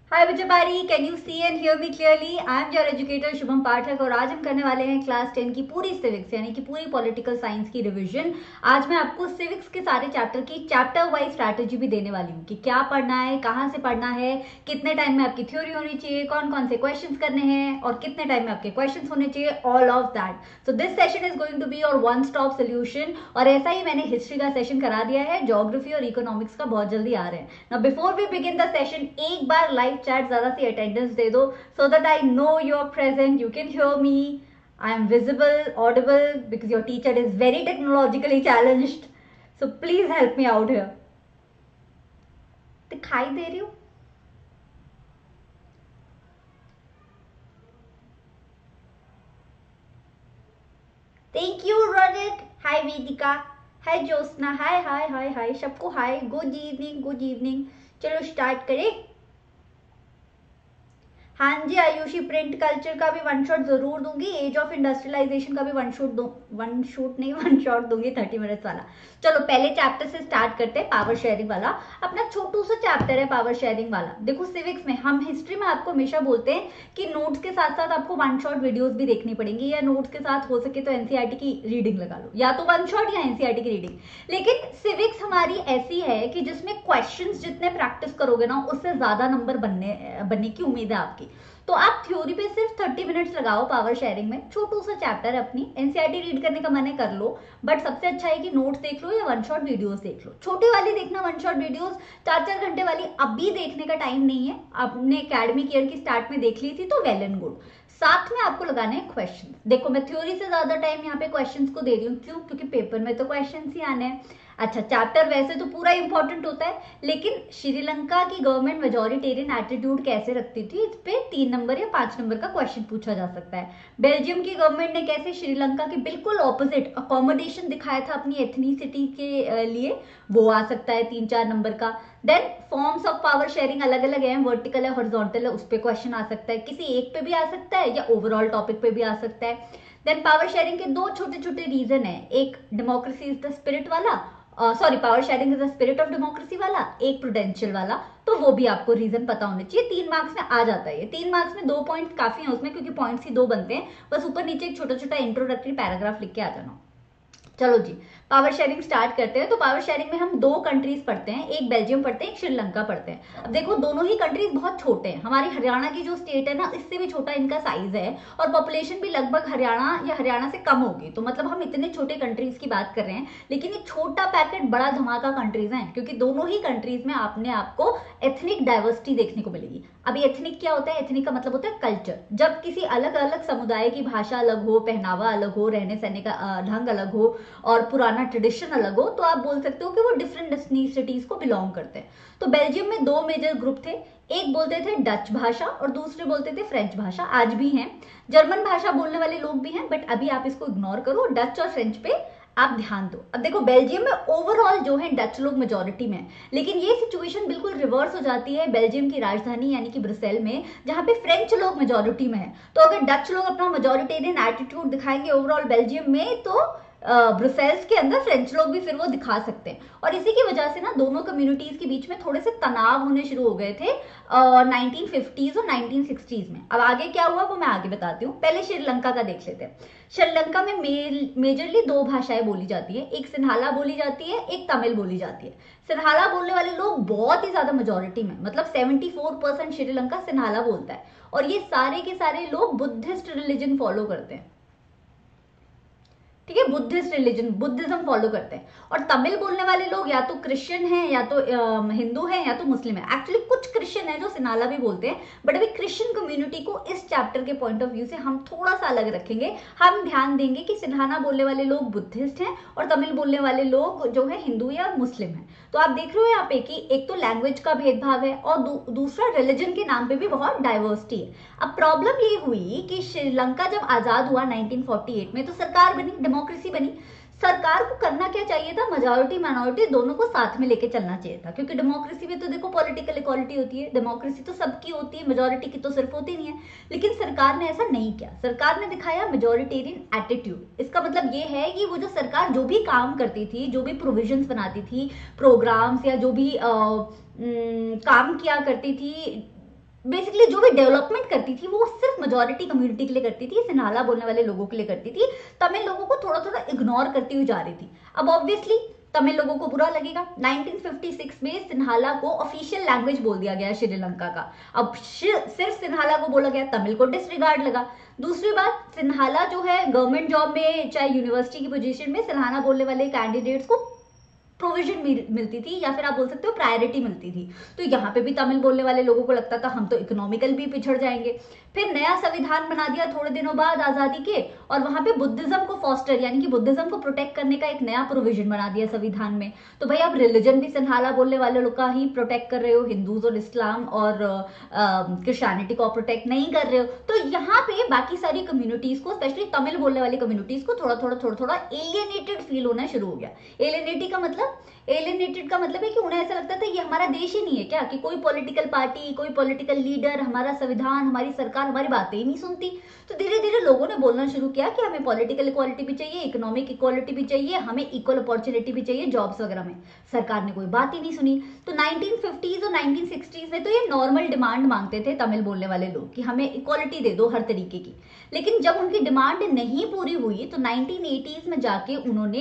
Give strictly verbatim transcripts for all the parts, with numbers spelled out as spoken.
हाय बच्चे बारी, can you see and hear me clearly? I am your educator Shubham Pathak और आज हम करने वाले हैं क्लास टेन की पूरी सिविक्स यानी कि पूरी पॉलिटिकल साइंस की रिवीजन। आज मैं आपको सिविक्स के सारे चैप्टर की चैप्टर वाइज स्ट्रैटेजी भी देने वाली हूँ कि क्या पढ़ना है, कहाँ से पढ़ना है, कितने टाइम में आपकी थ्योरी होनी चाहिए, कौन कौन से क्वेश्चन करने हैं और कितने टाइम में आपके क्वेश्चन होने चाहिए, all of that. So this session is going to be your one stop solution. और ऐसा ही मैंने हिस्ट्री का सेशन करा दिया है, ज्योग्राफी और इकोनॉमिक्स का बहुत जल्दी आ रहे हैं। Now before we begin the session, एक बार लाइव चैट ज्यादा सी अटेंडेंस दे दो so that I know you're present, you can hear me, I am visible, audible because your teacher is very technologically challenged. So please help me out here. दिखाई दे रही हूँ? Thank you Rodit. Hi Vedika. Hi Josna. Hi hi hi hi. सबको hi. Good evening. Good evening. चलो start करें। हाँ जी Ayushi, print culture का भी one shot जरूर दूंगी, एज ऑफ इंडस्ट्रियलाइजेशन का भी वन शॉट दू वन शॉट नहीं वन शॉट दूंगी थर्टी मिनट्स वाला। चलो पहले चैप्टर से स्टार्ट करते हैं, पावर शेयरिंग वाला। अपना छोटू सा चैप्टर है पावर शेयरिंग वाला। देखो सिविक्स में, हम हिस्ट्री में आपको हमेशा बोलते हैं कि नोट्स के साथ साथ आपको वन शॉट वीडियोस भी देखनी पड़ेंगी, या नोट्स के साथ हो सके तो एनसीईआरटी की रीडिंग लगा लो, या तो वन शॉट या एनसीईआरटी की रीडिंग। लेकिन सिविक्स हमारी ऐसी है कि जिसमें क्वेश्चन जितने प्रैक्टिस करोगे ना उससे ज्यादा नंबर बनने बनने की उम्मीद है आपकी। तो आप थ्योरी पे सिर्फ थर्टी मिनट्स लगाओ पावर शेयरिंग में। छोटू सा चैप्टर है, अपनी एनसीईआरटी रीड करने का मन है कर लो, बट सबसे अच्छा है कि नोट्स देख लो या वन शॉट वीडियोस देख लो। छोटी वाली देखना वन शॉट वीडियोस, चार चार घंटे वाली अभी देखने का टाइम नहीं है। आपने एकेडमिक ईयर की स्टार्ट में देख ली थी तो वेल एंड गुड। साथ में आपको लगाने हैं क्वेश्चन। देखो मैं थ्योरी से ज्यादा टाइम यहाँ पे क्वेश्चन को दे रही हूँ, क्यों? क्योंकि पेपर में तो क्वेश्चन ही आने हैं। अच्छा, चैप्टर वैसे तो पूरा इंपॉर्टेंट होता है, लेकिन श्रीलंका की गवर्नमेंट मेजोरिटेरियन एटीट्यूड कैसे रखती थी, इस पे तीन नंबर या पांच नंबर का क्वेश्चन पूछा जा सकता है। बेल्जियम की गवर्नमेंट ने कैसे श्रीलंका के बिल्कुल ऑपोजिट अकोमोडेशन दिखाया था अपनी एथनिसिटी के लिए, वो आ सकता है तीन चार नंबर का। Then forms of power sharing अलग अलग है, वर्टिकल है, हॉरिजॉन्टल है, उस पर क्वेश्चन आ सकता है, किसी एक पे भी आ सकता है या ओवरऑल टॉपिक पे भी आ सकता है। देन पावर शेयरिंग के दो छोटे छोटे रीजन है, एक डेमोक्रेसी इज द स्पिरिट वाला, sorry power sharing is the spirit of democracy वाला, एक प्रूडेंशियल वाला। तो वो भी आपको रीजन पता होने चाहिए। तीन मार्क्स में आ जाता है ये। तीन मार्क्स में दो पॉइंट्स काफी हैं उसमें, क्योंकि पॉइंट्स ही दो बनते हैं। बस ऊपर नीचे एक छोटा छोटा इंट्रोडक्टरी पैराग्राफ लिख के आ जाना। चलो जी, पावर शेयरिंग स्टार्ट करते हैं। तो पावर शेयरिंग में हम दो कंट्रीज पढ़ते हैं, एक बेल्जियम पढ़ते हैं, एक श्रीलंका पढ़ते हैं। अब देखो दोनों ही कंट्रीज बहुत छोटे हैं। हमारी हरियाणा की जो स्टेट है ना, इससे भी छोटा इनका साइज है, और पॉपुलेशन भी लगभग हरियाणा या हरियाणा से कम होगी। तो मतलब हम इतने छोटे कंट्रीज की बात कर रहे हैं, लेकिन ये छोटा पैकेट बड़ा धमाका कंट्रीज हैं, क्योंकि दोनों ही कंट्रीज में आपने आपको एथनिक डाइवर्सिटी देखने को मिलेगी। अभी एथनिक क्या होता है? एथनिक का मतलब होता है कल्चर। जब किसी अलग अलग समुदाय की भाषा अलग हो, पहनावा अलग हो, रहने सहने का ढंग अलग हो और पुराना ट्रेडिशन अलग हो, तो आप बोल सकते हो कि वो डिफरेंट एथनिसिटीज को बिलोंग करते हैं। तो बेल्जियम में दो मेजर ग्रुप थे, एक बोलते थे डच भाषा और दूसरे बोलते थे फ्रेंच भाषा, आज भी हैं। जर्मन भाषा बोलने वाले लोग भी हैं, बट अभी आप इसको इग्नोर करो, डच और फ्रेंच पे आप ध्यान दो। अब देखो बेल्जियम में ओवरऑल जो है डच लोग मेजोरिटी में, लेकिन ये सिचुएशन बिल्कुल रिवर्स हो जाती है बेल्जियम की राजधानी यानी कि ब्रुसेल में, जहां पे फ्रेंच लोग मेजोरिटी में है। तो अगर डच लोग अपना मेजोरिटेरियन एटीट्यूड दिखाएंगे ओवरऑल बेल्जियम में, तो ब्रुसेल्स के अंदर फ्रेंच लोग भी फिर वो दिखा सकते हैं। और इसी की वजह से ना दोनों कम्युनिटीज के बीच में थोड़े से तनाव होने शुरू हो गए थे नाइनटीन फिफ्टीज और नाइनटीन सिक्सटीज में। अब आगे क्या हुआ वो मैं आगे बताती हूँ, पहले श्रीलंका का देख लेते हैं। श्रीलंका में मेजरली दो भाषाएं बोली जाती है, एक सिन्हाला बोली जाती है, एक तमिल बोली जाती है। सिन्हाला बोलने वाले लोग बहुत ही ज्यादा मेजोरिटी में, मतलब seventy four percent Sri Lanka Sinhala बोलता है, और ये सारे के सारे लोग बुद्धिस्ट रिलीजन फॉलो करते हैं। ठीक है, बुद्धिस्ट रिलीजन, बुद्धिज्म फॉलो करते हैं। और तमिल बोलने वाले लोग या तो क्रिश्चियन हैं, या तो हिंदू हैं, या तो मुस्लिम है। एक्चुअली कुछ क्रिश्चियन है जो सिनाला भी बोलते हैं, बट अभी क्रिश्चियन कम्युनिटी को इस चैप्टर के पॉइंट ऑफ व्यू से हम थोड़ा सा अलग रखेंगे। हम ध्यान देंगे कि सिन्हाना बोलने वाले लोग बुद्धिस्ट हैं और तमिल बोलने वाले लोग जो है हिंदू या मुस्लिम है। तो आप देख रहे हो यहाँ पे कि एक तो लैंग्वेज का भेदभाव है, और दू, दूसरा रिलीजन के नाम पे भी बहुत डाइवर्सिटी है। अब प्रॉब्लम ये हुई कि श्रीलंका जब आजाद हुआ नाइनटीन फोर्टी एट में, तो सरकार बनी, डेमोक्रेसी बनी। सरकार को करना क्या चाहिए था? मेजॉरिटी माइनॉरिटी दोनों को साथ में लेके चलना चाहिए था, क्योंकि डेमोक्रेसी में तो देखो पॉलिटिकल इक्वालिटी होती है, डेमोक्रेसी तो सबकी होती है, मेजॉरिटी की तो सिर्फ होती नहीं है। लेकिन सरकार ने ऐसा नहीं किया, सरकार ने दिखाया मेजॉरिटेरियन एटीट्यूड। इसका मतलब ये है कि वो जो सरकार जो भी काम करती थी, जो भी प्रोविजंस बनाती थी, प्रोग्राम्स या जो भी आ, काम किया करती थी, बेसिकली जो भी डेवलपमेंट करती थी वो सिर्फ मेजोरिटी कम्युनिटी के लिए करती थी, सिन्हाला बोलने वाले लोगों के लिए करती थी, तमिल लोगों को थोड़ा थोड़ा इग्नोर करती हुई जा रही थी। अब ऑब्वियसली तमिल लोगों को बुरा लगेगा। नाइनटीन फिफ्टी सिक्स में सिन्हाला को ऑफिशियल लैंग्वेज बोल दिया गया श्रीलंका का। अब सिर्फ सिन्हाला को बोला गया, तमिल को डिसरिगार्ड लगा। दूसरी बात, सिन्हाला जो है गवर्नमेंट जॉब में चाहे यूनिवर्सिटी की पोजीशन में सिन्हाला बोलने वाले कैंडिडेट्स को प्रोविजन मिलती थी, या फिर आप बोल सकते हो प्रायोरिटी मिलती थी। तो यहाँ पे भी तमिल बोलने वाले लोगों को लगता था हम तो इकोनॉमिकल भी पिछड़ जाएंगे। फिर नया संविधान बना दिया थोड़े दिनों बाद आजादी के, और वहां पे बुद्धिज्म को फॉस्टर यानी कि बुद्धिज्म को प्रोटेक्ट करने का एक नया प्रोविजन बना दिया संविधान में। तो भाई आप रिलीजन भी सिन्हाला बोलने वाले लोग का ही प्रोटेक्ट कर रहे हो, हिंदूज और इस्लाम और क्रिश्चियनिटी को प्रोटेक्ट नहीं कर रहे हो। तो यहाँ पे बाकी सारी कम्युनिटीज को, स्पेशली तमिल बोलने वाली कम्युनिटीज को थोड़ा थोड़ा थोड़ा थोड़ा एलियनेटेड फील होना शुरू हो गया। एलियनेटी का मतलब एलियनेटेड का मतलब है कि उन्हें ऐसा लगता था ये हमारा देश ही नहीं है क्या, कि कोई पॉलिटिकल पार्टी, कोई पॉलिटिकल लीडर, हमारा संविधान, हमारी सरकार हमारी बातें ही नहीं सुनती। तो धीरे धीरे लोगों ने बोलना शुरू किया कि हमें पॉलिटिकल इक्वालिटी भी चाहिए, इकोनॉमिक इक्वालिटी भी चाहिए, हमें इक्वल अपॉर्चुनिटी भी चाहिए जॉब्स वगैरह में। सरकार ने कोई बात ही नहीं सुनी। तो नाइनटीन फिफ्टीज़ और नाइनटीन सिक्सटीज़ में तो ये नॉर्मल डिमांड मांगते थे तमिल बोलने वाले लोग कि हमें इक्वालिटी दे दो हर तरीके की। लेकिन जब उनकी डिमांड नहीं पूरी हुई तो नाइनटीन एटीज़ में जाके उन्होंने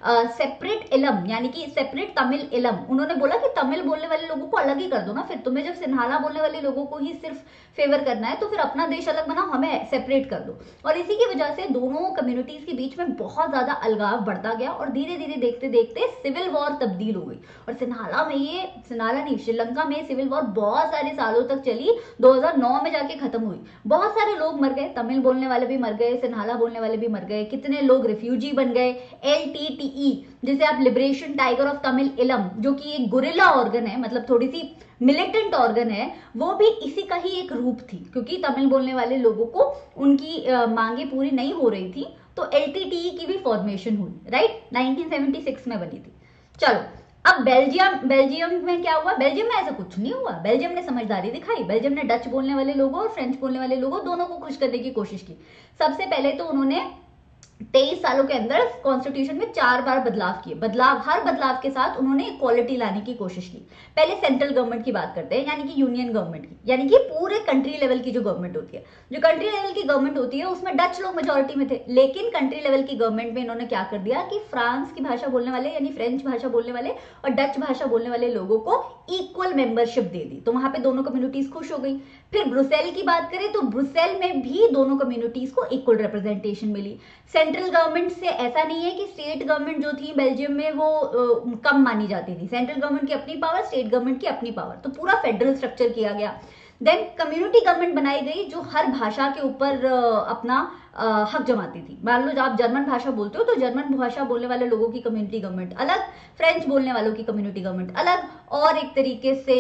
सेपरेट इलम यानी कि सेपरेट तमिल इलम, उन्होंने बोला कि तमिल बोलने वाले लोगों को अलग ही कर दो ना, फिर तुम्हें जब सिन्हाला बोलने वाले लोगों को ही सिर्फ फेवर करना है तो फिर अपना देश अलग बनाओ, हमें सेपरेट कर दो। और इसी की वजह से दोनों कम्युनिटीज के बीच में बहुत ज्यादा अलगाव बढ़ता गया और धीरे धीरे देखते देखते सिविल वॉर तब्दील हो गई। और सिन्हाला में ये सिन्हाला नहीं श्रीलंका में सिविल वॉर बहुत सारे सालों तक चली, दो हज़ार नौ में जाके खत्म हुई। बहुत सारे लोग मर गए, तमिल बोलने वाले भी मर गए, सिन्हाला बोलने वाले भी मर गए, कितने लोग रिफ्यूजी बन गए। एल टी टी ई जिसे आप लिबरेशन टाइगर ऑफ तमिल इलम, जो कि एक गुरिल्ला ऑर्गन है, मतलब थोड़ी सी मिलिटेंट ऑर्गन है, वो भी इसी का ही एक रूप थी, क्योंकि तमिल बोलने वाले लोगों को उनकी मांगे पूरी नहीं हो रही थी। तो एल टी टी ई की भी फॉर्मेशन हुई, राइट, नाइनटीन सेवेंटी सिक्स में बनी थी। चलो अब बेल्जियम बेल्जियम में क्या हुआ? बेल्जियम में ऐसा कुछ नहीं हुआ। बेल्जियम ने समझदारी दिखाई। बेल्जियम ने डच बोलने वाले लोगों और फ्रेंच बोलने वाले लोगों दोनों को खुश करने की कोशिश की। सबसे पहले तो उन्होंने तेईस सालों के अंदर कॉन्स्टिट्यूशन में चार बार बदलाव किए। बदलाव हर बदलाव के साथ उन्होंने इक्वालिटी लाने की कोशिश की। पहले सेंट्रल गवर्नमेंट की बात करते हैं, यानी कि यूनियन गवर्नमेंट की, यानी कि पूरे कंट्री लेवल की जो गवर्नमेंट होती है। जो कंट्री लेवल की गवर्नमेंट होती है उसमें डच लोग मेजोरिटी में थे, लेकिन कंट्री लेवल की गवर्नमेंट में इन्होंने क्या कर दिया कि फ्रांस की भाषा बोलने वाले यानी फ्रेंच भाषा बोलने वाले और डच भाषा बोलने वाले लोगों को इक्वल मेंबरशिप दे दी। तो वहां पे दोनों कम्युनिटीज खुश हो गई। फिर ब्रुसेल की बात करें तो ब्रुसेल में भी दोनों कम्युनिटीज को इक्वल रिप्रेजेंटेशन मिली। सेंट्रल गवर्नमेंट से ऐसा नहीं है कि स्टेट गवर्नमेंट जो थी बेल्जियम में वो आ, कम मानी जाती थी। सेंट्रल गवर्नमेंट की अपनी पावर, स्टेट गवर्नमेंट की अपनी पावर, तो पूरा फेडरल स्ट्रक्चर किया गया। देन कम्युनिटी गवर्नमेंट बनाई गई जो हर भाषा के ऊपर अपना आ, हक जमाती थी। मान लो आप जर्मन भाषा बोलते हो तो जर्मन भाषा बोलने वाले लोगों की कम्युनिटी गवर्नमेंट अलग, फ्रेंच बोलने वालों की कम्युनिटी गवर्नमेंट अलग, और एक तरीके से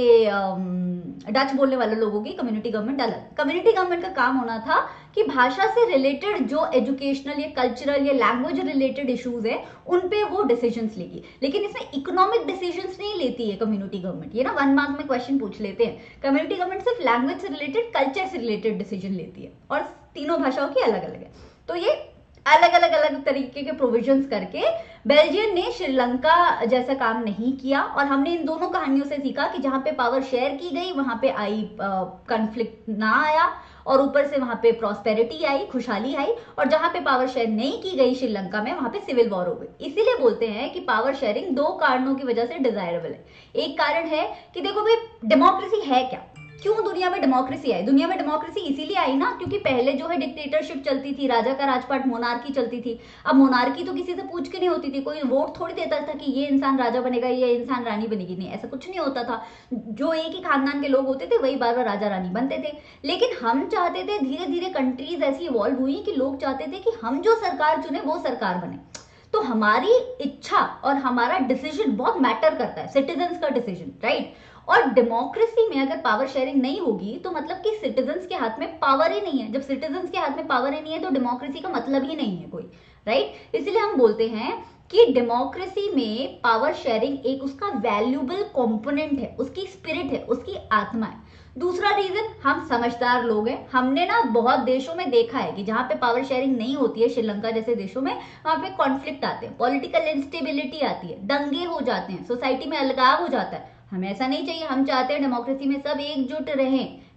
डच बोलने वाले लोगों की कम्युनिटी गवर्नमेंट अलग। कम्युनिटी गवर्नमेंट का काम होना था कि भाषा से रिलेटेड जो एजुकेशनल या कल्चरल या लैंग्वेज रिलेटेड इश्यूज है उन पे वो डिसीजंस लेगी, लेकिन इसमें इकोनॉमिक डिसीजंस नहीं लेती है कम्युनिटी गवर्नमेंट। ये ना वन मार्क में क्वेश्चन पूछ लेते हैं। कम्युनिटी गवर्नमेंट सिर्फ लैंग्वेज से रिलेटेड, कल्चर से रिलेटेड डिसीजन लेती है, और तीनों भाषाओं की अलग अलग है। तो ये अलग अलग अलग तरीके के प्रोविजंस करके बेल्जियम ने श्रीलंका जैसा काम नहीं किया। और हमने इन दोनों कहानियों से सीखा कि जहां पे पावर शेयर की गई वहां पे आई कॉन्फ्लिक्ट ना आया, और ऊपर से वहां पे प्रॉस्पेरिटी आई, खुशहाली आई। और जहां पे पावर शेयर नहीं की गई श्रीलंका में, वहां पे सिविल वॉर हो गई। इसीलिए बोलते हैं कि पावर शेयरिंग दो कारणों की वजह से डिजायरेबल है। एक कारण है कि देखो भाई डेमोक्रेसी है क्या, क्यों दुनिया में डेमोक्रेसी आई? दुनिया में डेमोक्रेसी इसीलिए आई ना क्योंकि पहले जो है डिक्टेटरशिप चलती थी, राजा का राजपाट, मोनार्की चलती थी। अब मोनार्की तो किसी से पूछ के नहीं होती थी, कोई वोट थोड़ी देता था कि ये इंसान राजा बनेगा, ये इंसान रानी बनेगी, नहीं, ऐसा कुछ नहीं होता था। जो एक ही खानदान के लोग होते थे वही बार बार राजा रानी बनते थे। लेकिन हम चाहते थे, धीरे धीरे कंट्रीज ऐसी इवॉल्व हुई कि लोग चाहते थे कि हम जो सरकार चुने वो सरकार बने। तो हमारी इच्छा और हमारा डिसीजन बहुत मैटर करता है, सिटीजन्स का डिसीजन, राइट। और डेमोक्रेसी में अगर पावर शेयरिंग नहीं होगी तो मतलब कि सिटीजन्स के हाथ में पावर ही नहीं है। जब सिटीजन्स के हाथ में पावर ही नहीं है तो डेमोक्रेसी का मतलब ही नहीं है कोई, राइट। इसलिए हम बोलते हैं कि डेमोक्रेसी में पावर शेयरिंग एक उसका वैल्यूबल कंपोनेंट है, उसकी स्पिरिट है, उसकी आत्मा है। दूसरा रीजन, हम समझदार लोग हैं। हमने ना बहुत देशों में देखा है कि जहां पे पावर शेयरिंग नहीं होती है, श्रीलंका जैसे देशों में, वहां पे कॉन्फ्लिक्ट आते हैं, पॉलिटिकल इंस्टेबिलिटी आती है, दंगे हो जाते हैं, सोसाइटी में अलगाव हो जाता है। हमें ऐसा नहीं चाहिए। हम चाहते हैं डेमोक्रेसी में सब एकजुट रहें,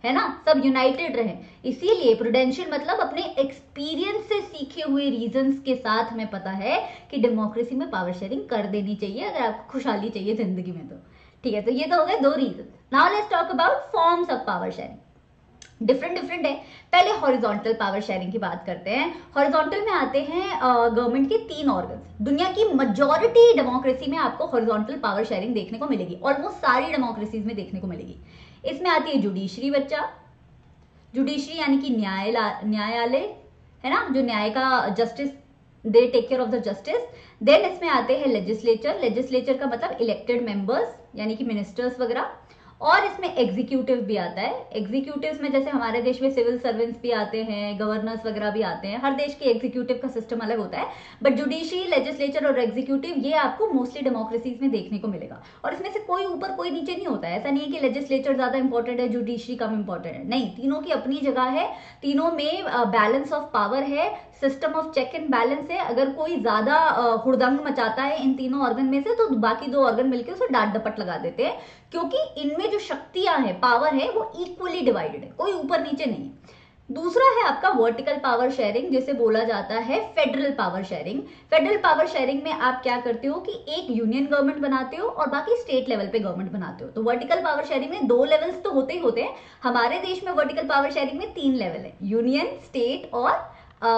है ना, सब यूनाइटेड रहे। इसीलिए प्रूडेंशियल मतलब अपने एक्सपीरियंस से सीखे हुए रीजंस के साथ हमें पता है कि डेमोक्रेसी में पावर शेयरिंग कर देनी चाहिए अगर आपको खुशहाली चाहिए जिंदगी में तो। ठीक है, तो ये तो हो गए दो reason. Now let's talk about forms of power sharing. Different different है। पहले हॉरिजॉन्टल पावर शेयरिंग की बात करते हैं। हॉरिजॉन्टल में आते हैं गवर्नमेंट के तीन ऑर्गन्स। दुनिया की मेजॉरिटी डेमोक्रेसी में आपको हॉरिजॉन्टल पावर शेयरिंग देखने को मिलेगी, ऑलमोस्ट सारी डेमोक्रेसीज में देखने को मिलेगी। इसमें आती है जुडिशरी बच्चा, जुडिशरी यानी कि न्याय न्यायालय है ना, जो न्याय का justice they take care of the justice. Then इसमें आते हैं लेजिस्लेचर, लेजिस्लेचर का मतलब इलेक्टेड मेंबर्स यानी कि मिनिस्टर्स वगैरह। और इसमें एग्जीक्यूटिव भी आता है। एग्जीक्यूटिव में जैसे हमारे देश में सिविल सर्वेंट्स भी आते हैं, गवर्नर्स वगैरह भी आते हैं, हर देश के एग्जीक्यूटिव का सिस्टम अलग होता है। बट जुडिशरी, लेजिस्लेचर और एग्जीक्यूटिव ये आपको मोस्टली डेमोक्रेसीज में देखने को मिलेगा। और इसमें से कोई ऊपर कोई नीचे नहीं होता है। ऐसा नहीं है कि लेजिस्लेचर ज्यादा इंपॉर्टेंट है, जुडिशरी कम इंपॉर्टेंट है, नहीं, तीनों की अपनी जगह है। तीनों में बैलेंस ऑफ पावर है, system of check and balance है। अगर कोई ज्यादा हुड़दंग मचाता है इन तीनों ऑर्गन में से तो बाकी दो ऑर्गन मिलकर उसे डांट डपट लगा देते हैं, क्योंकि इनमें जो शक्तियां हैं, पावर है, वो इक्वली डिवाइडेड है, कोई ऊपर नीचे नहीं है। दूसरा है आपका वर्टिकल पावर शेयरिंग, जिसे बोला जाता है federal power sharing. Federal power sharing में आप क्या करते हो कि एक यूनियन गवर्नमेंट बनाते हो और बाकी स्टेट लेवल पे गवर्नमेंट बनाते हो। तो वर्टिकल पावर शेयरिंग में दो लेवल्स तो होते ही होते हैं। हमारे देश में वर्टिकल पावर शेयरिंग में तीन लेवल है, यूनियन, स्टेट और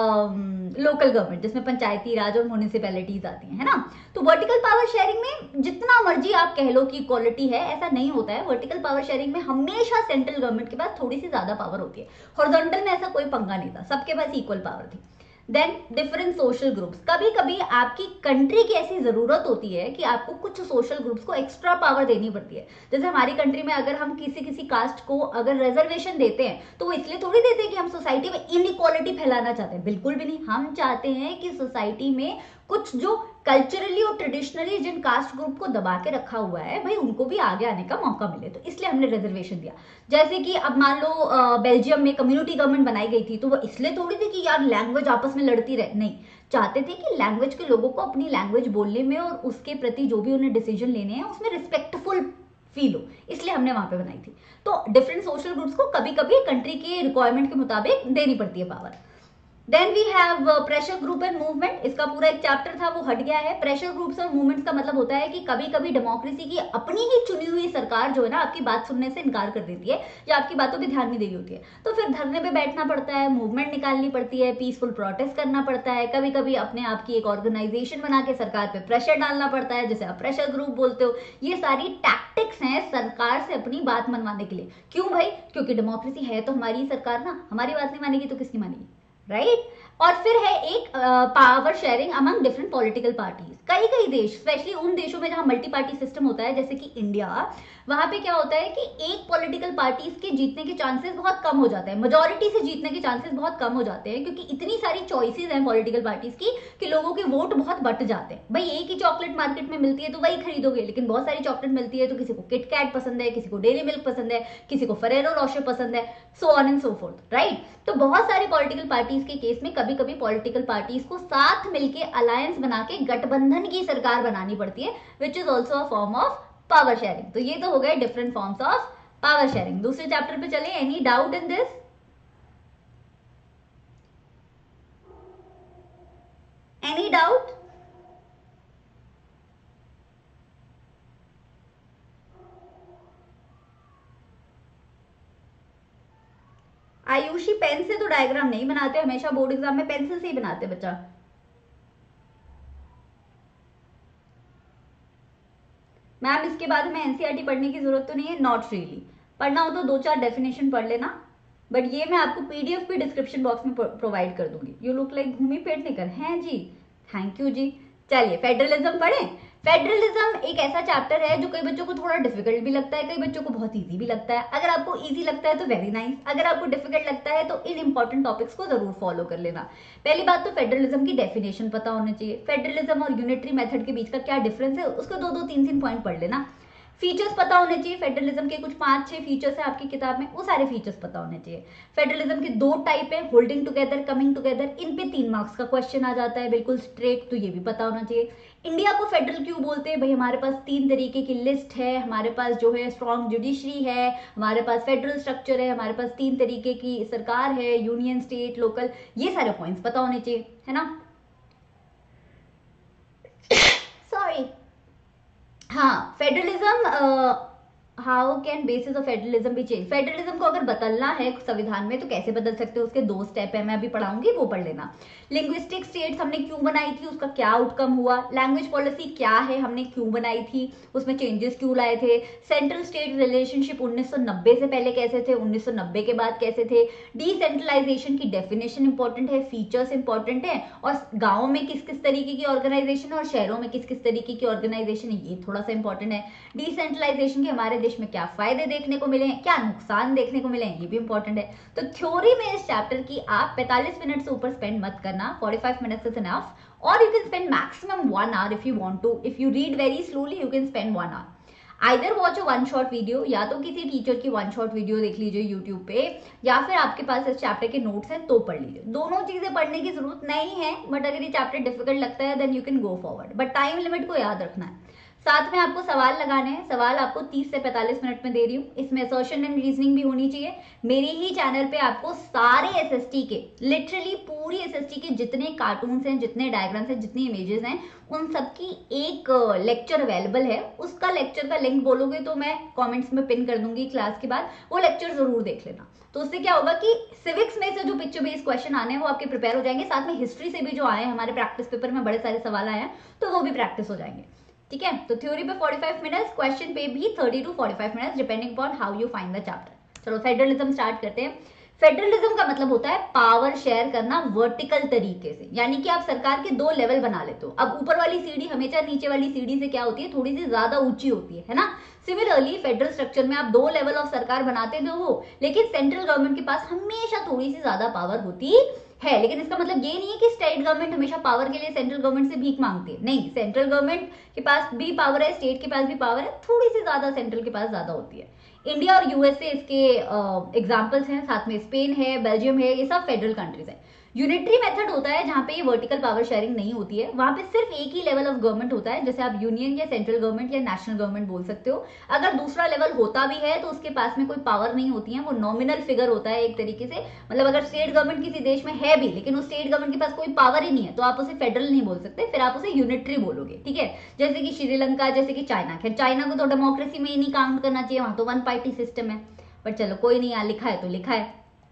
लोकल गवर्नमेंट, जिसमें पंचायती राज और म्यूनिसिपैलिटीज आती हैं, है ना। तो वर्टिकल पावर शेयरिंग में जितना मर्जी आप कह लो कि इक्वालिटी है, ऐसा नहीं होता है। वर्टिकल पावर शेयरिंग में हमेशा सेंट्रल गवर्नमेंट के पास थोड़ी सी ज्यादा पावर होती है। हॉरिजॉन्टल में ऐसा कोई पंगा नहीं था, सबके पास इक्वल पावर थी। देन डिफरेंट सोशल ग्रुप्स, कभी कभी आपकी कंट्री की ऐसी जरूरत होती है कि आपको कुछ सोशल ग्रुप्स को एक्स्ट्रा पावर देनी पड़ती है। जैसे हमारी कंट्री में अगर हम किसी किसी कास्ट को अगर रिजर्वेशन देते हैं तो वो इसलिए थोड़ी देते हैं कि हम सोसाइटी में इनइक्वालिटी फैलाना चाहते हैं, बिल्कुल भी नहीं। हम चाहते हैं कि सोसाइटी में कुछ जो कल्चरली और ट्रेडिशनली जिन कास्ट ग्रुप को दबा के रखा हुआ है, भाई उनको भी आगे आने का मौका मिले, तो इसलिए हमने रिजर्वेशन दिया। जैसे कि अब मान लो बेल्जियम में कम्युनिटी गवर्नमेंट बनाई गई थी, तो वो इसलिए थोड़ी थी कि यार लैंग्वेज आपस में लड़ती रहे, नहीं, चाहते थे कि लैंग्वेज के लोगों को अपनी लैंग्वेज बोलने में और उसके प्रति जो भी उन्हें डिसीजन लेने हैं उसमें रिस्पेक्टफुल फील हो, इसलिए हमने वहां पे बनाई थी। तो डिफरेंट सोशल ग्रुप्स को कभी कभी कंट्री के रिक्वायरमेंट के मुताबिक देनी पड़ती है power. Then we have pressure group and movement, इसका पूरा एक चैप्टर था वो हट गया है। प्रेशर ग्रुप्स और मूवमेंट्स का मतलब होता है कि कभी कभी डेमोक्रेसी की अपनी ही चुनी हुई सरकार जो है ना, आपकी बात सुनने से इनकार कर देती है या आपकी बातों पे ध्यान नहीं दे रही होती है, तो फिर धरने पे बैठना पड़ता है, मूवमेंट निकालनी पड़ती है, पीसफुल प्रोटेस्ट करना पड़ता है। कभी कभी अपने आप की एक ऑर्गेनाइजेशन बना के सरकार पे प्रेशर डालना पड़ता है, जिसे आप प्रेशर ग्रुप बोलते हो। ये सारी टैक्टिक्स हैं सरकार से अपनी बात मनवाने के लिए। क्यों भाई? क्योंकि डेमोक्रेसी है तो हमारी सरकार ना, हमारी बात नहीं मानेगी तो किसकी मानेगी, राइट right? और फिर है एक power sharing among different political parties. कई कई देश, स्पेशली उन देशों में जहां मल्टी पार्टी सिस्टम होता है जैसे कि इंडिया, वहां पे क्या होता है कि एक पॉलिटिकल पार्टीज के जीतने के चांसेस बहुत कम हो जाते हैं, मेजोरिटी से जीतने के चांसेस बहुत कम हो जाते हैं, क्योंकि इतनी सारी चॉइसेस हैं पॉलिटिकल पार्टीज की कि लोगों के वोट बहुत बट जाते हैं। भाई एक ही चॉकलेट मार्केट में मिलती है तो वही खरीदोगे, लेकिन बहुत सारी चॉकलेट मिलती है तो किसी को किटकैट पसंद है, किसी को डेयरी मिल्क पसंद है, किसी को फेरेरो रोशर पसंद है, so on and so forth, right. तो बहुत सारे पॉलिटिकल पार्टीज के केस में कभी कभी पॉलिटिकल पार्टीज को साथ मिलके अलायंस बना के गठबंधन की सरकार बनानी पड़ती है, which is also a form of power sharing. तो ये तो हो गए different forms of power sharing. दूसरे चैप्टर पे चले, any doubt in this? Any doubt? Ayushi pen से तो डायग्राम नहीं बनाते, हमेशा बोर्ड एग्जाम में पेंसिल से ही बनाते बच्चा। मैम इसके बाद में एनसीईआरटी पढ़ने की जरूरत तो नहीं है, नॉट रियली। पढ़ना हो तो दो चार डेफिनेशन पढ़ लेना, बट ये मैं आपको पीडीएफ भी डिस्क्रिप्शन बॉक्स में प्रोवाइड कर दूंगी। यू लुक लाइक घूमी पेट निकल हैं जी, थैंक यू जी। चलिए फेडरलिज्म पढ़ें। फेडरलिज्म एक ऐसा चैप्टर है जो कई बच्चों को थोड़ा डिफिकल्ट भी लगता है, कई बच्चों को बहुत इजी भी लगता है। अगर आपको इजी लगता है तो वेरी नाइस, अगर आपको डिफिकल्ट लगता है तो इन इंपॉर्टेंट टॉपिक्स को जरूर फॉलो कर लेना। पहली बात तो फेडरलिज्म की डेफिनेशन पता होनी चाहिए। फेडरलिज्म और यूनिटरी मेथड के बीच का क्या डिफरेंस है उसको दो दो तीन तीन पॉइंट पढ़ लेना। फीचर्स पता होने चाहिए फेडरलिज्म के, कुछ पांच छह फीचर्स है आपकी किताब में, वो सारे फीचर्स पता होने चाहिए। फेडरलिज्म के दो टाइप है, होल्डिंग टुगेदर, कमिंग टुगेदर, इन पे तीन मार्क्स का क्वेश्चन आ जाता है बिल्कुल स्ट्रेट, तो ये भी पता होना चाहिए। इंडिया को फेडरल क्यों बोलते हैं भाई, हमारे पास तीन तरीके की लिस्ट है, हमारे पास जो है स्ट्रॉन्ग जुडिशरी है, हमारे पास फेडरल स्ट्रक्चर है, हमारे पास तीन तरीके की सरकार है, यूनियन, स्टेट, लोकल, ये सारे पॉइंट्स पता होने चाहिए, है ना। सॉरी। हाँ, federalism, how can basis of federalism भी चेंज। फेडरलिज्म को अगर बदलना है संविधान में तो कैसे बदल सकते हो, उसके दो स्टेप है, मैं अभी पढ़ाऊंगी, वो पढ़ लेना। लिंग्विस्टिक स्टेट्स हमने क्यों बनाई थी, उसका क्या आउटकम हुआ। लैंग्वेज पॉलिसी क्या है, हमने क्यों बनाई थी, उसमें चेंजेस क्यों लाए थे। सेंट्रल स्टेट रिलेशनशिप उन्नीस सौ नब्बे से पहले कैसे थे, उन्नीस सौ नब्बे के बाद कैसे थे। डिसेंट्रलाइजेशन की डेफिनेशन इंपॉर्टेंट है, फीचर्स इंपॉर्टेंट है, और गाँव में किस किस तरीके की ऑर्गेनाइजेशन है और शहरों में किस किस तरीके की ऑर्गेनाइजेशन है, ये थोड़ा सा इंपॉर्टेंट है। डिसेंट्रलाइजेशन के हमारे देश में क्या फायदे देखने को मिले हैं, क्या नुकसान देखने को मिले हैं, ये भी इंपॉर्टेंट है। तो थ्योरी में इस चैप्टर की आप पैंतालीस मिनट से ऊपर स्पेंड मत करना, पैंतालीस मिनट्स इज इनफ, और you can spend maximum one hour if you want to. If you read very slowly you can spend one hour. Either watch a one shot video, या तो किसी teacher की one shot video देख लीजिए YouTube पे, या फिर आपके पास इस चैप्टर के नोट्स हैं तो पढ़ लीजिए। दोनों चीजें पढ़ने की जरूरत नहीं है, बट अगर ये चैप्टर डिफिकल्ट लगता है then you can go forward, but time limit को याद रखना है। साथ में आपको सवाल लगाने हैं, सवाल आपको तीस से पैंतालीस मिनट में दे रही हूँ, इसमें असर्शन एंड रीजनिंग भी होनी चाहिए। मेरे ही चैनल पे आपको सारे एसएसटी के, लिटरली पूरी एसएसटी के जितने कार्टून्स हैं, जितने डायग्राम्स हैं, जितनी इमेजेस हैं, उन सबकी एक लेक्चर अवेलेबल है। उसका लेक्चर का लिंक बोलोगे तो मैं कमेंट्स में पिन कर दूंगी क्लास के बाद, वो लेक्चर जरूर देख लेना। तो उससे क्या होगा कि सिविक्स में से जो पिक्चर बेस्ड क्वेश्चन आने हैं वो आपके प्रिपेयर हो जाएंगे, साथ में हिस्ट्री से भी जो आए हैं, हमारे प्रैक्टिस पेपर में बड़े सारे सवाल आए हैं, तो वो भी प्रैक्टिस हो जाएंगे। ठीक है, तो थ्योरी पे पैंतालीस मिनट्स, क्वेश्चन पे भी तीस टू पैंतालीस minutes depending upon how you find the chapter. चलो फेडरलिज्म स्टार्ट करते हैं। फेडरलिज्म का मतलब होता है पावर शेयर करना वर्टिकल तरीके से, यानी कि आप सरकार के दो लेवल बना लेते हो। अब ऊपर वाली सीढ़ी हमेशा नीचे वाली सीढ़ी से क्या होती है, थोड़ी सी ज्यादा ऊंची होती है, है ना। सिमिलरली फेडरल स्ट्रक्चर में आप दो लेवल ऑफ सरकार बनाते जो हो, लेकिन सेंट्रल गवर्नमेंट के पास हमेशा थोड़ी सी ज्यादा पावर होती है। लेकिन इसका मतलब ये नहीं है कि स्टेट गवर्नमेंट हमेशा पावर के लिए सेंट्रल गवर्नमेंट से भीख मांगती है, नहीं। सेंट्रल गवर्नमेंट के पास भी पावर है, स्टेट के पास भी पावर है, थोड़ी सी ज्यादा सेंट्रल के पास ज्यादा होती है। इंडिया और यूएसए इसके एग्जाम्पल्स हैं, साथ में स्पेन है, बेल्जियम है, ये सब फेडरल कंट्रीज है। यूनिटरी मेथड होता है जहां पे ये वर्टिकल पावर शेयरिंग नहीं होती है, वहां पे सिर्फ एक ही लेवल ऑफ गवर्नमेंट होता है, जैसे आप यूनियन या सेंट्रल गवर्नमेंट या नेशनल गवर्नमेंट बोल सकते हो। अगर दूसरा लेवल होता भी है तो उसके पास में कोई पावर नहीं होती है, वो नॉमिनल फिगर होता है एक तरीके से। मतलब अगर स्टेट गवर्नमेंट किसी देश में है भी लेकिन उस स्टेट गवर्नमेंट के पास कोई पावर ही नहीं है तो आप उसे फेडरल नहीं बोल सकते, फिर आप उसे यूनिटरी बोलोगे। ठीक है, जैसे कि श्रीलंका, जैसे कि चाइना। खैर चाइना को तो डेमोक्रेसी में ही नहीं काउंट करना चाहिए, वहां तो वन पार्टी सिस्टम है, बट चलो कोई नहीं, यहाँ लिखा है तो लिखा है।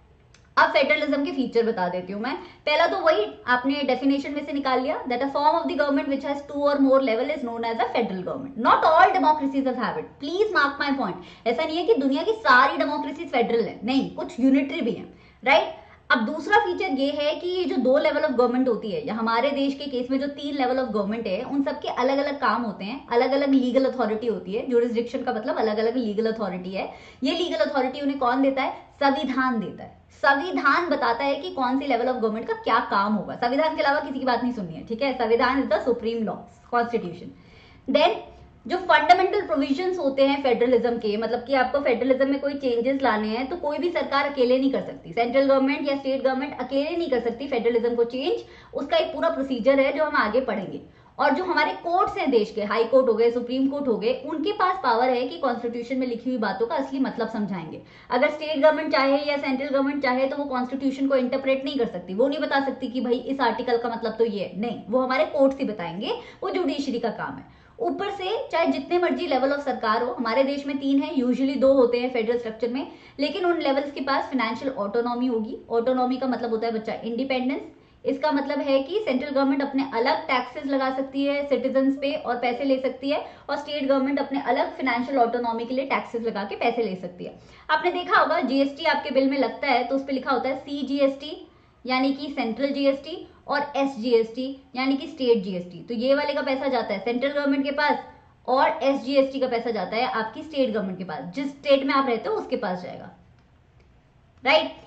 अब फेडरलिज्म के फीचर बता देती हूं मैं। पहला तो वही आपने डेफिनेशन में से निकाल लिया, that a form of the government which has two or more level is known as a federal government. Not all democracies have it, please mark my point. ऐसा नहीं है कि दुनिया की सारी डेमोक्रेसीज फेडरल है, नहीं, कुछ यूनिटरी भी है, राइट। अब दूसरा फीचर ये है कि ये जो दो लेवल ऑफ गवर्नमेंट होती है, या हमारे देश के केस में जो तीन लेवल ऑफ गवर्नमेंट है, उन सबके अलग अलग काम होते हैं, अलग अलग लीगल अथॉरिटी होती है। ज्यूरिसडिक्शन का मतलब अलग अलग लीगल अथॉरिटी है। ये लीगल अथॉरिटी उन्हें कौन देता है, संविधान देता है। संविधान बताता है कि कौन सी लेवल ऑफ गवर्नमेंट का क्या काम होगा, संविधान के अलावा किसी की बात नहीं सुननी है। ठीक है, संविधान is the supreme law, constitution. Then जो फंडामेंटल प्रोविजंस होते हैं फेडरलिज्म के, मतलब कि आपको फेडरलिज्म में कोई चेंजेस लाने हैं तो कोई भी सरकार अकेले नहीं कर सकती, सेंट्रल गवर्नमेंट या स्टेट गवर्नमेंट अकेले नहीं कर सकती फेडरलिज्म को चेंज। उसका एक पूरा प्रोसीजर है जो हम आगे पढ़ेंगे। और जो हमारे कोर्ट्स हैं देश के, हाई कोर्ट हो गए, सुप्रीम कोर्ट हो गए, उनके पास पावर है कि कॉन्स्टिट्यूशन में लिखी हुई बातों का असली मतलब समझाएंगे। अगर स्टेट गवर्नमेंट चाहे या सेंट्रल गवर्नमेंट चाहे तो वो कॉन्स्टिट्यूशन को इंटरप्रेट नहीं कर सकती, वो नहीं बता सकती कि भाई इस आर्टिकल का मतलब तो ये नहीं, वो हमारे कोर्ट्स ही बताएंगे, वो जुडिशरी का काम है। ऊपर से चाहे जितने मर्जी लेवल ऑफ सरकार हो, हमारे देश में तीन है, यूजुअली दो होते हैं फेडरल स्ट्रक्चर में, लेकिन उन लेवल्स के पास फाइनेंशियल ऑटोनॉमी होगी। ऑटोनॉमी का मतलब होता है बच्चा इंडिपेंडेंस। इसका मतलब है कि सेंट्रल गवर्नमेंट अपने अलग टैक्सेस लगा सकती है सिटीजन्स पे और पैसे ले सकती है, और स्टेट गवर्नमेंट अपने अलग फाइनेंशियल ऑटोनॉमी के लिए टैक्सेस लगा के पैसे ले सकती है। आपने देखा होगा जीएसटी आपके बिल में लगता है तो उस पर लिखा होता है सी जीएसटी यानी कि सेंट्रल जीएसटी, और एस जीएसटी यानी कि स्टेट जीएसटी। तो ये वाले का पैसा जाता है सेंट्रल गवर्नमेंट के पास, और एस जीएसटी का पैसा जाता है आपकी स्टेट गवर्नमेंट के पास, जिस स्टेट में आप रहते हो उसके पास जाएगा, राइट।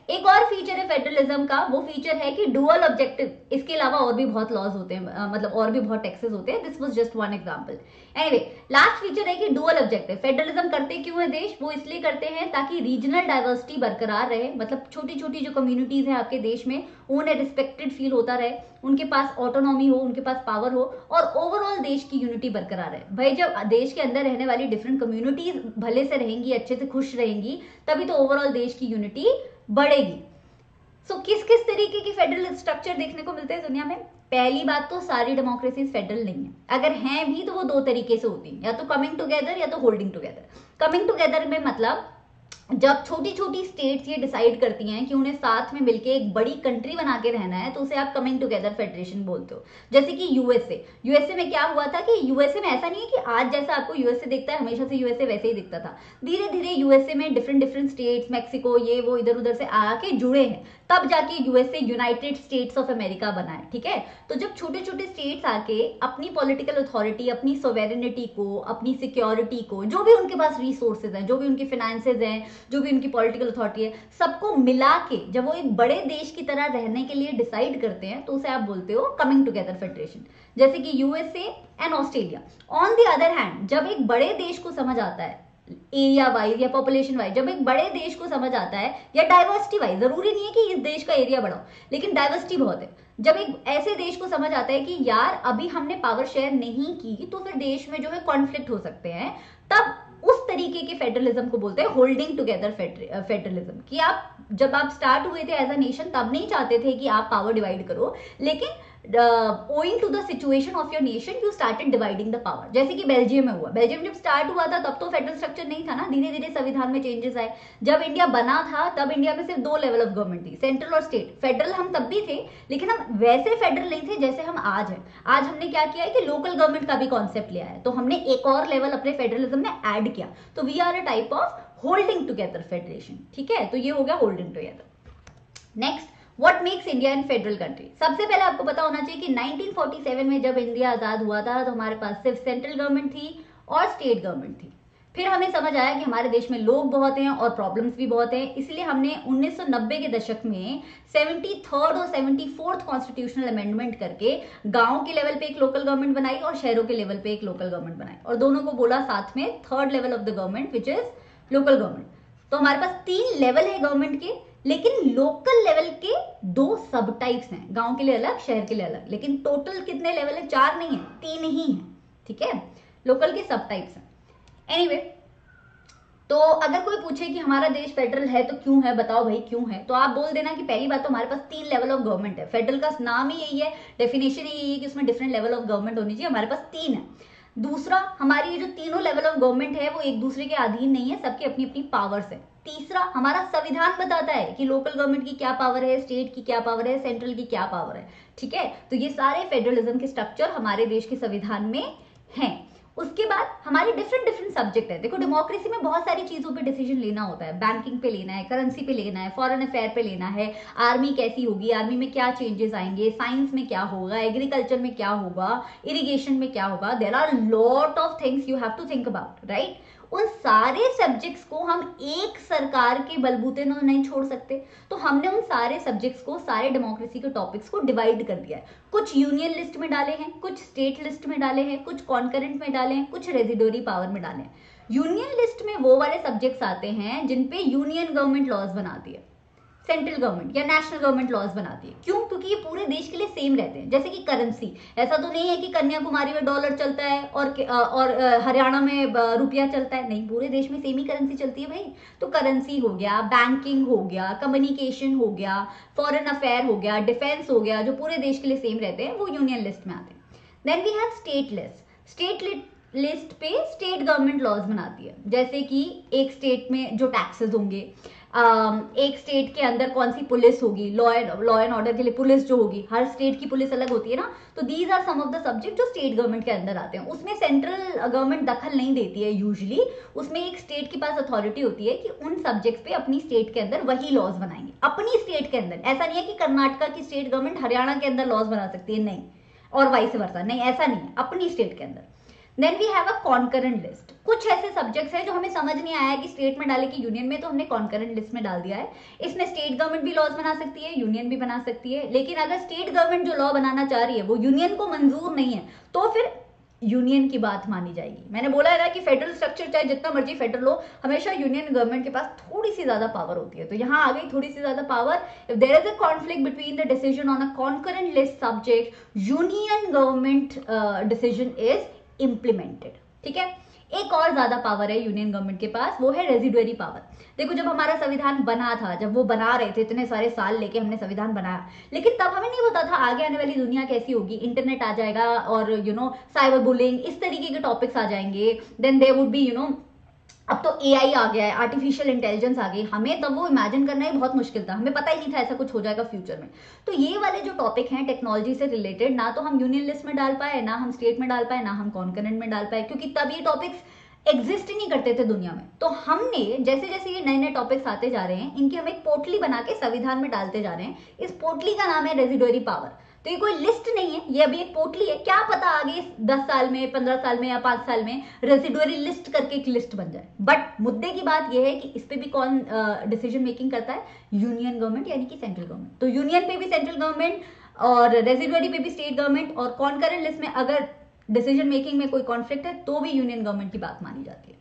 एक और फीचर है फेडरलिज्म का, वो फीचर है कि डुअल ऑब्जेक्टिव, इसके अलावा और भी बहुत लॉज होते हैं, आ, मतलब और भी बहुत टैक्सेस होते हैं, this was just one example. Anyway last feature है कि डुअल ऑब्जेक्टिव। फेडरलिज्म करते क्यों है देश, वो इसलिए करते हैं ताकि रीजनल डाइवर्सिटी बरकरार रहे, मतलब छोटी छोटी जो कम्युनिटीज हैं आपके देश में उन्हें रिस्पेक्टेड फील होता रहे, उनके पास ऑटोनॉमी हो, उनके पास पावर हो, और ओवरऑल देश की यूनिटी बरकरार रहे। भाई जब देश के अंदर रहने वाली डिफरेंट कम्युनिटीज भले से रहेंगी, अच्छे से खुश रहेंगी, तभी तो ओवरऑल देश की यूनिटी बढ़ेगी। सो so, किस किस तरीके की फेडरल स्ट्रक्चर देखने को मिलते हैं दुनिया में? पहली बात तो सारी डेमोक्रेसीज फेडरल नहीं है, अगर हैं भी तो वो दो तरीके से होती हैं, या तो कमिंग टुगेदर या तो होल्डिंग टुगेदर। कमिंग टुगेदर में मतलब जब छोटी छोटी स्टेट्स ये डिसाइड करती हैं कि उन्हें साथ में मिलके एक बड़ी कंट्री बना के रहना है, तो उसे आप कमिंग टुगेदर फेडरेशन बोलते हो। जैसे कि यूएसए, यूएसए में क्या हुआ था कि यूएसए में ऐसा नहीं है कि आज जैसा आपको यूएसए दिखता है हमेशा से यूएसए वैसे ही दिखता था, धीरे धीरे यूएसए में डिफरेंट डिफरेंट स्टेट्स, मैक्सिको, ये वो इधर उधर से आके जुड़े हैं, तब जाके USA United States of America बना है। ठीक है, तो जब छोटे छोटे स्टेट्स आके अपनी पॉलिटिकल अथॉरिटी, अपनी सोवेरेनिटी को, अपनी सिक्योरिटी को, जो भी उनके पास रिसोर्सेज हैं, जो भी उनके फाइनेंसेज हैं, जो भी उनकी पॉलिटिकल अथॉरिटी है, सबको मिला के जब वो एक बड़े देश की तरह रहने के लिए डिसाइड करते हैं, तो उसे आप बोलते हो कमिंग टुगेदर फेडरेशन। जैसे कि USA and Australia. On the other hand जब एक बड़े देश को समझ आता है एरिया वाइज या पॉपुलेशन वाइज, जब एक बड़े देश को समझ आता है, या डाइवर्सिटी वाइज, जरूरी नहीं है कि इस देश का एरिया बढ़ाओ, लेकिन डाइवर्सिटी बहुत है, जब एक ऐसे देश को समझ आता है कि यार अभी हमने पावर शेयर नहीं की तो फिर देश में जो है कॉन्फ्लिक्ट हो सकते हैं, तब उस तरीके के फेडरलिज्म को बोलते हैं होल्डिंग टुगेदर फेडरलिज्म। कि आप जब आप स्टार्ट हुए थे एज अ नेशन तब नहीं चाहते थे कि आप पावर डिवाइड करो, लेकिन owing to the situation of your nation you started dividing the power. जैसे कि बेल्जियम में हुआ, बेल्जियम जब स्टार्ट हुआ था तब तो फेडरल स्ट्रक्चर नहीं था ना, धीरे धीरे संविधान में चेंजेस आए। जब इंडिया बना था तब इंडिया में सिर्फ दो लेवल ऑफ गवर्नमेंट थी, सेंट्रल और स्टेट। फेडरल हम तब भी थे, लेकिन हम वैसे फेडरल नहीं थे जैसे हम आज हैं। आज हमने क्या किया है कि लोकल गवर्नमेंट का भी कॉन्सेप्ट लिया है, तो हमने एक और लेवल अपने फेडरलिज्म में ऐड किया, तो we are a type of holding together federation. ठीक है, तो ये हो गया holding together. Next, what makes India in federal country. सबसे पहले आपको पता होना चाहिए कि नाइनटीन फोर्टी सेवन में जब इंडिया आजाद हुआ था तो हमारे पास सिर्फ सेंट्रल गवर्नमेंट थी और स्टेट गवर्नमेंट थी। फिर हमें समझ आया कि हमारे देश में लोग बहुत हैं और प्रॉब्लम्स भी बहुत हैं, इसलिए हमने उन्नीस सौ नब्बे के दशक में सेवेंटी थर्ड और सेवेंटी फोर्थ कॉन्स्टिट्यूशनल अमेंडमेंट करके गांव के लेवल पे एक लोकल गवर्नमेंट बनाई और शहरों के लेवल पे एक लोकल गवर्नमेंट बनाई, और दोनों को बोला साथ में third level of the government which is local government. तो हमारे पास तीन लेवल है गवर्नमेंट के, लेकिन लोकल लेवल के दो सब टाइप्स हैं, गांव के लिए अलग, शहर के लिए अलग। लेकिन टोटल कितने लेवल है? चार नहीं है, तीन ही है। ठीक है, लोकल के सब टाइप्स हैं। एनीवे, तो अगर कोई पूछे कि हमारा देश फेडरल है तो क्यों है, बताओ भाई क्यों है, तो आप बोल देना कि पहली बात तो हमारे पास तीन लेवल ऑफ गवर्नमेंट है। फेडरल का नाम ही यही है, डेफिनेशन ही यही है कि उसमें डिफरेंट लेवल ऑफ गवर्नमेंट होनी चाहिए, हमारे पास तीन है। दूसरा, हमारी ये जो तीनों लेवल ऑफ गवर्नमेंट है वो एक दूसरे के अधीन नहीं है, सबकी अपनी अपनी पावर्स है। तीसरा, हमारा संविधान बताता है कि लोकल गवर्नमेंट की क्या पावर है, स्टेट की क्या पावर है, सेंट्रल की क्या पावर है। ठीक है, तो ये सारे फेडरलिज्म के स्ट्रक्चर हमारे देश के संविधान में हैं। उसके बाद हमारे डिफरेंट डिफरेंट सब्जेक्ट है। देखो, डेमोक्रेसी में बहुत सारी चीजों पे डिसीजन लेना होता है, बैंकिंग पे लेना है, करेंसी पे लेना है, फॉरेन अफेयर पे लेना है, आर्मी कैसी होगी, आर्मी में क्या चेंजेस आएंगे, साइंस में क्या होगा, एग्रीकल्चर में क्या होगा, इरिगेशन में क्या होगा। There are lot of things you have to think about, right. उन सारे सब्जेक्ट्स को हम एक सरकार के बलबूते में नहीं छोड़ सकते, तो हमने उन सारे सब्जेक्ट्स को, सारे डेमोक्रेसी के टॉपिक्स को डिवाइड कर दिया है। कुछ यूनियन लिस्ट में डाले हैं, कुछ स्टेट लिस्ट में डाले हैं, कुछ कॉन्करेंट में डाले हैं, कुछ रेजिडोरी पावर में डाले हैं। यूनियन लिस्ट में वो वाले सब्जेक्ट्स आते हैं जिनपे यूनियन गवर्नमेंट लॉज बनाती है, सेंट्रल गवर्नमेंट या नेशनल गवर्नमेंट लॉज बनाती है। क्यों? क्योंकि ये पूरे देश के लिए सेम रहते हैं। जैसे कि करेंसी, ऐसा तो नहीं है कि कन्याकुमारी में डॉलर चलता है और और हरियाणा में रुपया चलता है, नहीं, पूरे देश में सेम ही करेंसी चलती है भाई। तो करेंसी हो गया, बैंकिंग हो गया, कम्युनिकेशन हो गया, फॉरेन अफेयर हो गया, डिफेंस हो गया, जो पूरे देश के लिए सेम रहते हैं वो यूनियन लिस्ट में आते हैं। Then we have state list. State list पे स्टेट गवर्नमेंट लॉज बनाती है, जैसे कि एक स्टेट में जो टैक्सेस होंगे, Um, एक स्टेट के अंदर कौन सी पुलिस होगी, law and law and order के लिए पुलिस जो होगी, हर स्टेट की पुलिस अलग होती है ना। तो these are some of the subject जो स्टेट गवर्नमेंट के अंदर आते हैं। उसमें सेंट्रल गवर्नमेंट दखल नहीं देती है यूजुअली, उसमें एक स्टेट के पास अथॉरिटी होती है कि उन सब्जेक्ट्स पे अपनी स्टेट के अंदर वही लॉज बनाएंगे, अपनी स्टेट के अंदर। ऐसा नहीं है कि कर्नाटका की स्टेट गवर्नमेंट हरियाणा के अंदर लॉज बना सकती है, नहीं, और वाइस वर्सा, नहीं, ऐसा नहीं है, अपनी स्टेट के अंदर। Then we have a concurrent list. कुछ ऐसे सब्जेक्ट्स हैं जो हमें समझ नहीं आया कि स्टेट में डाले कि यूनियन में, तो हमने कॉन्करेंट लिस्ट में डाल दिया है। इसमें स्टेट गवर्नमेंट भी लॉज बना सकती है, यूनियन भी बना सकती है, लेकिन अगर स्टेट गवर्नमेंट जो लॉ बनाना चाह रही है वो यूनियन को मंजूर नहीं है तो फिर यूनियन की बात मानी जाएगी। मैंने बोला है ना कि फेडरल स्ट्रक्चर चाहे जितना मर्जी फेडरल हो, हमेशा यूनियन गवर्नमेंट के पास थोड़ी सी ज्यादा पावर होती है। तो यहाँ आ गई थोड़ी सी ज्यादा power. If there is a conflict between the decision on a concurrent list subject, union government decision is implemented. ठीक है, एक और ज्यादा पावर है यूनियन गवर्नमेंट के पास, वो है रेजिडुअरी पावर। देखो जब हमारा संविधान बना था, जब वो बना रहे थे, इतने सारे साल लेके हमने संविधान बनाया, लेकिन तब हमें नहीं पता था आगे आने वाली दुनिया कैसी होगी। इंटरनेट आ जाएगा और यू नो साइबर बुलिंग, इस तरीके के टॉपिक्स आ जाएंगे। Then they would be you know, अब तो एआई आ गया है, आर्टिफिशियल इंटेलिजेंस आ गई, हमें तब वो इमेजिन करना ही बहुत मुश्किल था, हमें पता ही नहीं था ऐसा कुछ हो जाएगा फ्यूचर में। तो ये वाले जो टॉपिक हैं टेक्नोलॉजी से रिलेटेड, ना तो हम यूनियन लिस्ट में डाल पाए, ना हम स्टेट में डाल पाए, ना हम कॉन्करेंट में डाल पाए, क्योंकि तब ये टॉपिक्स एग्जिस्ट ही नहीं करते थे दुनिया में। तो हमने जैसे जैसे ये नए नए टॉपिक्स आते जा रहे हैं, इनकी हम एक पोर्टली बना के संविधान में डालते जा रहे हैं। इस पोर्टली का नाम है रेजिडुअरी पावर। तो ये कोई लिस्ट नहीं है, ये अभी एक पोर्टली है। क्या पता आगे दस साल में, पंद्रह साल में या पांच साल में रेजिडुअरी लिस्ट करके एक लिस्ट बन जाए। बट मुद्दे की बात यह है कि इस पे भी कौन डिसीजन मेकिंग करता है? यूनियन गवर्नमेंट, यानी कि सेंट्रल गवर्नमेंट। तो यूनियन पे भी सेंट्रल गवर्नमेंट और रेजिडुअरी पे भी स्टेट गवर्नमेंट, और कॉन्करेंट लिस्ट में अगर डिसीजन मेकिंग में कोई कॉन्फ्लिक्ट है तो भी यूनियन गवर्नमेंट की बात मानी जाती है।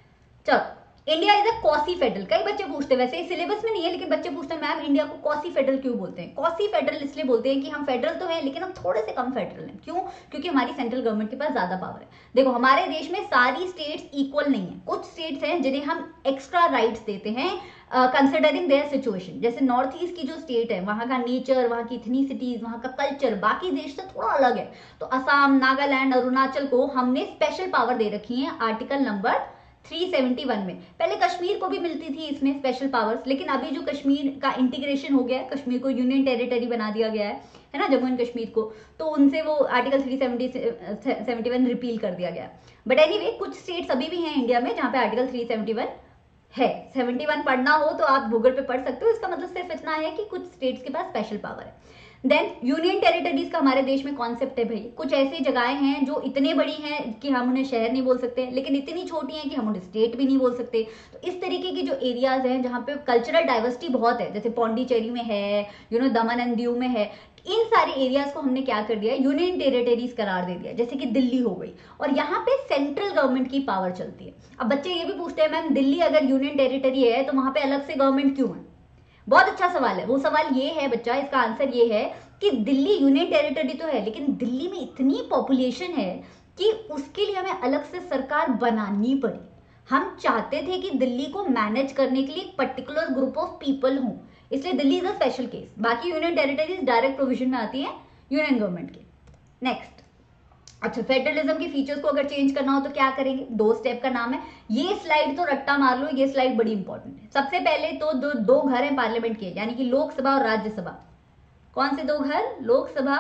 चलो, India is a quasi federal. कई बच्चे पूछते हैं, वैसे सिलेबस में नहीं है लेकिन बच्चे पूछते हैं मैम इंडिया को क्वासी फेडरल क्यों बोलते हैं? क्वासी फेडरल इसलिए बोलते हैं कि हम फेडरल तो हैं लेकिन हम थोड़े से कम फेडरल हैं। क्यों? क्योंकि हमारी सेंट्रल गवर्नमेंट के पास ज्यादा पावर है। देखो हमारे देश में सारी स्टेट्स इक्वल नहीं है, कुछ स्टेट्स हैं जिन्हें हम एक्स्ट्रा राइट्स देते हैं कंसिडरिंग देयर सिचुएशन। जैसे नॉर्थ ईस्ट की जो स्टेट है, वहां का नेचर, वहां की इथनिसिटीज, वहां का कल्चर बाकी देश से थोड़ा अलग है। तो असम, नागालैंड, अरुणाचल को हमने स्पेशल पावर दे रखी है आर्टिकल नंबर तीन सौ इकहत्तर में। पहले कश्मीर को भी मिलती थी इसमें स्पेशल पावर्स, लेकिन अभी जो कश्मीर का इंटीग्रेशन हो गया है, कश्मीर को यूनियन टेरिटरी बना दिया गया है है ना, जम्मू एंड कश्मीर को, तो उनसे वो आर्टिकल तीन सौ इकहत्तर रिपील कर दिया गया। बट एनीवे कुछ स्टेट्स अभी भी हैं इंडिया में जहां पे आर्टिकल तीन सौ इकहत्तर है। इकहत्तर पढ़ना हो तो आप गूगल पे पढ़ सकते हो। इसका मतलब सिर्फ इतना है कि कुछ स्टेट्स के पास स्पेशल पावर है। देन यूनियन टेरिटरीज का हमारे देश में कॉन्सेप्ट है भाई, कुछ ऐसी जगहें हैं जो इतनी बड़ी हैं कि हम उन्हें शहर नहीं बोल सकते, लेकिन इतनी छोटी हैं कि हम उन्हें स्टेट भी नहीं बोल सकते। तो इस तरीके की जो एरियाज हैं जहाँ पे कल्चरल डाइवर्सिटी बहुत है, जैसे पौंडीचेरी में है, you know Daman and Diu में है, इन सारे एरियाज को हमने क्या कर दिया, यूनियन टेरिटरीज करार दे दिया। जैसे कि दिल्ली हो गई, और यहाँ पे सेंट्रल गवर्नमेंट की पावर चलती है। अब बच्चे ये भी पूछते हैं मैम दिल्ली अगर यूनियन टेरिटरी है तो वहां पे अलग से गवर्नमेंट क्यों है? बहुत अच्छा सवाल है। वो सवाल ये है बच्चा, इसका आंसर ये है कि दिल्ली यूनियन टेरिटरी तो है, लेकिन दिल्ली में इतनी पॉपुलेशन है कि उसके लिए हमें अलग से सरकार बनानी पड़ी। हम चाहते थे कि दिल्ली को मैनेज करने के लिए एक पर्टिकुलर ग्रुप ऑफ पीपल हों, इसलिए Delhi is a special case. बाकी यूनियन टेरिटरीज डायरेक्ट प्रोविजन में आती है यूनियन गवर्नमेंट के। नेक्स्ट, अच्छा फेडरलिज्म के फीचर्स को अगर चेंज करना हो तो क्या करेंगे? दो स्टेप का नाम है। ये स्लाइड तो रट्टा मार लो, ये स्लाइड बड़ी इंपॉर्टेंट है। सबसे पहले तो दो दो घर हैं पार्लियामेंट के, यानी कि लोकसभा और राज्यसभा। कौन से दो घर? लोकसभा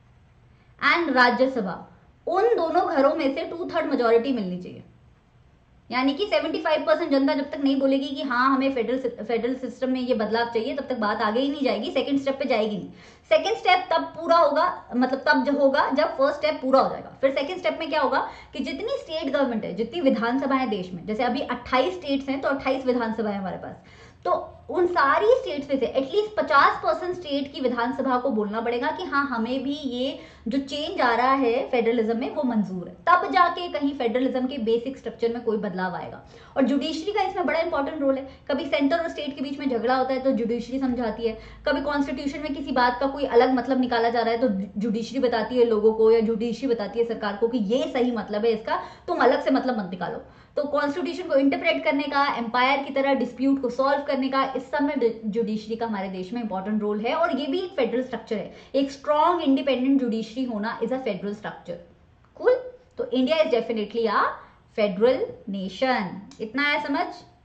एंड राज्यसभा। उन दोनों घरों में से टू थर्ड मेजोरिटी मिलनी चाहिए, यानी कि पचहत्तर परसेंट जनता जब तक नहीं बोलेगी कि हाँ हमें फेडरल फेडरल सिस्टम में ये बदलाव चाहिए, तब तक बात आगे ही नहीं जाएगी, सेकंड स्टेप पे जाएगी नहीं। सेकंड स्टेप तब पूरा होगा, मतलब तब जो होगा जब फर्स्ट स्टेप पूरा हो जाएगा। फिर सेकंड स्टेप में क्या होगा कि जितनी स्टेट गवर्नमेंट है, जितनी विधानसभा है देश में, जैसे अभी अट्ठाईस स्टेट्स हैं तो अट्ठाईस विधानसभा है हमारे पास, तो उन सारी स्टेट्स में से एटलीस्ट पचास परसेंट स्टेट की विधानसभा को बोलना पड़ेगा कि हाँ हमें भी ये जो चेंज आ रहा है फेडरलिज्म में वो मंजूर है, तब जाके कहीं फेडरलिज्म के बेसिक स्ट्रक्चर में कोई बदलाव आएगा। और जुडिशरी का इसमें बड़ा इंपॉर्टेंट रोल है। कभी सेंटर और स्टेट के बीच में झगड़ा होता है तो जुडिशरी समझाती है, कभी कॉन्स्टिट्यूशन में किसी बात का कोई अलग मतलब निकाला जा रहा है तो जुडिशरी बताती है लोगों को, या जुडिशरी बताती है सरकार को कि ये सही मतलब है इसका, तुम अलग से मतलब मत निकालो। तो कॉन्स्टिट्यूशन को इंटरप्रेट करने का, एम्पायर की तरह डिस्प्यूट को सॉल्व करने का, इस सब में जुडिशरी का हमारे देश में इंपॉर्टेंट रोल है। और ये भी एक फेडरल स्ट्रक्चर है। एक स्ट्रॉन्ग इंडिपेंडेंट जुडिशरी होना is a federal structure. Cool. तो India is definitely a federal nation. इतना है समझ?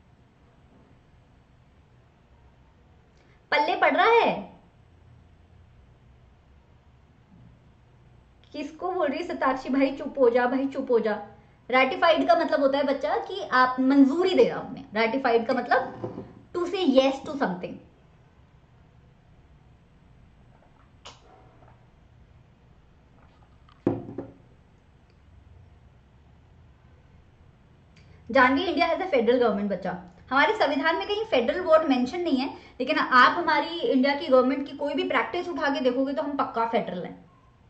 पल्ले पड़ रहा है? किसको बोल रही सताक्षी? भाई चुप हो जा, भाई चुप हो जा। रैटिफाइड का मतलब होता है बच्चा कि आप मंजूरी दे रहा हूं आपने। रैटिफाइड का मतलब to say yes to something. Jahnavi India has a federal government बच्चा। हमारे संविधान में कहीं फेडरल वर्ड मेंशन नहीं है, लेकिन आप हमारी इंडिया की गवर्नमेंट की कोई भी प्रैक्टिस उठा के देखोगे तो हम पक्का फेडरल हैं।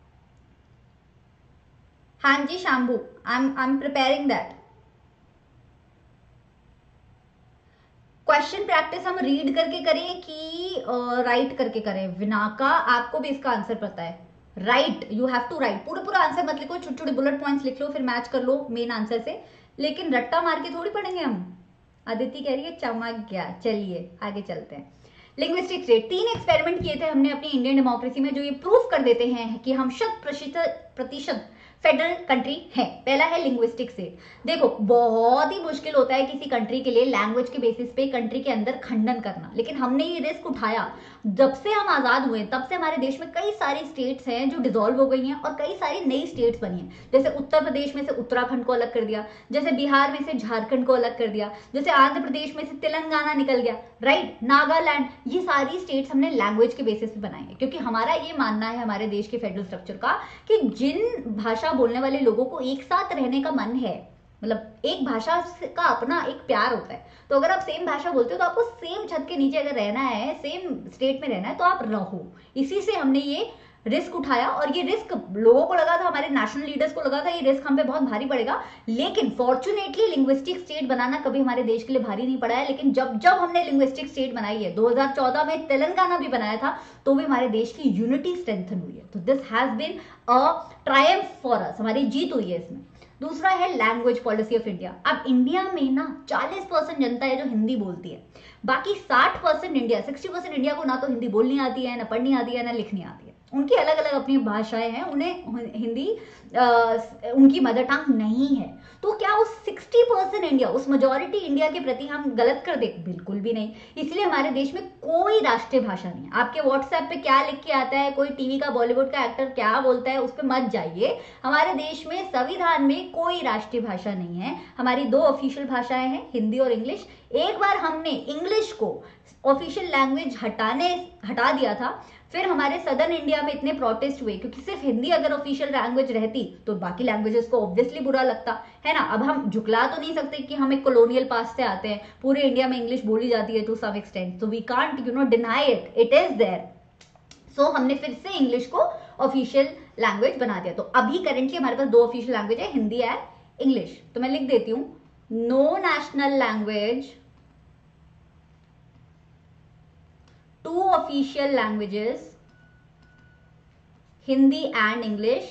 हाँ जी Shambhu, I am I am preparing that. Question practice हम रीड करके करें कि राइट uh, करके करें? विनाका, आपको भी इसका आंसर पता है। Right, you have to write. पूरा पूरा आंसर मत लिखो, छोटे छोटे बुलेट पॉइंट्स लिख लो, फिर मैच कर लो मेन आंसर से, लेकिन रट्टा मार के थोड़ी पढ़ेंगे हम। अदिति कह रही है चमक गया। चलिए आगे चलते हैं। लिंग्विस्टिक स्टेट, तीन एक्सपेरिमेंट किए थे हमने अपनी इंडियन डेमोक्रेसी में जो ये प्रूफ कर देते हैं कि हम शत प्रतिशत प्रतिशत फेडरल कंट्री है। पहला है लिंग्विस्टिक स्टेट। देखो बहुत ही मुश्किल होता है किसी कंट्री के लिए लैंग्वेज के बेसिस पे कंट्री के अंदर खंडन करना, लेकिन हमने ये रिस्क उठाया। जब से हम आजाद हुए तब से हमारे देश में कई सारी स्टेट्स हैं जो डिसॉल्व हो गई हैं और कई सारी नई स्टेट्स बनी हैं। जैसे उत्तर प्रदेश में से उत्तराखंड को अलग कर दिया, जैसे बिहार में से झारखंड को अलग कर दिया, जैसे आंध्र प्रदेश में से तेलंगाना निकल गया, राइट, नागालैंड। ये सारी स्टेट्स हमने लैंग्वेज के बेसिस पे बनाई है, क्योंकि हमारा ये मानना है हमारे देश के फेडरल स्ट्रक्चर का कि जिन भाषा बोलने वाले लोगों को एक साथ रहने का मन है, मतलब एक भाषा का अपना एक प्यार होता है, तो अगर आप सेम भाषा बोलते हो तो आपको सेम छत के नीचे अगर रहना है, सेम स्टेट में रहना है, तो आप रहो। इसी से हमने ये रिस्क उठाया, और ये रिस्क लोगों को लगा था, हमारे नेशनल लीडर्स को लगा था ये रिस्क हम पे बहुत भारी पड़ेगा, लेकिन फॉर्चुनेटली लिंग्विस्टिक स्टेट बनाना कभी हमारे देश के लिए भारी नहीं पड़ा है। लेकिन जब जब हमने लिंग्विस्टिक स्टेट बनाई है, दो हज़ार चौदह में तेलंगाना भी बनाया था, तो भी हमारे देश की यूनिटी स्ट्रेंथन हुई है। तो this has been a triumph for us, हमारी जीत हुई है इसमें। दूसरा है लैंग्वेज पॉलिसी ऑफ इंडिया। अब इंडिया में ना चालीस परसेंट जनता है जो हिंदी बोलती है, बाकी साठ परसेंट इंडिया, साठ परसेंट इंडिया को ना तो हिंदी बोलनी आती है, ना पढ़नी आती है, ना लिखनी आती है। उनकी अलग अलग अपनी भाषाएं हैं, उन्हें हिंदी आ, उनकी मदर टंग नहीं है। तो क्या उस साठ परसेंट इंडिया, उस मेजॉरिटी इंडिया के प्रति हम गलत कर दे? बिल्कुल भी नहीं। इसलिए हमारे देश में कोई राष्ट्रीय भाषा नहीं है। आपके व्हाट्सएप पे क्या लिख के आता है, कोई टीवी का बॉलीवुड का एक्टर क्या बोलता है, उस पर मत जाइए। हमारे देश में संविधान में कोई राष्ट्रीय भाषा नहीं है। हमारी दो ऑफिशियल भाषाएं हैं, हिंदी और इंग्लिश। एक बार हमने इंग्लिश को ऑफिशियल लैंग्वेज हटाने हटा दिया था, फिर हमारे सदर्न इंडिया में इतने प्रोटेस्ट हुए, क्योंकि सिर्फ हिंदी अगर ऑफिशियल लैंग्वेज रहती तो बाकी लैंग्वेजेस को ऑब्वियसली बुरा लगता है ना। अब हम झुकला तो नहीं सकते कि हम एक कॉलोनियल पास से आते हैं, पूरे इंडिया में इंग्लिश बोली जाती है to some extent, so we can't you know deny it, it is there. So हमने फिर से इंग्लिश को ऑफिशियल लैंग्वेज बना दिया। तो अभी करेंटली हमारे पास दो ऑफिशियल लैंग्वेज है, हिंदी एंड इंग्लिश। तो मैं लिख देती हूँ, no national language, two official languages, Hindi and English,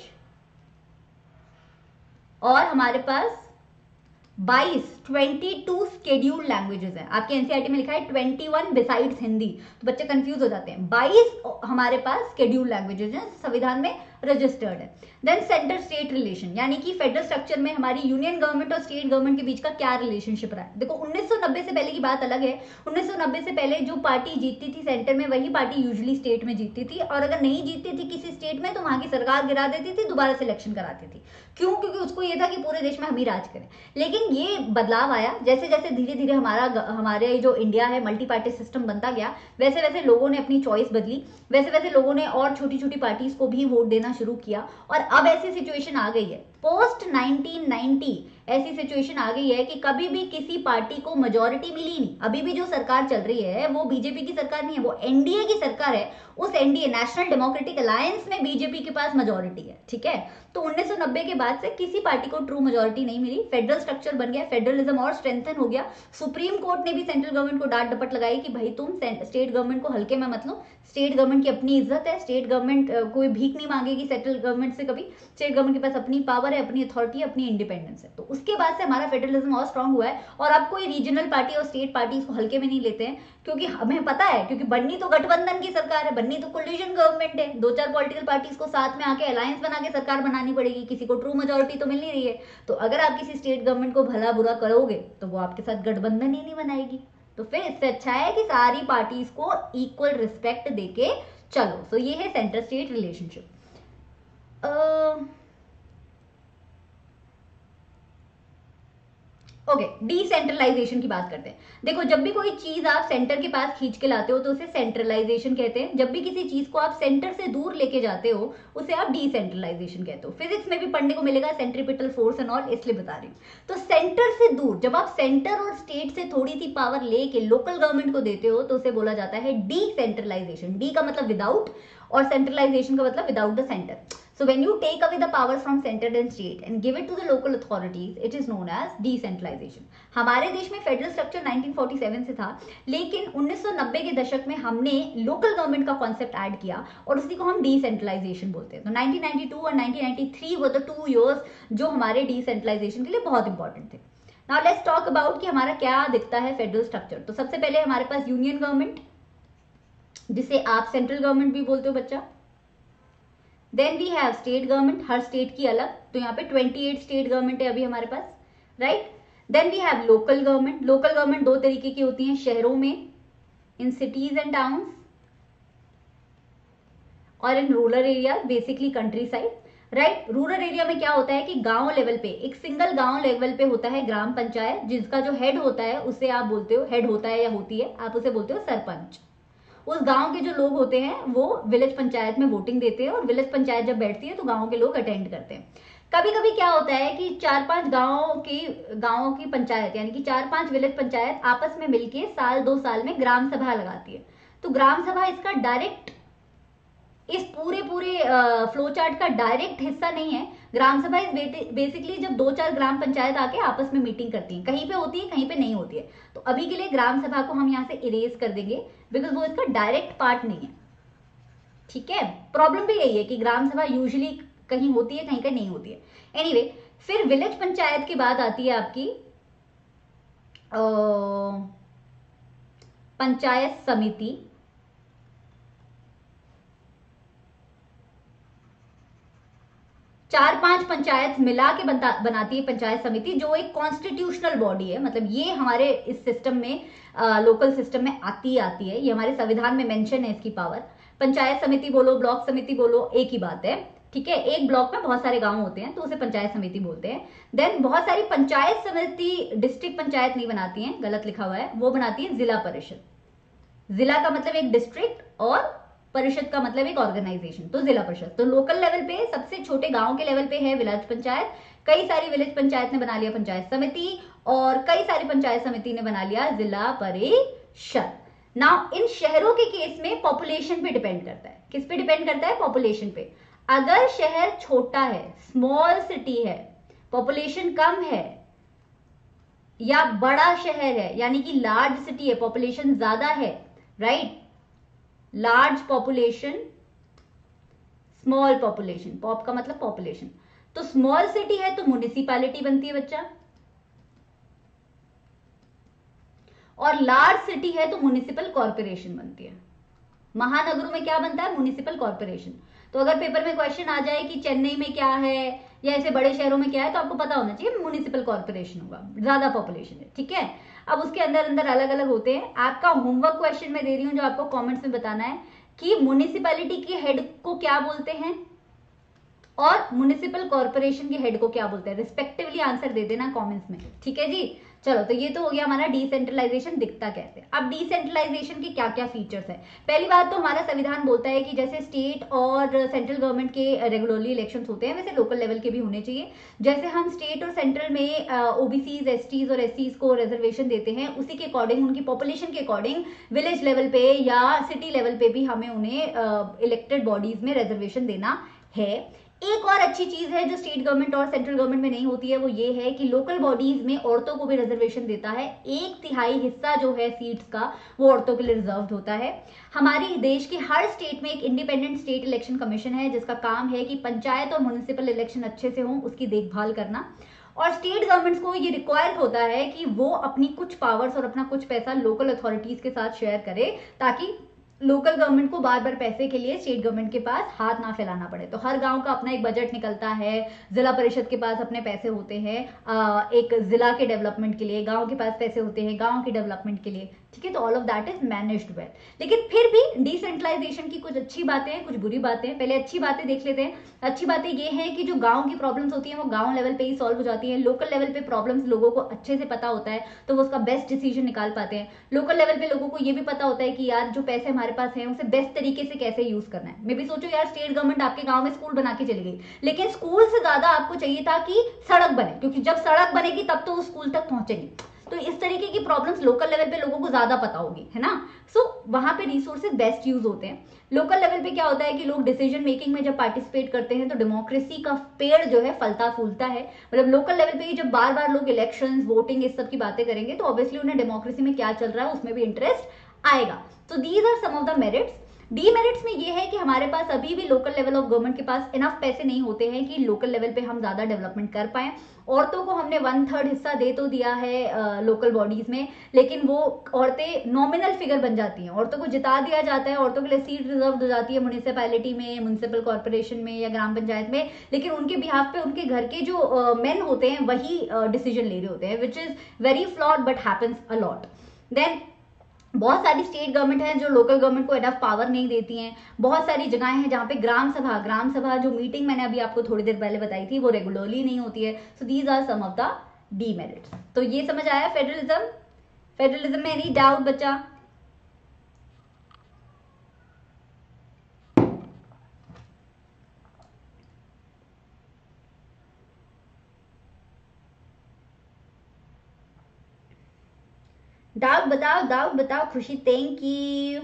और हमारे पास बाईस, बाईस स्केड्यूल्ड लैंग्वेजेस हैं। आपके एनसीईआरटी में लिखा है इक्कीस बिसाइड्स हिंदी, तो बच्चे कंफ्यूज हो जाते हैं। बाईस हमारे पास स्केड्यूल्ड लैंग्वेजेस हैं, संविधान में रजिस्टर्ड है। देन सेंटर स्टेट रिलेशन, यानी कि फेडरल स्ट्रक्चर में हमारी यूनियन गवर्नमेंट और स्टेट गवर्नमेंट के बीच का क्या रिलेशनशिप रहा है। देखो उन्नीस सौ नब्बे से पहले की बात अलग है। उन्नीस सौ नब्बे से पहले जो पार्टी जीतती थी सेंटर में, वही पार्टी यूजुअली स्टेट में जीतती थी, और अगर नहीं जीतती थी किसी स्टेट में तो वहां की सरकार गिरा देती थी, दोबारा से इलेक्शन कराती थी। क्यों? क्योंकि उसको ये था कि पूरे देश में हम ही राज करें। लेकिन ये बदलाव आया जैसे जैसे धीरे धीरे हमारा हमारे जो इंडिया है मल्टी पार्टी सिस्टम बनता गया, वैसे वैसे लोगों ने अपनी चॉइस बदली, वैसे वैसे लोगों ने और छोटी छोटी पार्टीज को भी वोट देना शुरू किया, और अब ऐसी सिचुएशन आ गई है पोस्ट नाइनटीन नाइंटी, ऐसी सिचुएशन आ गई है कि कभी भी किसी पार्टी को मेजॉरिटी मिली नहीं। अभी भी जो सरकार चल रही है वो बीजेपी की सरकार नहीं है, वो एनडीए की सरकार है। उस एनडीए नेशनल डेमोक्रेटिक अलायंस में बीजेपी के पास मेजॉरिटी है, ठीक है। तो उन्नीस सौ नब्बे के बाद से किसी पार्टी को ट्रू मेजॉरिटी नहीं मिली, फेडरल स्ट्रक्चर बन गया, फेडरलिज्म और स्ट्रेंथन हो गया। सुप्रीम कोर्ट ने भी सेंट्रल गवर्नमेंट को डांट डपट लगाई कि भाई तुम स्टेट गवर्नमेंट को हल्के में मत लो, स्टेट गवर्नमेंट की अपनी इज्जत है, स्टेट गवर्नमेंट कोई भीख नहीं मांगेगी सेंट्रल गवर्नमेंट से कभी, स्टेट गवर्नमेंट के पास अपनी पावर है, अपनी अथॉरिटी, अपनी इंडिपेंडेंस है। तो उसके बाद से हमारा फेडरलिज्म और स्ट्रांग हुआ है, और अब कोई रीजनल पार्टी और स्टेट पार्टी इसको हल्के में नहीं लेते हैं, क्योंकि हमें पता है, क्योंकि बननी तो गठबंधन की सरकार है, बननी तो कोलिशन गवर्नमेंट है, दो चार पॉलिटिकल पार्टीज को साथ में आके अलायंस बना के सरकार बनानी पड़ेगी, किसी को ट्रू मेजॉरिटी तो मिल नहीं रही है। तो अगर आप किसी स्टेट गवर्नमेंट को भला बुरा करोगे तो वो आपके साथ गठबंधन ही नहीं बनाएगी। तो फिर इससे अच्छा है कि सारी पार्टीज को इक्वल रिस्पेक्ट देके चलो। तो ये है centre state relationship. Okay, decentralization की बात करते हैं। देखो, जब भी कोई चीज आप सेंटर के पास खींच के लाते हो तो उसे सेंट्रलाइजेशन कहते हैं। जब भी किसी चीज को आप सेंटर से दूर लेके जाते हो उसे आप डिसेंट्रलाइजेशन कहते हो। फिजिक्स में भी पढ़ने को मिलेगा सेंट्रीपिटल फोर्स एंड ऑल, इसलिए बता रही हूँ। तो सेंटर से दूर, जब आप सेंटर और स्टेट से थोड़ी सी पावर लेके लोकल गवर्नमेंट को देते हो तो उसे बोला जाता है डिसेंट्रलाइजेशन। डी का मतलब विदाउट और सेंट्रलाइजेशन का मतलब without the centre. So when you take away the powers from center and state and give it to the local authorities, it is known as decentralization. हमारे देश में federal structure nineteen forty seven से था, लेकिन उन्नीस सौ नब्बे के दशक में हमने लोकल गवर्नमेंट का कॉन्सेप्ट ऐड किया और उसी को हम डिसेंट्रलाइजेशन बोलते हैं। तो नाइनटीन नाइंटी टू और नाइनटीन नाइंटी थ्री वो द टू इयर्स जो हमारे डिसेंट्रलाइजेशन के लिए बहुत इंपॉर्टेंट थे। नाउ लेट्स टॉक अबाउट कि हमारा क्या दिखता है फेडरल स्ट्रक्चर। तो सबसे पहले हमारे पास यूनियन गवर्नमेंट, जिसे आप सेंट्रल गवर्नमेंट भी बोलते हो बच्चा। Then we have state government, हर स्टेट की अलग, तो यहाँ पे अट्ठाईस स्टेट गवर्नमेंट है अभी हमारे पास, right. Then we have local government. Local government दो तरीके की होती हैं, शहरों में, इन सिटीज एंड टाउन्स, और in rural area, basically countryside, right. Rural area में क्या होता है कि गांव लेवल पे, एक सिंगल गांव लेवल पे होता है ग्राम पंचायत, जिसका जो हेड होता है उसे आप बोलते हो, हेड होता है या होती है, आप उसे बोलते हो सरपंच। उस गांव के जो लोग होते हैं वो विलेज पंचायत में वोटिंग देते हैं और विलेज पंचायत जब बैठती है तो गांव के लोग अटेंड करते हैं। कभी कभी क्या होता है कि चार पांच गांवों की गांवों की पंचायत, यानी कि चार पांच विलेज पंचायत आपस में मिलके साल दो साल में ग्राम सभा लगाती है। तो ग्राम सभा इसका डायरेक्ट, इस पूरे पूरे फ्लो चार्ट का डायरेक्ट हिस्सा नहीं है। ग्राम सभा इज बेसिकली जब दो चार ग्राम पंचायत आके आपस में मीटिंग करती हैं, कहीं पे होती है कहीं पे नहीं होती है। तो अभी के लिए ग्राम सभा को हम यहाँ से इरेज कर देंगे बिकॉज वो इसका डायरेक्ट पार्ट नहीं है, ठीक है। प्रॉब्लम भी यही है कि ग्राम सभा यूजुअली कहीं होती है कहीं कहीं नहीं होती है। एनीवे anyway, फिर विलेज पंचायत के बाद आती है आपकी पंचायत समिति, चार पांच पंचायत मिला के बनता बनाती है पंचायत समिति, जो एक कॉन्स्टिट्यूशनल बॉडी है। मतलब ये हमारे इस सिस्टम में, लोकल सिस्टम में आती आती है, ये हमारे संविधान में मेंशन है इसकी पावर। पंचायत समिति बोलो, ब्लॉक समिति बोलो, एक ही बात है, ठीक है। एक ब्लॉक में बहुत सारे गांव होते हैं तो उसे पंचायत समिति बोलते हैं। देन बहुत सारी पंचायत समिति डिस्ट्रिक्ट पंचायत नहीं बनाती है, गलत लिखा हुआ है, वो बनाती है जिला परिषद। जिला का मतलब एक डिस्ट्रिक्ट और परिषद का मतलब एक ऑर्गेनाइजेशन, तो जिला परिषद। तो लोकल लेवल पे सबसे छोटे गांव के लेवल पे है विलेज पंचायत, कई सारी विलेज पंचायत ने बना लिया पंचायत समिति और कई सारी पंचायत समिति ने बना लिया जिला परिषद। नाउ इन शहरों के केस में पॉपुलेशन पे डिपेंड करता है, किस पे डिपेंड करता है, पॉपुलेशन पे। अगर शहर छोटा है, स्मॉल सिटी है, पॉपुलेशन कम है, या बड़ा शहर है यानी कि लार्ज सिटी है, पॉपुलेशन ज्यादा है, right, large population, small population, pop का मतलब पॉपुलेशन। तो स्मॉल सिटी है तो म्युनिसिपैलिटी बनती है बच्चा, और लार्ज सिटी है तो म्युनिसिपल कॉर्पोरेशन बनती है। महानगरों में क्या बनता है, म्युनिसिपल कॉर्पोरेशन। तो अगर पेपर में क्वेश्चन आ जाए कि चेन्नई में क्या है या ऐसे बड़े शहरों में क्या है, तो आपको पता होना चाहिए म्युनिसिपल कॉर्पोरेशन होगा, ज्यादा पॉपुलेशन है, ठीक है। अब उसके अंदर अंदर अलग अलग होते हैं। आपका होमवर्क क्वेश्चन में दे रही हूं जो आपको कमेंट्स में बताना है कि म्युनिसिपैलिटी के हेड को क्या बोलते हैं और म्युनिसिपल कॉर्पोरेशन के हेड को क्या बोलते हैं, रिस्पेक्टिवली आंसर दे देना कमेंट्स में, ठीक है जी। चलो, तो ये तो हो गया हमारा डिसेंट्रलाइजेशन दिखता कैसे। अब डिसेंट्रलाइजेशन के क्या क्या फीचर्स है। पहली बात तो हमारा संविधान बोलता है कि जैसे स्टेट और सेंट्रल गवर्नमेंट के रेगुलरली इलेक्शंस होते हैं वैसे लोकल लेवल के भी होने चाहिए। जैसे हम स्टेट और सेंट्रल में ओबीसीज, एसटीज और एससीज को रिजर्वेशन देते हैं, उसी के अकॉर्डिंग, उनकी पॉपुलेशन के अकॉर्डिंग विलेज लेवल पे या सिटी लेवल पे भी हमें उन्हें इलेक्टेड बॉडीज में रिजर्वेशन देना है। एक और अच्छी चीज है जो स्टेट गवर्नमेंट और सेंट्रल गवर्नमेंट में नहीं होती है, वो ये है कि लोकल बॉडीज में औरतों को भी रिजर्वेशन देता है। एक तिहाई हिस्सा जो है सीट्स का वो औरतों के लिए रिजर्व्ड होता है। हमारे देश के हर स्टेट में एक इंडिपेंडेंट स्टेट इलेक्शन कमीशन है जिसका काम है कि पंचायत और म्युनिसिपल इलेक्शन अच्छे से हों, उसकी देखभाल करना। और स्टेट गवर्नमेंट्स को ये रिक्वायर होता है कि वो अपनी कुछ पावर्स और अपना कुछ पैसा लोकल अथॉरिटीज के साथ शेयर करे, ताकि लोकल गवर्नमेंट को बार बार पैसे के लिए स्टेट गवर्नमेंट के पास हाथ ना फैलाना पड़े। तो हर गांव का अपना एक बजट निकलता है, जिला परिषद के पास अपने पैसे होते हैं एक जिला के डेवलपमेंट के लिए, गांव के पास पैसे होते हैं गांव के डेवलपमेंट के लिए, ठीक है, तो all of that is managed well. लेकिन फिर भी डिसेंट्रलाइजेशन की कुछ अच्छी बातें हैं, कुछ बुरी बातें हैं। पहले अच्छी बातें देख लेते हैं। अच्छी बातें ये हैं कि जो गांव की प्रॉब्लम्स होती हैं वो गांव लेवल पे ही सॉल्व हो जाती हैं। लोकल लेवल पे प्रॉब्लम्स लोगों को अच्छे से पता होता है तो वो उसका बेस्ट डिसीजन निकाल पाते हैं। लोकल लेवल पे लोगों को ये भी पता होता है कि यार जो पैसे हमारे पास हैं उसे बेस्ट तरीके से कैसे यूज करना है। मैं भी सोचो यार, स्टेट गवर्नमेंट आपके गांव में स्कूल बना के चली गई, लेकिन स्कूल से ज्यादा आपको चाहिए था कि सड़क बने, क्योंकि जब सड़क बनेगी तब तो उस स्कूल तक पहुंचेगी। तो इस तरीके की प्रॉब्लम्स लोकल लेवल पे लोगों को ज्यादा पता होगी, है ना। सो so, वहां पे रिसोर्सेज बेस्ट यूज होते हैं। लोकल लेवल पे क्या होता है कि लोग डिसीजन मेकिंग में जब पार्टिसिपेट करते हैं तो डेमोक्रेसी का पेड़ जो है फलता फूलता है। मतलब लोकल लेवल पे जब बार बार लोग इलेक्शंस, वोटिंग, इस सब की बातें करेंगे तो ऑब्वियसली उन्हें डेमोक्रेसी में क्या चल रहा है उसमें भी इंटरेस्ट आएगा। तो these are some of the merits. Demerits में ये है कि हमारे पास अभी भी लोकल लेवल ऑफ गवर्नमेंट के पास इनफ पैसे नहीं होते हैं कि लोकल लेवल पे हम ज्यादा डेवलपमेंट कर पाए। औरतों को हमने वन थर्ड हिस्सा दे तो दिया है लोकल बॉडीज में, लेकिन वो औरतें नॉमिनल फिगर बन जाती हैं। औरतों को जिता दिया जाता है, औरतों के लिए सीट रिजर्व हो जाती है म्यूनिसिपैलिटी में, म्यूनिसिपल कॉर्पोरेशन में या ग्राम पंचायत में, लेकिन उनके बिहाफ पे उनके घर के जो मेन uh, होते हैं वही डिसीजन uh, ले रहे होते हैं, which is very flawed but happens a lot. Then बहुत सारी स्टेट गवर्नमेंट है जो लोकल गवर्नमेंट को इनफ पावर नहीं देती हैं। बहुत सारी जगहें हैं जहाँ पे ग्राम सभा ग्राम सभा जो मीटिंग मैंने अभी आपको थोड़ी देर पहले बताई थी वो रेगुलरली नहीं होती है। So these are some of the demerits. तो ये समझ आया फेडरलिज्म। फेडरलिज्म में एनी डाउट बच्चा? डाउट बताओ, डाउट बताओ खुशी। Thank you.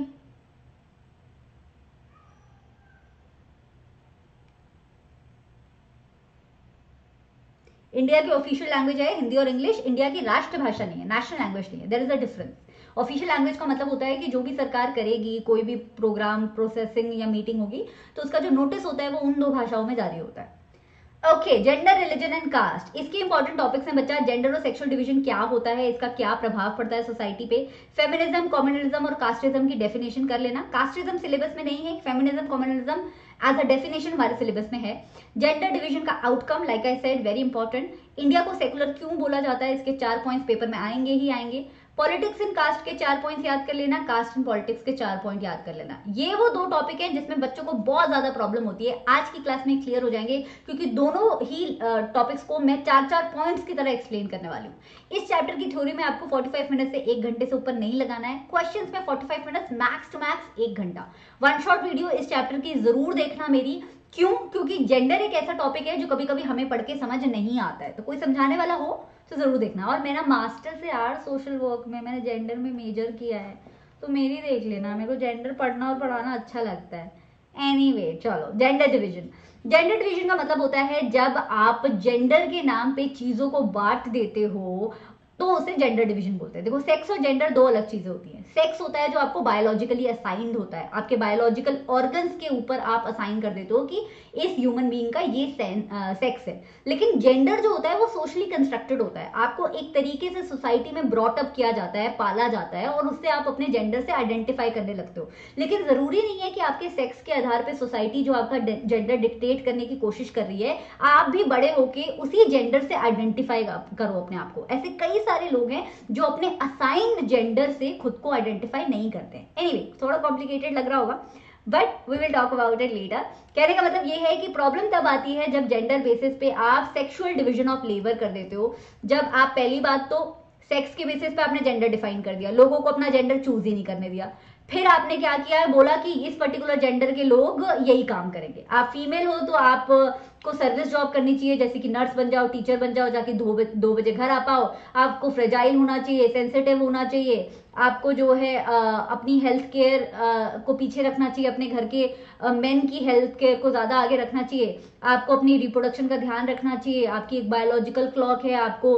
इंडिया की ऑफिशियल लैंग्वेज है हिंदी और इंग्लिश। इंडिया की राष्ट्रभाषा नहीं है, नेशनल लैंग्वेज नहीं है। There is a difference. Official language का मतलब होता है कि जो भी सरकार करेगी, कोई भी प्रोग्राम, प्रोसेसिंग या मीटिंग होगी, तो उसका जो नोटिस होता है वो उन दो भाषाओं में जारी होता है। Okay, gender, religion and caste, इसके इंपॉर्टेंट टॉपिक्स हैं बच्चा। जेंडर और सेक्सुअल डिवीजन क्या होता है, इसका क्या प्रभाव पड़ता है सोसाइटी पे। फेमिनिज्म, कम्युनलिज्म और कास्टिज्म की डेफिनेशन कर लेना। कास्टिज्म सिलेबस में नहीं है, feminism, communalism as a definition हमारे सिलेबस में है। जेंडर डिवीजन का outcome, like I said, very important. India को सेकुलर क्यों बोला जाता है, इसके चार पॉइंट्स पेपर में आएंगे ही आएंगे। पॉलिटिक्स इन कास्ट के चार पॉइंट्स याद कर लेना, कास्ट इन पॉलिटिक्स के चार पॉइंट याद कर लेना। ये वो दो टॉपिक हैं जिसमें बच्चों को बहुत ज्यादा प्रॉब्लम होती है। आज की क्लास में क्लियर हो जाएंगे, क्योंकि दोनों ही टॉपिक्स को मैं चार चार पॉइंट्स की तरह एक्सप्लेन करने वाली हूँ। इस चैप्टर की थ्योरी में आपको पैंतालीस मिनट से एक घंटे से ऊपर नहीं लगाना है। क्वेश्चंस में पैंतालीस मिनट, मैक्स टू मैक्स एक घंटा। वन शॉट वीडियो इस चैप्टर की जरूर देखना मेरी। क्यों? क्योंकि जेंडर एक ऐसा टॉपिक है जो कभी कभी हमें पढ़ के समझ नहीं आता है, तो कोई समझाने वाला हो तो जरूर देखना। और मेरा मास्टर से आर्ट सोशल वर्क में मैंने जेंडर में मेजर किया है, तो मेरी देख लेना। मेरे को जेंडर पढ़ना और पढ़ाना अच्छा लगता है। एनीवे, चलो, जेंडर डिवीजन। जेंडर डिवीजन का मतलब होता है जब आप जेंडर के नाम पे चीजों को बांट देते हो तो उसे जेंडर डिवीजन बोलते हैं। देखो, सेक्स और जेंडर दो अलग चीजें होती हैं। सेक्स होता है जो आपको बायोलॉजिकली असाइंड होता है, आपके बायोलॉजिकल ऑर्गन्स के ऊपर आप असाइन कर देते हो कि इस ह्यूमन बीइंग का ये सेक्स है। लेकिन जेंडर जो होता है वो सोशली कंस्ट्रक्टेड होता है। आपको एक तरीके से सोसाइटी में ब्रॉट अप किया जाता है, पाला जाता है, और उससे आप अपने जेंडर से आइडेंटिफाई करने लगते हो। लेकिन जरूरी नहीं है कि आपके सेक्स के आधार पर सोसाइटी जो आपका जेंडर डिक्टेट करने की कोशिश कर रही है, आप भी बड़े होके उसी जेंडर से आइडेंटिफाई करो अपने आप को। ऐसे कई सारे लोग हैं जो अपने असाइन्ड जेंडर से खुद को आइडेंटिफाई नहीं करते हैं। एनीवे, थोड़ा कॉम्प्लिकेटेड लग रहा होगा, but we will talk about it later. कहने का मतलब ये है कि प्रॉब्लम तब आती है जब जेंडर बेसिस पे आप सेक्सुअल डिवीजन ऑफ लेबर कर देते हो। जब आप, पहली बात तो सेक्स के बेसिस पे आपने जेंडर डिफाइन कर दिया, लोगों को अपना जेंडर चूज ही नहीं करने दिया। फिर आपने क्या किया है, बोला कि इस पर्टिकुलर जेंडर के लोग यही काम करेंगे। आप फीमेल हो तो आप को सर्विस जॉब करनी चाहिए, जैसे कि नर्स बन जाओ, टीचर बन जाओ, जाके दो बजे दो बजे घर आ पाओ। आपको फ्रेजाइल होना चाहिए, सेंसिटिव होना चाहिए, आपको जो है आ, अपनी हेल्थ केयर आ, को पीछे रखना चाहिए, अपने घर के मेन की हेल्थ केयर को ज्यादा आगे रखना चाहिए, आपको अपनी रिप्रोडक्शन का ध्यान रखना चाहिए, आपकी एक बायोलॉजिकल क्लॉक है, आपको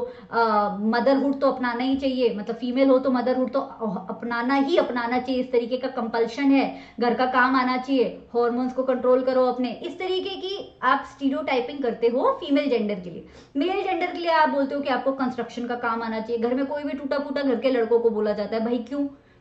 मदरहुड तो अपनाना ही चाहिए, मतलब फीमेल हो तो मदरहुड तो अपनाना ही अपनाना चाहिए, इस तरीके का कंपल्शन है, घर का काम आना चाहिए, हॉर्मोन्स को कंट्रोल करो अपने, इस तरीके की आप स्टीरियोटाइपिंग करते हो फीमेल जेंडर के लिए। मेल जेंडर के लिए आप बोलते हो कि आपको कंस्ट्रक्शन का काम आना चाहिए। घर में कोई भी टूटा फूटा घर के लड़कों को बोला जाता है, भाई क्यों?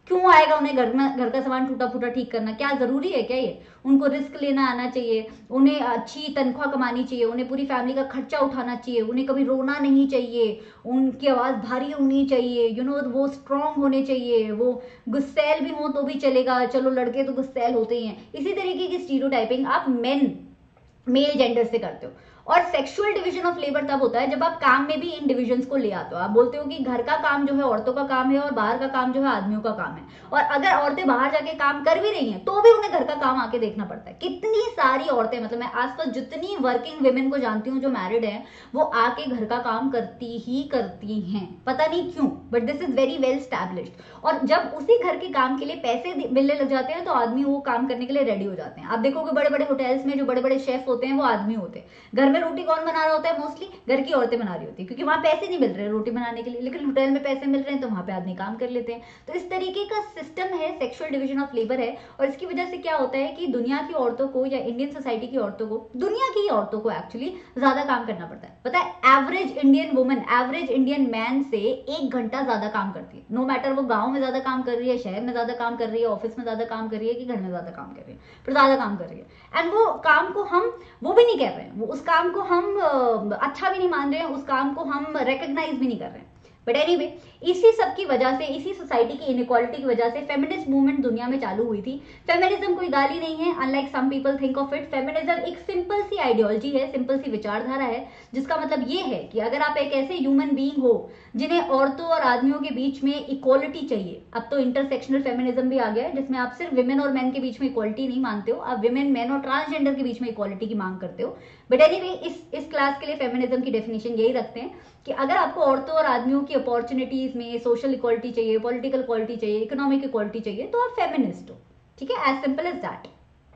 क्यों आएगा उन्हें घर में घर का सामान टूटा फूटा ठीक करना? क्या जरूरी है क्या ये? उनको रिस्क लेना आना चाहिए, उन्हें अच्छी तनख्वाह कमानी चाहिए, उन्हें पूरी फैमिली का खर्चा उठाना चाहिए, उन्हें कभी रोना नहीं चाहिए, उनकी आवाज भारी होनी चाहिए, यू नो वो स्ट्रांग होने चाहिए, वो गुस्सैल भी हो तो भी चलेगा, चलो लड़के तो गुस्सैल होते ही हैं। इसी तरीके की स्टीरियोटाइपिंग आप मेन मेल जेंडर से करते हो। और सेक्सुअल डिवीजन ऑफ लेबर तब होता है जब आप काम में भी इन डिविजन्स को ले आते हो। आप बोलते हो कि घर का काम जो है औरतों का काम है और बाहर का काम जो है आदमियों का काम है, और अगर औरतें बाहर जाके काम कर भी रही हैं तो भी उन्हें घर का काम आके देखना पड़ता है। कितनी सारी औरतें, मतलब मैं आसपास जितनी वर्किंग विमेन को जानती हूँ जो मैरिड हैं, वो आके घर का काम करती ही करती हैं, पता नहीं क्यों, but this is very well established. और जब उसी घर के काम के लिए पैसे मिलने लग जाते हैं तो आदमी वो काम करने के लिए रेडी हो जाते हैं। आप देखोगे बड़े बड़े होटल्स में जो बड़े बड़े शेफ होते हैं वो आदमी होते हैं। घर में रोटी कौन बना रहा होता है? मोस्टली घर की औरतें बना रही होती है, क्योंकि वहां पैसे नहीं मिल रहे रोटी बनाने के लिए, लेकिन होटल में पैसे मिल रहे हैं तो वहां पे आदमी काम कर लेते हैं। तो इस तरीके का सिस्टम है, सेक्सुअल डिवीजन ऑफ लेबर है। और इसकी वजह से क्या होता है कि दुनिया की औरतों को या इंडियन सोसाइटी की औरतों को, दुनिया की औरतों को एक्चुअली ज्यादा काम करना पड़ता है। पता है average Indian woman average Indian man से एक घंटा ज्यादा काम करती है। नो मैटर वो गाँव में ज्यादा काम कर रही है, शहर में ज्यादा काम कर रही है, ऑफिस में ज्यादा काम कर रही है कि घर में ज्यादा काम कर रही है, पर ज्यादा काम कर रही है। एंड वो काम को हम वो भी नहीं कर रहे हैं, वो उस काम को हम अच्छा भी नहीं मान रहे हैं, उस काम को हम रिकॉग्नाइज भी नहीं कर रहे हैं। बट एनीवे, इसी सब की वजह से, इसी सोसाइटी की इनइक्वालिटी की वजह से फेमिनिस्ट मूवमेंट दुनिया में चालू हुई थी। फेमिनिज्म कोई गाली नहीं है, unlike some people think of it. Feminism एक सिंपल सी आइडियोलॉजी है, सिंपल सी विचारधारा है, जिसका मतलब ये है कि अगर आप एक ऐसे ह्यूमन बीइंग हो जिन्हें औरतों और आदमियों के बीच में इक्वालिटी चाहिए, अब तो इंटरसेक्शनल फेमिनिज्म भी आ गया है जिसमें आप सिर्फ विमेन और मैन के बीच में इक्वालिटी नहीं मानते हो, आप विमेन, मैन और ट्रांसजेंडर के बीच में इक्वालिटी की मांग करते हो। बट एनीवे, इस इस क्लास के लिए फेमिनिज्म की डेफिनेशन यही रखते हैं कि अगर आपको औरतों और आदमियों की अपॉर्चुनिटीज में सोशल इक्वालिटी चाहिए, पॉलिटिकल इक्वालिटी चाहिए, इकोनॉमिक इक्वालिटी चाहिए, तो आप फेमिनिस्ट हो। ठीक है, एज सिंपल एज दैट।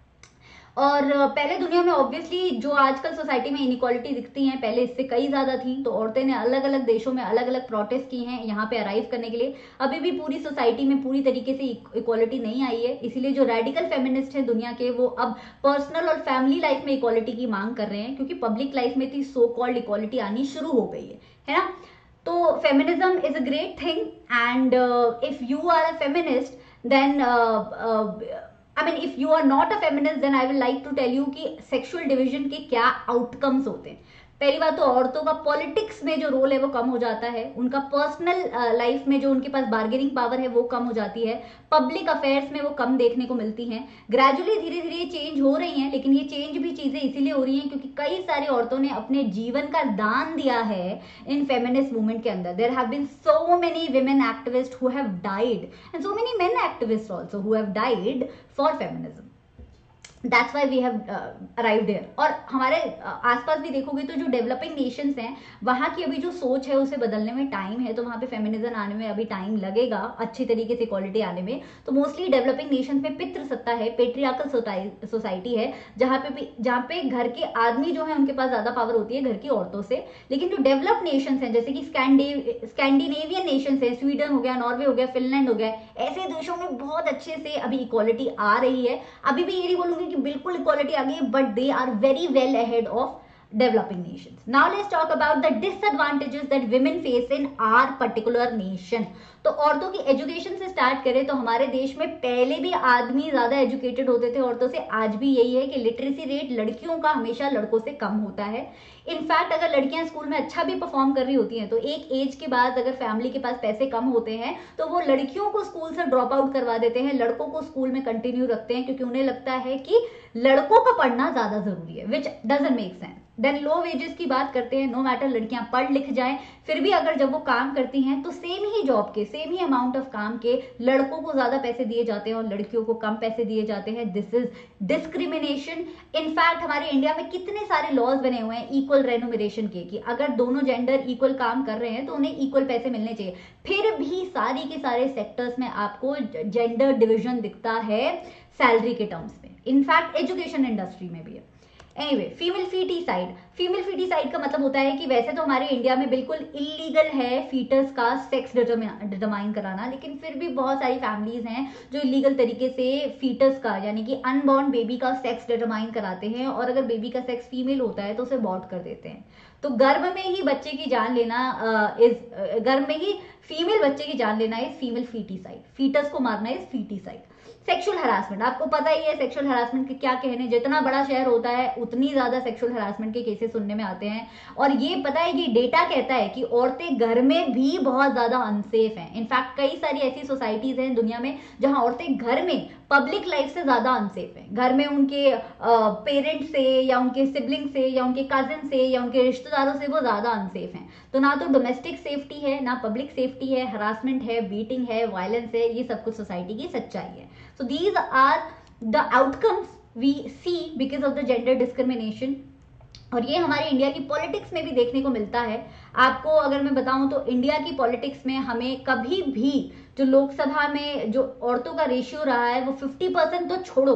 और पहले दुनिया में ऑब्वियसली जो आजकल सोसाइटी में इनइक्वालिटी दिखती हैं, पहले इससे कई ज्यादा थी। तो औरतें ने अलग अलग देशों में अलग अलग प्रोटेस्ट की हैं यहाँ पे अराइव करने के लिए। अभी भी पूरी सोसाइटी में पूरी तरीके से इक्वालिटी नहीं आई है, इसीलिए जो रेडिकल फेमिनिस्ट हैं दुनिया के, वो अब पर्सनल और फैमिली लाइफ में इक्वालिटी की मांग कर रहे हैं, क्योंकि पब्लिक लाइफ में थी सो कॉल्ड इक्वालिटी आनी शुरू हो गई है, है ना। तो feminism is a great thing, and if you are a feminist then I mean, if you are not a feminist, then I will like to tell you कि सेक्सुअल डिवीजन के क्या आउटकम्स होते हैं। पहली बात तो औरतों का पॉलिटिक्स में जो रोल है वो कम हो जाता है, उनका पर्सनल लाइफ में जो उनके पास बार्गेनिंग पावर है वो कम हो जाती है, पब्लिक अफेयर्स में वो कम देखने को मिलती हैं। ग्रेजुअली धीरे धीरे चेंज हो रही हैं, लेकिन ये चेंज भी चीजें इसीलिए हो रही हैं क्योंकि कई सारी औरतों ने अपने जीवन का दान दिया है इन फेमिनिस्ट मूवमेंट के अंदर। There have been so many women activist who have died and so many men activist also who have died for feminism. That's why we have uh, arrived there। और हमारे uh, आसपास भी देखोगे तो जो developing Nations हैं वहां की अभी जो सोच है उसे बदलने में टाइम है, तो वहां पे फेमिनिज्म आने में अभी टाइम लगेगा, अच्छी तरीके से इक्वालिटी आने में। तो मोस्टली डेवलपिंग नेशंस में पितृ सत्ता है, पेट्रियार्कल सोसाइटी है, जहां पे भी जहां पे घर के आदमी जो है उनके पास ज्यादा पावर होती है घर की औरतों से। लेकिन जो डेवलप्ड नेशंस हैं जैसे कि स्कैंडिनेवियन नेशंस है, स्वीडन हो गया, नॉर्वे हो गया, फिनलैंड हो गया, ऐसे देशों में बहुत अच्छे से अभी इक्वालिटी आ रही है। अभी भी ये नहीं बोलूंगी कि बिल्कुल इक्वालिटी आ गई, but they are very well ahead of developing nations। Now let's talk about the disadvantages that women face in our particular nation। तो औरतों की एजुकेशन से स्टार्ट करें तो हमारे देश में पहले भी आदमी ज्यादा एजुकेटेड होते थे औरतों से, आज भी यही है कि लिटरेसी रेट लड़कियों का हमेशा लड़कों से कम होता है। इनफैक्ट अगर लड़कियां स्कूल में अच्छा भी परफॉर्म कर रही होती हैं तो एक एज के बाद अगर फैमिली के पास पैसे कम होते हैं तो वो लड़कियों को स्कूल से ड्रॉप आउट करवा देते हैं, लड़कों को स्कूल में कंटिन्यू रखते हैं, क्योंकि उन्हें लगता है कि लड़कों का पढ़ना ज्यादा जरूरी है, which doesn't make sense. Then low wages की बात करते हैं, नो मैटर लड़कियां पढ़ लिख जाएं, फिर भी अगर जब वो काम करती हैं तो सेम ही जॉब के, सेम ही अमाउंट ऑफ काम के लड़कों को ज्यादा पैसे दिए जाते हैं और लड़कियों को कम पैसे दिए जाते हैं। This is discrimination. इनफैक्ट हमारे इंडिया में कितने सारे लॉज बने हुए हैं इक्वल रेन्यूमरेशन के, कि अगर दोनों जेंडर इक्वल काम कर रहे हैं तो उन्हें इक्वल पैसे मिलने चाहिए। फिर भी सारी के सारे सेक्टर्स में आपको जेंडर डिविजन दिखता है सैलरी के टर्म्स में, इनफैक्ट एजुकेशन इंडस्ट्री में भी है। Anyway, female foeticide, female foeticide का मतलब होता है कि वैसे तो हमारे इंडिया में बिल्कुल इलीगल है फीटस का सेक्स डिटरमाइन कराना, लेकिन फिर भी बहुत सारी फैमिलीज हैं जो इलीगल तरीके से फीटस का यानी कि अनबॉर्न बेबी का सेक्स डिटरमाइन कराते हैं, और अगर बेबी का सेक्स फीमेल होता है तो उसे अबॉर्ट कर देते हैं। तो गर्भ में ही बच्चे की जान लेना इज गर्भ में ही फीमेल बच्चे की जान लेना इज फीमेल फीटिसाइड, फीटस को मारना इज फीटिसाइड। सेक्सुअल हरासमेंट, आपको पता ही है सेक्सुअल हरासमेंट के क्या कहने, जितना बड़ा शहर होता है उतनी ज्यादा सेक्सुअल हरासमेंट के केसेस सुनने में आते हैं। और ये पता है कि डेटा कहता है कि औरतें घर में भी बहुत ज्यादा अनसेफ हैं। इनफैक्ट कई सारी ऐसी सोसाइटीज हैं दुनिया में जहां औरतें घर में पब्लिक लाइफ से ज्यादा अनसेफ हैं। घर में उनके पेरेंट्स से या उनके सिबलिंग से या उनके कजिन से या उनके रिश्तेदारों से वो ज्यादा अनसेफ हैं। तो ना तो डोमेस्टिक सेफ्टी है, ना पब्लिक सेफ्टी है, हरासमेंट है, बीटिंग है, वायलेंस है, ये सब कुछ सोसाइटी की सच्चाई है। So these are the outcomes we see because of the gender discrimination। और ये हमारे इंडिया की पॉलिटिक्स में भी देखने को मिलता है। आपको अगर मैं बताऊं तो इंडिया की पॉलिटिक्स में हमें कभी भी जो लोकसभा में जो औरतों का रेशियो रहा है वो फिफ्टी परसेंट तो छोड़ो,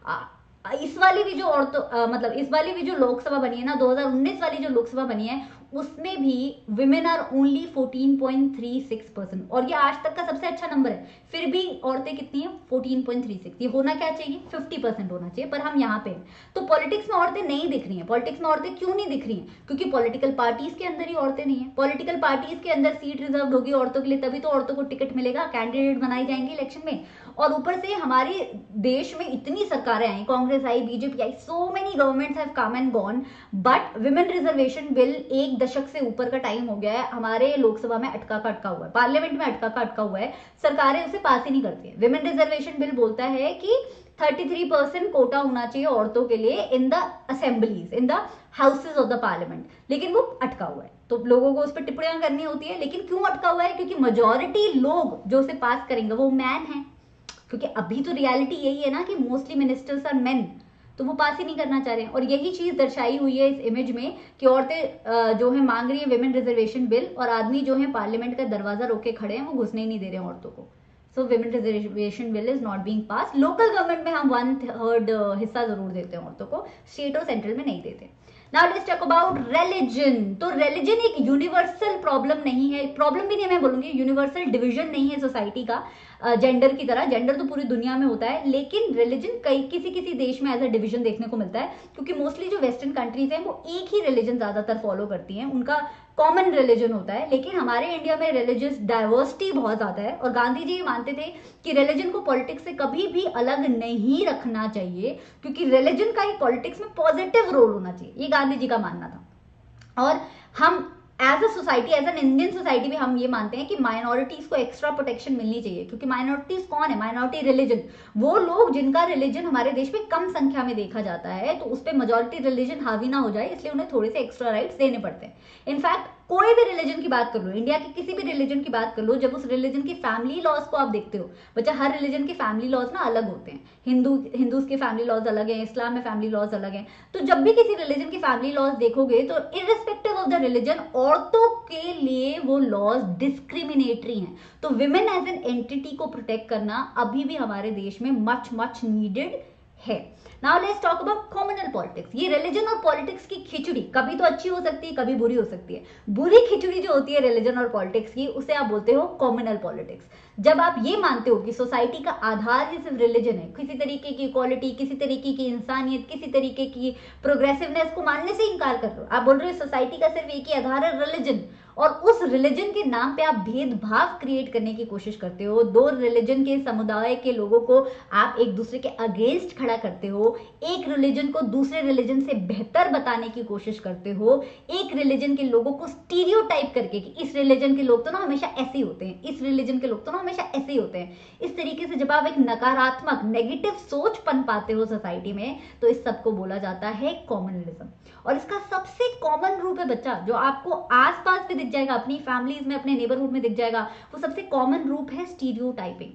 इस वाली भी जो औरतों मतलब इस वाली भी जो लोकसभा बनी है ना, दो हज़ार उन्नीस वाली जो लोकसभा बनी है, उसमें भी women are only fourteen point three six percent, और ये आज तक का सबसे अच्छा नंबर है। फिर भी औरतें कितनी है? Fourteen point three six. ये होना क्या चाहिए? फिफ्टी परसेंट होना चाहिए, पर हम यहाँ पे हैं। तो पॉलिटिक्स में औरतें नहीं दिख रही हैं। पॉलिटिक्स में औरतें क्यों नहीं दिख रही हैं? क्योंकि पॉलिटिकल पार्टीज के अंदर ही औरतें नहीं है। पॉलिटिकल पार्टीज के अंदर सीट रिजर्व होगी औरतों के लिए, तभी तो औरतों को टिकट मिलेगा, कैंडिडेट बनाई जाएंगे इलेक्शन में। और ऊपर से हमारे देश में इतनी सरकारें आई, कांग्रेस आई, बीजेपी आई, so many governments have come and gone, but women reservation bill एक दशक से ऊपर का टाइम हो गया है, हमारे लोकसभा में अटका का अटका हुआ है, पार्लियामेंट में अटका का अटका हुआ है, सरकारें उसे पास ही नहीं करती है। विमेन रिजर्वेशन बिल बोलता है कि थर्टी थ्री परसेंट कोटा होना चाहिए औरतों के लिए in the assemblies, in the houses of the parliament, लेकिन वो अटका हुआ है। तो लोगों को उस पर टिप्पणियां करनी होती है, लेकिन क्यों अटका हुआ है? क्योंकि मेजॉरिटी लोग जो उसे पास करेंगे वो मैन है। क्योंकि अभी तो रियलिटी यही है ना कि मोस्टली मिनिस्टर्स आर मेन, तो वो पास ही नहीं करना चाह रहे हैं। और यही चीज दर्शाई हुई है इस इमेज में कि औरतें जो है मांग रही है विमेन रिजर्वेशन बिल, और आदमी जो है पार्लियामेंट का दरवाजा रोके खड़े हैं, वो घुसने ही नहीं दे रहे हैं औरतों को। So women reservation bill is not being pass. Local government में हम वन थर्ड हिस्सा जरूर देते हैं औरतों को, स्टेट और सेंट्रल में नहीं देते। Now let's talk about religion. तो रिलीजन एक यूनिवर्सल प्रॉब्लम नहीं है, प्रॉब्लम भी नहीं मैं बोलूंगी, यूनिवर्सल डिवीजन नहीं है सोसाइटी का जेंडर की तरह। जेंडर तो पूरी दुनिया में होता है, लेकिन रिलीजन कई किसी किसी देश में एज अ डिवीजन देखने को मिलता है, क्योंकि मोस्टली जो वेस्टर्न कंट्रीज हैं वो एक ही रिलीजन ज्यादातर फॉलो करती हैं, उनका कॉमन रिलीजन होता है। लेकिन हमारे इंडिया में रिलीजियस डाइवर्सिटी बहुत ज्यादा है, और गांधी जी मानते थे कि रिलीजन को पॉलिटिक्स से कभी भी अलग नहीं रखना चाहिए, क्योंकि रिलीजन का ही पॉलिटिक्स में पॉजिटिव रोल होना चाहिए, ये गांधी जी का मानना था। और हम as a society, as an Indian society में हम ये मानते हैं कि माइनॉरिटीज को एक्स्ट्रा प्रोटेक्शन मिलनी चाहिए, क्योंकि माइनॉरिटीज कौन है? माइनॉरिटी रिलीजन, वो लोग जिनका रिलीजन हमारे देश में कम संख्या में देखा जाता है, तो उस पर मेजॉरिटी रिलीजन हावी ना हो जाए, इसलिए उन्हें थोड़े से एक्स्ट्रा राइट्स देने पड़ते हैं। इनफैक्ट कोई भी रिलीजन की बात कर लो, इंडिया के किसी भी रिलीजन की बात कर लो, जब उस रिलीजन की फैमिली लॉज को आप देखते हो, बच्चा हर रिलीजन के फैमिली लॉज ना अलग होते हैं। हिंदू हिंदूज के फैमिली लॉज अलग है, इस्लाम में फैमिली लॉज अलग है। तो जब भी किसी रिलीजन की फैमिली लॉज देखोगे तो इररिस्पेक्टिव ऑफ द रिलीजन औरतों के लिए वो लॉज डिस्क्रिमिनेटरी हैं। तो विमेन एज एन एंटिटी को प्रोटेक्ट करना अभी भी हमारे देश में मच मच नीडेड है। Now let's talk about communal politics. ये रिलीजन और पॉलिटिक्स की खिचड़ी कभी तो अच्छी हो सकती है, कभी बुरी हो सकती है। बुरी खिचड़ी जो होती है रिलीजन और पॉलिटिक्स की, उसे आप बोलते हो कॉमनल पॉलिटिक्स। जब आप ये मानते हो कि सोसाइटी का आधार ही सिर्फ रिलीजन है, किसी तरीके की इक्वालिटी, किसी तरीके की इंसानियत, किसी तरीके की प्रोग्रेसिवनेस को मानने से इंकार कर लो। आप बोल रहे हो सोसाइटी का सिर्फ एक ही आधार है रिलीजन, और उस रिलीजन के नाम पे आप भेदभाव क्रिएट करने की कोशिश करते हो। दो रिलीजन के समुदाय के लोगों को आप एक दूसरे के अगेंस्ट खड़ा करते हो, एक रिलीजन को दूसरे रिलीजन से बेहतर बताने की कोशिश करते हो, एक रिलीजन के लोगों को स्टीरियोटाइप करके कि इस रिलीजन के लोग तो ना हमेशा ऐसे ही होते हैं, इस रिलीजन के लोग तो ना हमेशा ऐसे ही होते हैं। इस तरीके से जब आप एक नकारात्मक नेगेटिव सोच पन पाते हो सोसाइटी में, तो इस सब को बोला जाता है कॉमनलिज्म। और इसका सबसे कॉमन रूप है बच्चा, जो आपको आसपास भी दिख जाएगा, अपनी फैमिलीज में, अपने नेबरहुड में दिख जाएगा, वो सबसे कॉमन रूप है स्टीरियोटाइपिंग।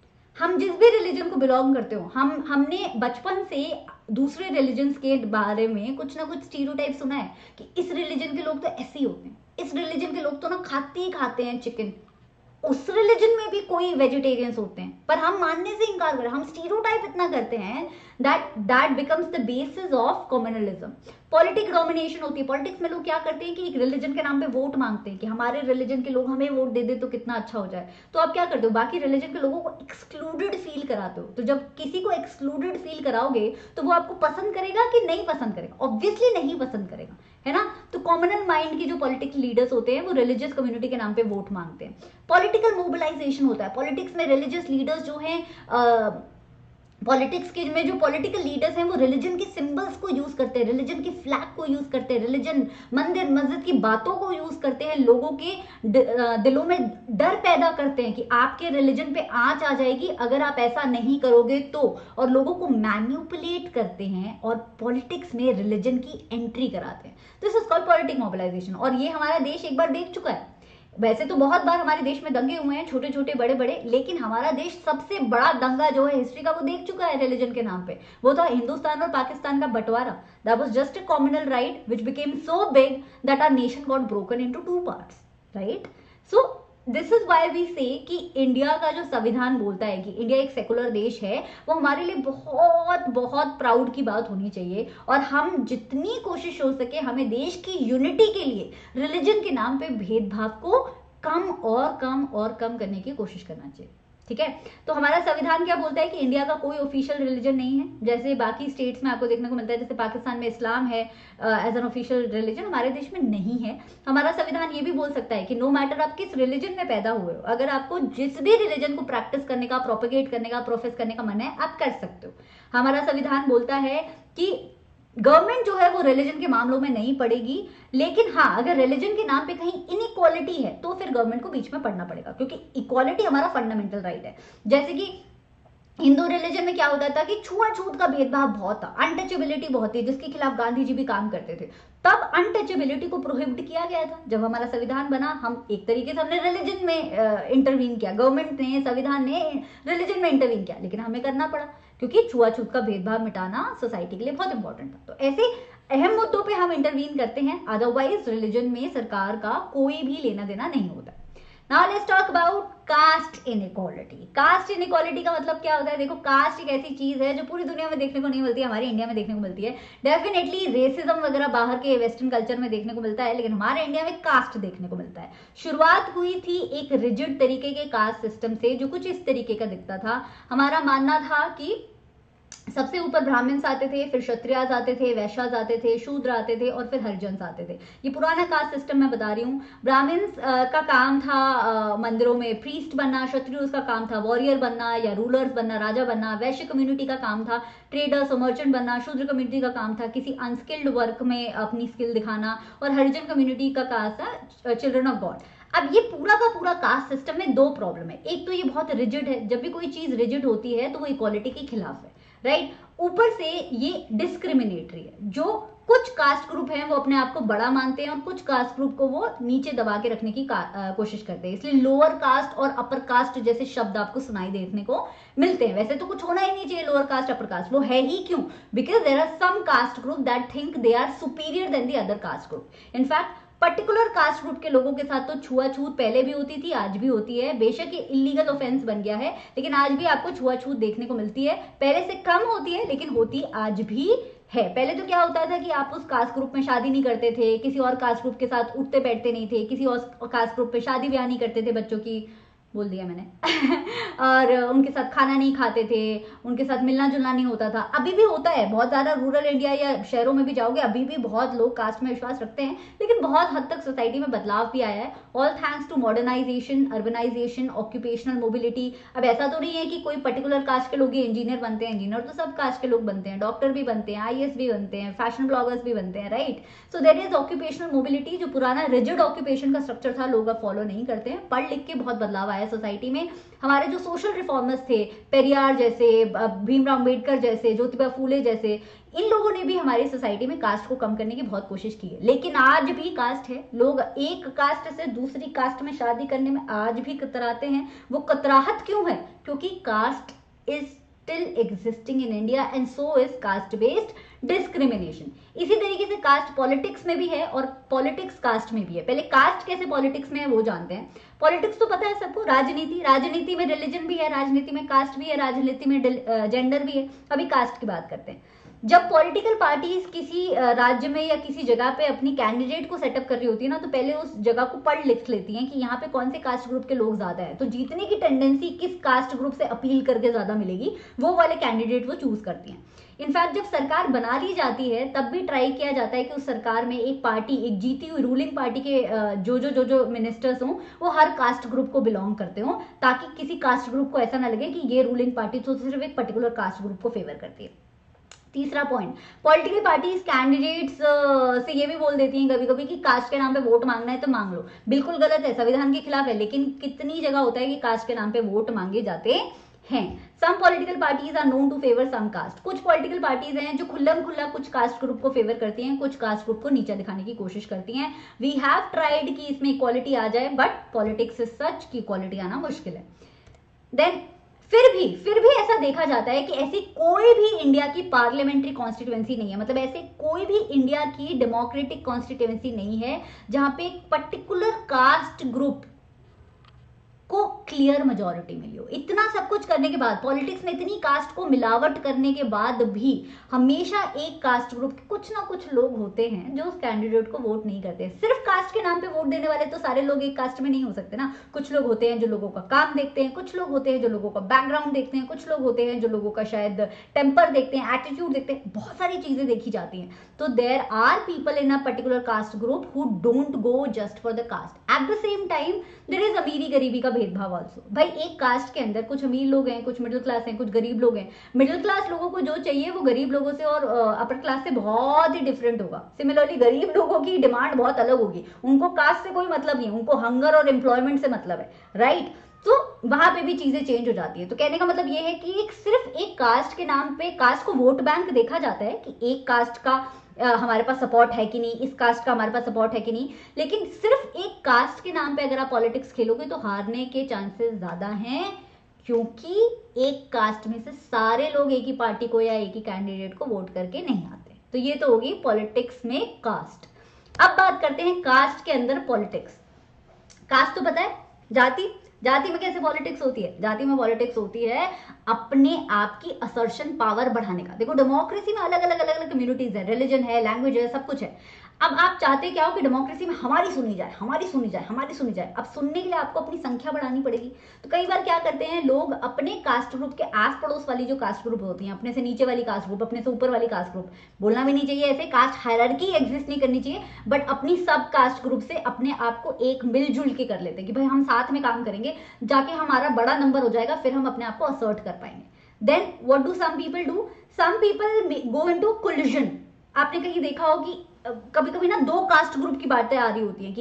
हम जिस भी रिलीजन को बिलोंग करते हो, हम हमने बचपन से दूसरे रिलीजन के बारे में कुछ ना कुछ स्टीरियोटाइप सुना है कि इस रिलीजन के लोग तो ऐसे ही होते हैं, इस रिलीजन के लोग तो ना खाते ही खाते हैं चिकन, उस रिलीजन में भी कोई वेजिटेरियंस होते हैं। पर हम मानने से इनकार कर रहे हैं, हम स्टीरियोटाइप इतना करते हैं that that becomes the basis of communalism. Politic domination होती है, पॉलिटिक्स में लोग क्या करते हैं कि एक रिलीजन के नाम पे वोट मांगते हैं कि हमारे रिलीजन के लोग हमें वोट दे दे तो कितना अच्छा हो जाए। तो आप क्या करते हो, बाकी रिलीजन के लोगों को एक्सक्लूडेड फील कराते हो। तो जब किसी को एक्सक्लूडेड फील कराओगे तो वो आपको पसंद करेगा कि नहीं पसंद करेगा? ऑब्वियसली नहीं पसंद करेगा, है ना। तो कॉमनल माइंड के जो पॉलिटिकल लीडर्स होते हैं वो रिलीजियस कम्युनिटी के नाम पे वोट मांगते हैं। पॉलिटिकल मोबिलाइजेशन होता है, पॉलिटिक्स में रिलीजियस लीडर्स जो हैं, पॉलिटिक्स के में जो पॉलिटिकल लीडर्स हैं वो रिलीजन के सिंबल्स को यूज करते हैं, रिलीजन की फ्लैग को यूज करते हैं, रिलीजन मंदिर मस्जिद की बातों को यूज करते हैं, लोगों के दिलों में डर पैदा करते हैं कि आपके रिलीजन पे आंच आ जाएगी अगर आप ऐसा नहीं करोगे तो, और लोगों को मैन्युपुलेट करते हैं और पॉलिटिक्स में रिलीजन की एंट्री कराते हैं। This is called politic mobilisation. और ये हमारा देश एक बार देख चुका है। वैसे तो बहुत बार हमारे देश में दंगे हुए हैं, छोटे छोटे बड़े बड़े, लेकिन हमारा देश सबसे बड़ा दंगा जो है हिस्ट्री का वो देख चुका है रिलीजन के नाम पे। वो था हिंदुस्तान और पाकिस्तान का बंटवारा। That was just a communal riot which became so big that our nation got broken into two parts, right. So this is why we say कि इंडिया का जो संविधान बोलता है कि इंडिया एक सेकुलर देश है, वो हमारे लिए बहुत बहुत प्राउड की बात होनी चाहिए। और हम जितनी कोशिश हो सके हमें देश की यूनिटी के लिए रिलीजन के नाम पे भेदभाव को कम और कम और कम करने की कोशिश करना चाहिए, ठीक है। तो हमारा संविधान क्या बोलता है कि इंडिया का कोई ऑफिशियल रिलीजन नहीं है, जैसे बाकी स्टेट्स में आपको देखने को मिलता है। जैसे पाकिस्तान में इस्लाम है एज एन ऑफिशियल रिलीजन, हमारे देश में नहीं है। हमारा संविधान ये भी बोल सकता है कि नो मैटर आप किस रिलीजन में पैदा हुए हो, अगर आपको जिस भी रिलीजन को प्रैक्टिस करने का, प्रोपेगेट करने का, प्रोफेस करने का मन है, आप कर सकते हो। हमारा संविधान बोलता है कि गवर्नमेंट जो है वो रिलीजन के मामलों में नहीं पड़ेगी, लेकिन हाँ अगर रिलीजन के नाम पे कहीं इनइक्वालिटी है तो फिर गवर्नमेंट को बीच में पड़ना पड़ेगा, क्योंकि इक्वालिटी हमारा फंडामेंटल राइट है। जैसे कि हिंदू रिलीजन में क्या होता था कि छुआछूत का भेदभाव बहुत था, अनटचेबिलिटी बहुत थी, जिसके खिलाफ गांधी जी भी काम करते थे। तब अनटचेबिलिटी को प्रोहिबिट किया गया था। जब हमारा संविधान बना, हम एक तरीके से हमने रिलीजन में इंटरवीन किया, गवर्नमेंट ने, संविधान ने रिलीजन में इंटरवीन किया, लेकिन हमें करना पड़ा क्योंकि छुआछूत का भेदभाव मिटाना सोसाइटी के लिए बहुत इंपॉर्टेंट था। तो ऐसे अहम मुद्दों पे हम इंटरवीन करते हैं, अदरवाइज रिलीजन में सरकार का कोई भी लेना देना नहीं होता। Now let's talk about caste inequality. Caste inequality का मतलब क्या होता है? देखो, कास्ट एक ऐसी चीज है जो पूरी दुनिया में देखने को नहीं मिलती है, हमारे इंडिया में देखने को मिलती है। डेफिनेटली रेसिज्म वगैरह बाहर के वेस्टर्न कल्चर में देखने को मिलता है, लेकिन हमारे इंडिया में कास्ट देखने को मिलता है। शुरुआत हुई थी एक रिजिड तरीके के कास्ट सिस्टम से, जो कुछ इस तरीके का दिखता था। हमारा मानना था कि सबसे ऊपर ब्राह्मण्स आते थे, फिर क्षत्रियाज आते थे, वैश्याज आते थे, शूद्र आते थे और फिर हरिजन्स आते थे। ये पुराना कास्ट सिस्टम मैं बता रही हूँ। ब्राह्मण्स का काम था आ, मंदिरों में प्रीस्ट बनना, क्षत्रियों का काम था वॉरियर बनना या रूलर्स बनना, राजा बनना। वैश्य कम्युनिटी का काम था ट्रेडर्स और मर्चेंट बनना। शूद्र कम्युनिटी का काम था किसी अनस्किल्ड वर्क में अपनी स्किल दिखाना। और हरिजन कम्युनिटी का काम था चिल्ड्रन ऑफ गॉड। अब ये पूरा का पूरा कास्ट सिस्टम में दो प्रॉब्लम है। एक तो ये बहुत रिजिड है, जब भी कोई चीज रिजिड होती है तो वो इक्वालिटी के खिलाफ है, राइट। ऊपर से ये डिस्क्रिमिनेटरी है। जो कुछ कास्ट ग्रुप हैं वो अपने आप को बड़ा मानते हैं और कुछ कास्ट ग्रुप को वो नीचे दबा के रखने की कोशिश करते हैं। इसलिए लोअर कास्ट और अपर कास्ट जैसे शब्द आपको सुनाई देखने को मिलते हैं। वैसे तो कुछ होना ही नहीं चाहिए लोअर कास्ट अपर कास्ट, वो है ही क्यों? Because there are some caste group that think they are superior than the other caste group. In fact particular caste group के लोगों के साथ तो छुआछूत पहले भी होती थी, आज भी होती है। बेशक ये इलीगल ऑफेंस बन गया है, लेकिन आज भी आपको छुआछूत देखने को मिलती है। पहले से कम होती है, लेकिन होती आज भी है। पहले तो क्या होता था कि आप उस कास्ट ग्रुप में शादी नहीं करते थे, किसी और कास्ट ग्रुप के साथ उठते बैठते नहीं थे, किसी और कास्ट ग्रुप पे शादी ब्याह नहीं करते थे बच्चों की, बोल दिया मैंने और उनके साथ खाना नहीं खाते थे, उनके साथ मिलना जुलना नहीं होता था। अभी भी होता है, बहुत ज्यादा रूरल इंडिया या शहरों में भी जाओगे अभी भी बहुत लोग कास्ट में विश्वास रखते हैं, लेकिन बहुत हद तक सोसाइटी में बदलाव भी आया है। All thanks to modernisation, urbanisation, occupational mobility. अब ऐसा तो नहीं है कि कोई पर्टिकुलर कास्ट के लोग ही इंजीनियर बनते हैं, इंजीनियर तो सब कास्ट के लोग बनते हैं, डॉक्टर भी बनते हैं, आई ए एस भी बनते हैं, फैशन ब्लॉगर्स भी बनते हैं, right. So there is occupational mobility. जो पुराना रिजिड ऑक्यूपेशन का स्ट्रक्चर था लोग अब फॉलो नहीं करते हैं। पढ़ लिख के बहुत बदलाव आया सोसाइटी में। हमारे जो सोशल रिफॉर्मर्स थे, पेरियार जैसे, भीमराव अंबेडकर जैसे, ज्योतिबा फूले जैसे, इन लोगों ने भी हमारी सोसाइटी में कास्ट को कम करने की बहुत कोशिश की है। लेकिन आज भी कास्ट है, लोग एक कास्ट से दूसरी कास्ट में शादी करने में आज भी कतराते हैं। वो कतराहट क्यों है? क्योंकि caste is still existing in India and so is caste based discrimination. इसी तरीके से कास्ट पॉलिटिक्स में भी है और पॉलिटिक्स कास्ट में भी है। पहले कास्ट कैसे पॉलिटिक्स में है वो जानते हैं। पॉलिटिक्स तो पता है सबको, राजनीति, राजनीति में रिलीजन भी है, राजनीति में कास्ट भी है, राजनीति में जेंडर भी है। अभी कास्ट की बात करते हैं। जब पॉलिटिकल पार्टीज किसी राज्य में या किसी जगह पे अपनी कैंडिडेट को सेटअप कर रही होती है ना, तो पहले उस जगह को पढ़ लिख लेती हैं कि यहाँ पे कौन से कास्ट ग्रुप के लोग ज्यादा है, तो जीतने की टेंडेंसी किस कास्ट ग्रुप से अपील करके ज्यादा मिलेगी, वो वाले कैंडिडेट वो चूज करती हैं। इनफैक्ट जब सरकार बना ली जाती है तब भी ट्राई किया जाता है कि उस सरकार में एक पार्टी, एक जीती हुई रूलिंग पार्टी के जो जो जो जो मिनिस्टर्स हों वो हर कास्ट ग्रुप को बिलोंग करते हों, ताकि किसी कास्ट ग्रुप को ऐसा ना लगे कि ये रूलिंग पार्टी तो सिर्फ एक पर्टिकुलर कास्ट ग्रुप को फेवर करती है। तीसरा पॉइंट, पॉलिटिकल पार्टीज कैंडिडेट्स से ये भी बोल देती हैं कभी कभी कि कास्ट के नाम पे वोट मांगना है तो मांग लो। बिल्कुल गलत है, संविधान के खिलाफ है, लेकिन कितनी जगह होता है कि कास्ट के नाम पे वोट मांगे जाते हैं। Some political parties are known to favour some caste. कुछ पॉलिटिकल पार्टीज हैं जो खुल्लम खुल्ला कुछ कास्ट ग्रुप को फेवर करती हैं, कुछ कास्ट ग्रुप को नीचा दिखाने की कोशिश करती हैं। वी हैव ट्राइड कि इसमें इक्वालिटी आ जाए, बट पॉलिटिक्स इज सच कि इक्वालिटी आना मुश्किल है। देन फिर भी फिर भी ऐसा देखा जाता है कि ऐसी कोई भी इंडिया की पार्लियामेंट्री कॉन्स्टिट्यूएंसी नहीं है, मतलब ऐसे कोई भी इंडिया की डेमोक्रेटिक कॉन्स्टिट्यूएंसी नहीं है जहां पे एक पर्टिकुलर कास्ट ग्रुप को क्लियर मेजॉरिटी मिली हो। इतना सब कुछ करने के बाद, पॉलिटिक्स में इतनी कास्ट को मिलावट करने के बाद भी हमेशा एक कास्ट ग्रुप के कुछ ना कुछ लोग होते हैं जो उस कैंडिडेट को वोट नहीं करते। सिर्फ कास्ट के नाम पे वोट देने वाले तो सारे लोग एक कास्ट में नहीं हो सकते ना। कुछ लोग होते हैं जो लोगों का काम देखते हैं, कुछ लोग होते हैं जो लोगों का बैकग्राउंड देखते हैं, कुछ लोग होते हैं जो लोगों का शायद टेम्पर देखते हैं, एटीट्यूड देखते हैं, बहुत सारी चीजें देखी जाती हैं। तो there are people in a particular caste group who don't go just for the caste. At the same time there is अमीरी गरीबी का भेदभाव आल्सो। भाई एक कास्ट के अंदर कुछ अमीर लोग हैं, कुछ मिडिल क्लास हैं, कुछ गरीब लोग हैं। मिडिल क्लास लोगों को जो चाहिए वो गरीब लोगों से और अपर क्लास से बहुत ही डिफरेंट होगा। सिमिलरली गरीब लोगों की डिमांड बहुत अलग होगी, उनको कास्ट से कोई मतलब नहीं, उनको हंगर और एम्प्लॉयमेंट से मतलब है, राइट। तो वहां पे भी चीजें चेंज हो जाती है। तो कहने का मतलब ये है कि एक सिर्फ एक कास्ट के नाम पे कास्ट को वोट बैंक देखा जाता है कि एक कास्ट का आ, हमारे पास सपोर्ट है कि नहीं, इस कास्ट का हमारे पास सपोर्ट है कि नहीं। लेकिन सिर्फ एक कास्ट के नाम पे अगर आप पॉलिटिक्स खेलोगे तो हारने के चांसेस ज्यादा हैं, क्योंकि एक कास्ट में से सारे लोग एक ही पार्टी को या एक ही कैंडिडेट को वोट करके नहीं आते। तो ये तो होगी पॉलिटिक्स में कास्ट। अब बात करते हैं कास्ट के अंदर पॉलिटिक्स। कास्ट तो पता है, जाति। जाति में कैसे पॉलिटिक्स होती है? जाति में पॉलिटिक्स होती है अपने आप की असर्शन पावर बढ़ाने का। देखो डेमोक्रेसी में अलग अलग अलग अलग कम्युनिटीज है, रिलीजन है, लैंग्वेज है, सब कुछ है। अब आप चाहते क्या हो कि डेमोक्रेसी में हमारी सुनी जाए, हमारी सुनी जाए, हमारी सुनी जाए। अब सुनने के लिए आपको अपनी संख्या बढ़ानी पड़ेगी। तो कई बार क्या करते हैं लोग, अपने कास्ट ग्रुप के आस पड़ोस वाली जो कास्ट ग्रुप होती हैं, अपने से नीचे वाली कास्ट ग्रुप, अपने से ऊपर वाली कास्ट ग्रुप, बोलना भी नहीं चाहिए ऐसे, कास्ट हायरार्की एग्जिस्ट नहीं करनी चाहिए, बट अपनी सब कास्ट ग्रुप से अपने आप को एक मिलजुल के कर लेते हैं कि भाई हम साथ में काम करेंगे, जाके हमारा बड़ा नंबर हो जाएगा, फिर हम अपने आप को असर्ट कर पाएंगे। Then what do some people do? Some people go into collision. आपने कहीं देखा हो कि कभी कभी ना दो कास्ट ग्रुप की बातें आ रही होती हैं कि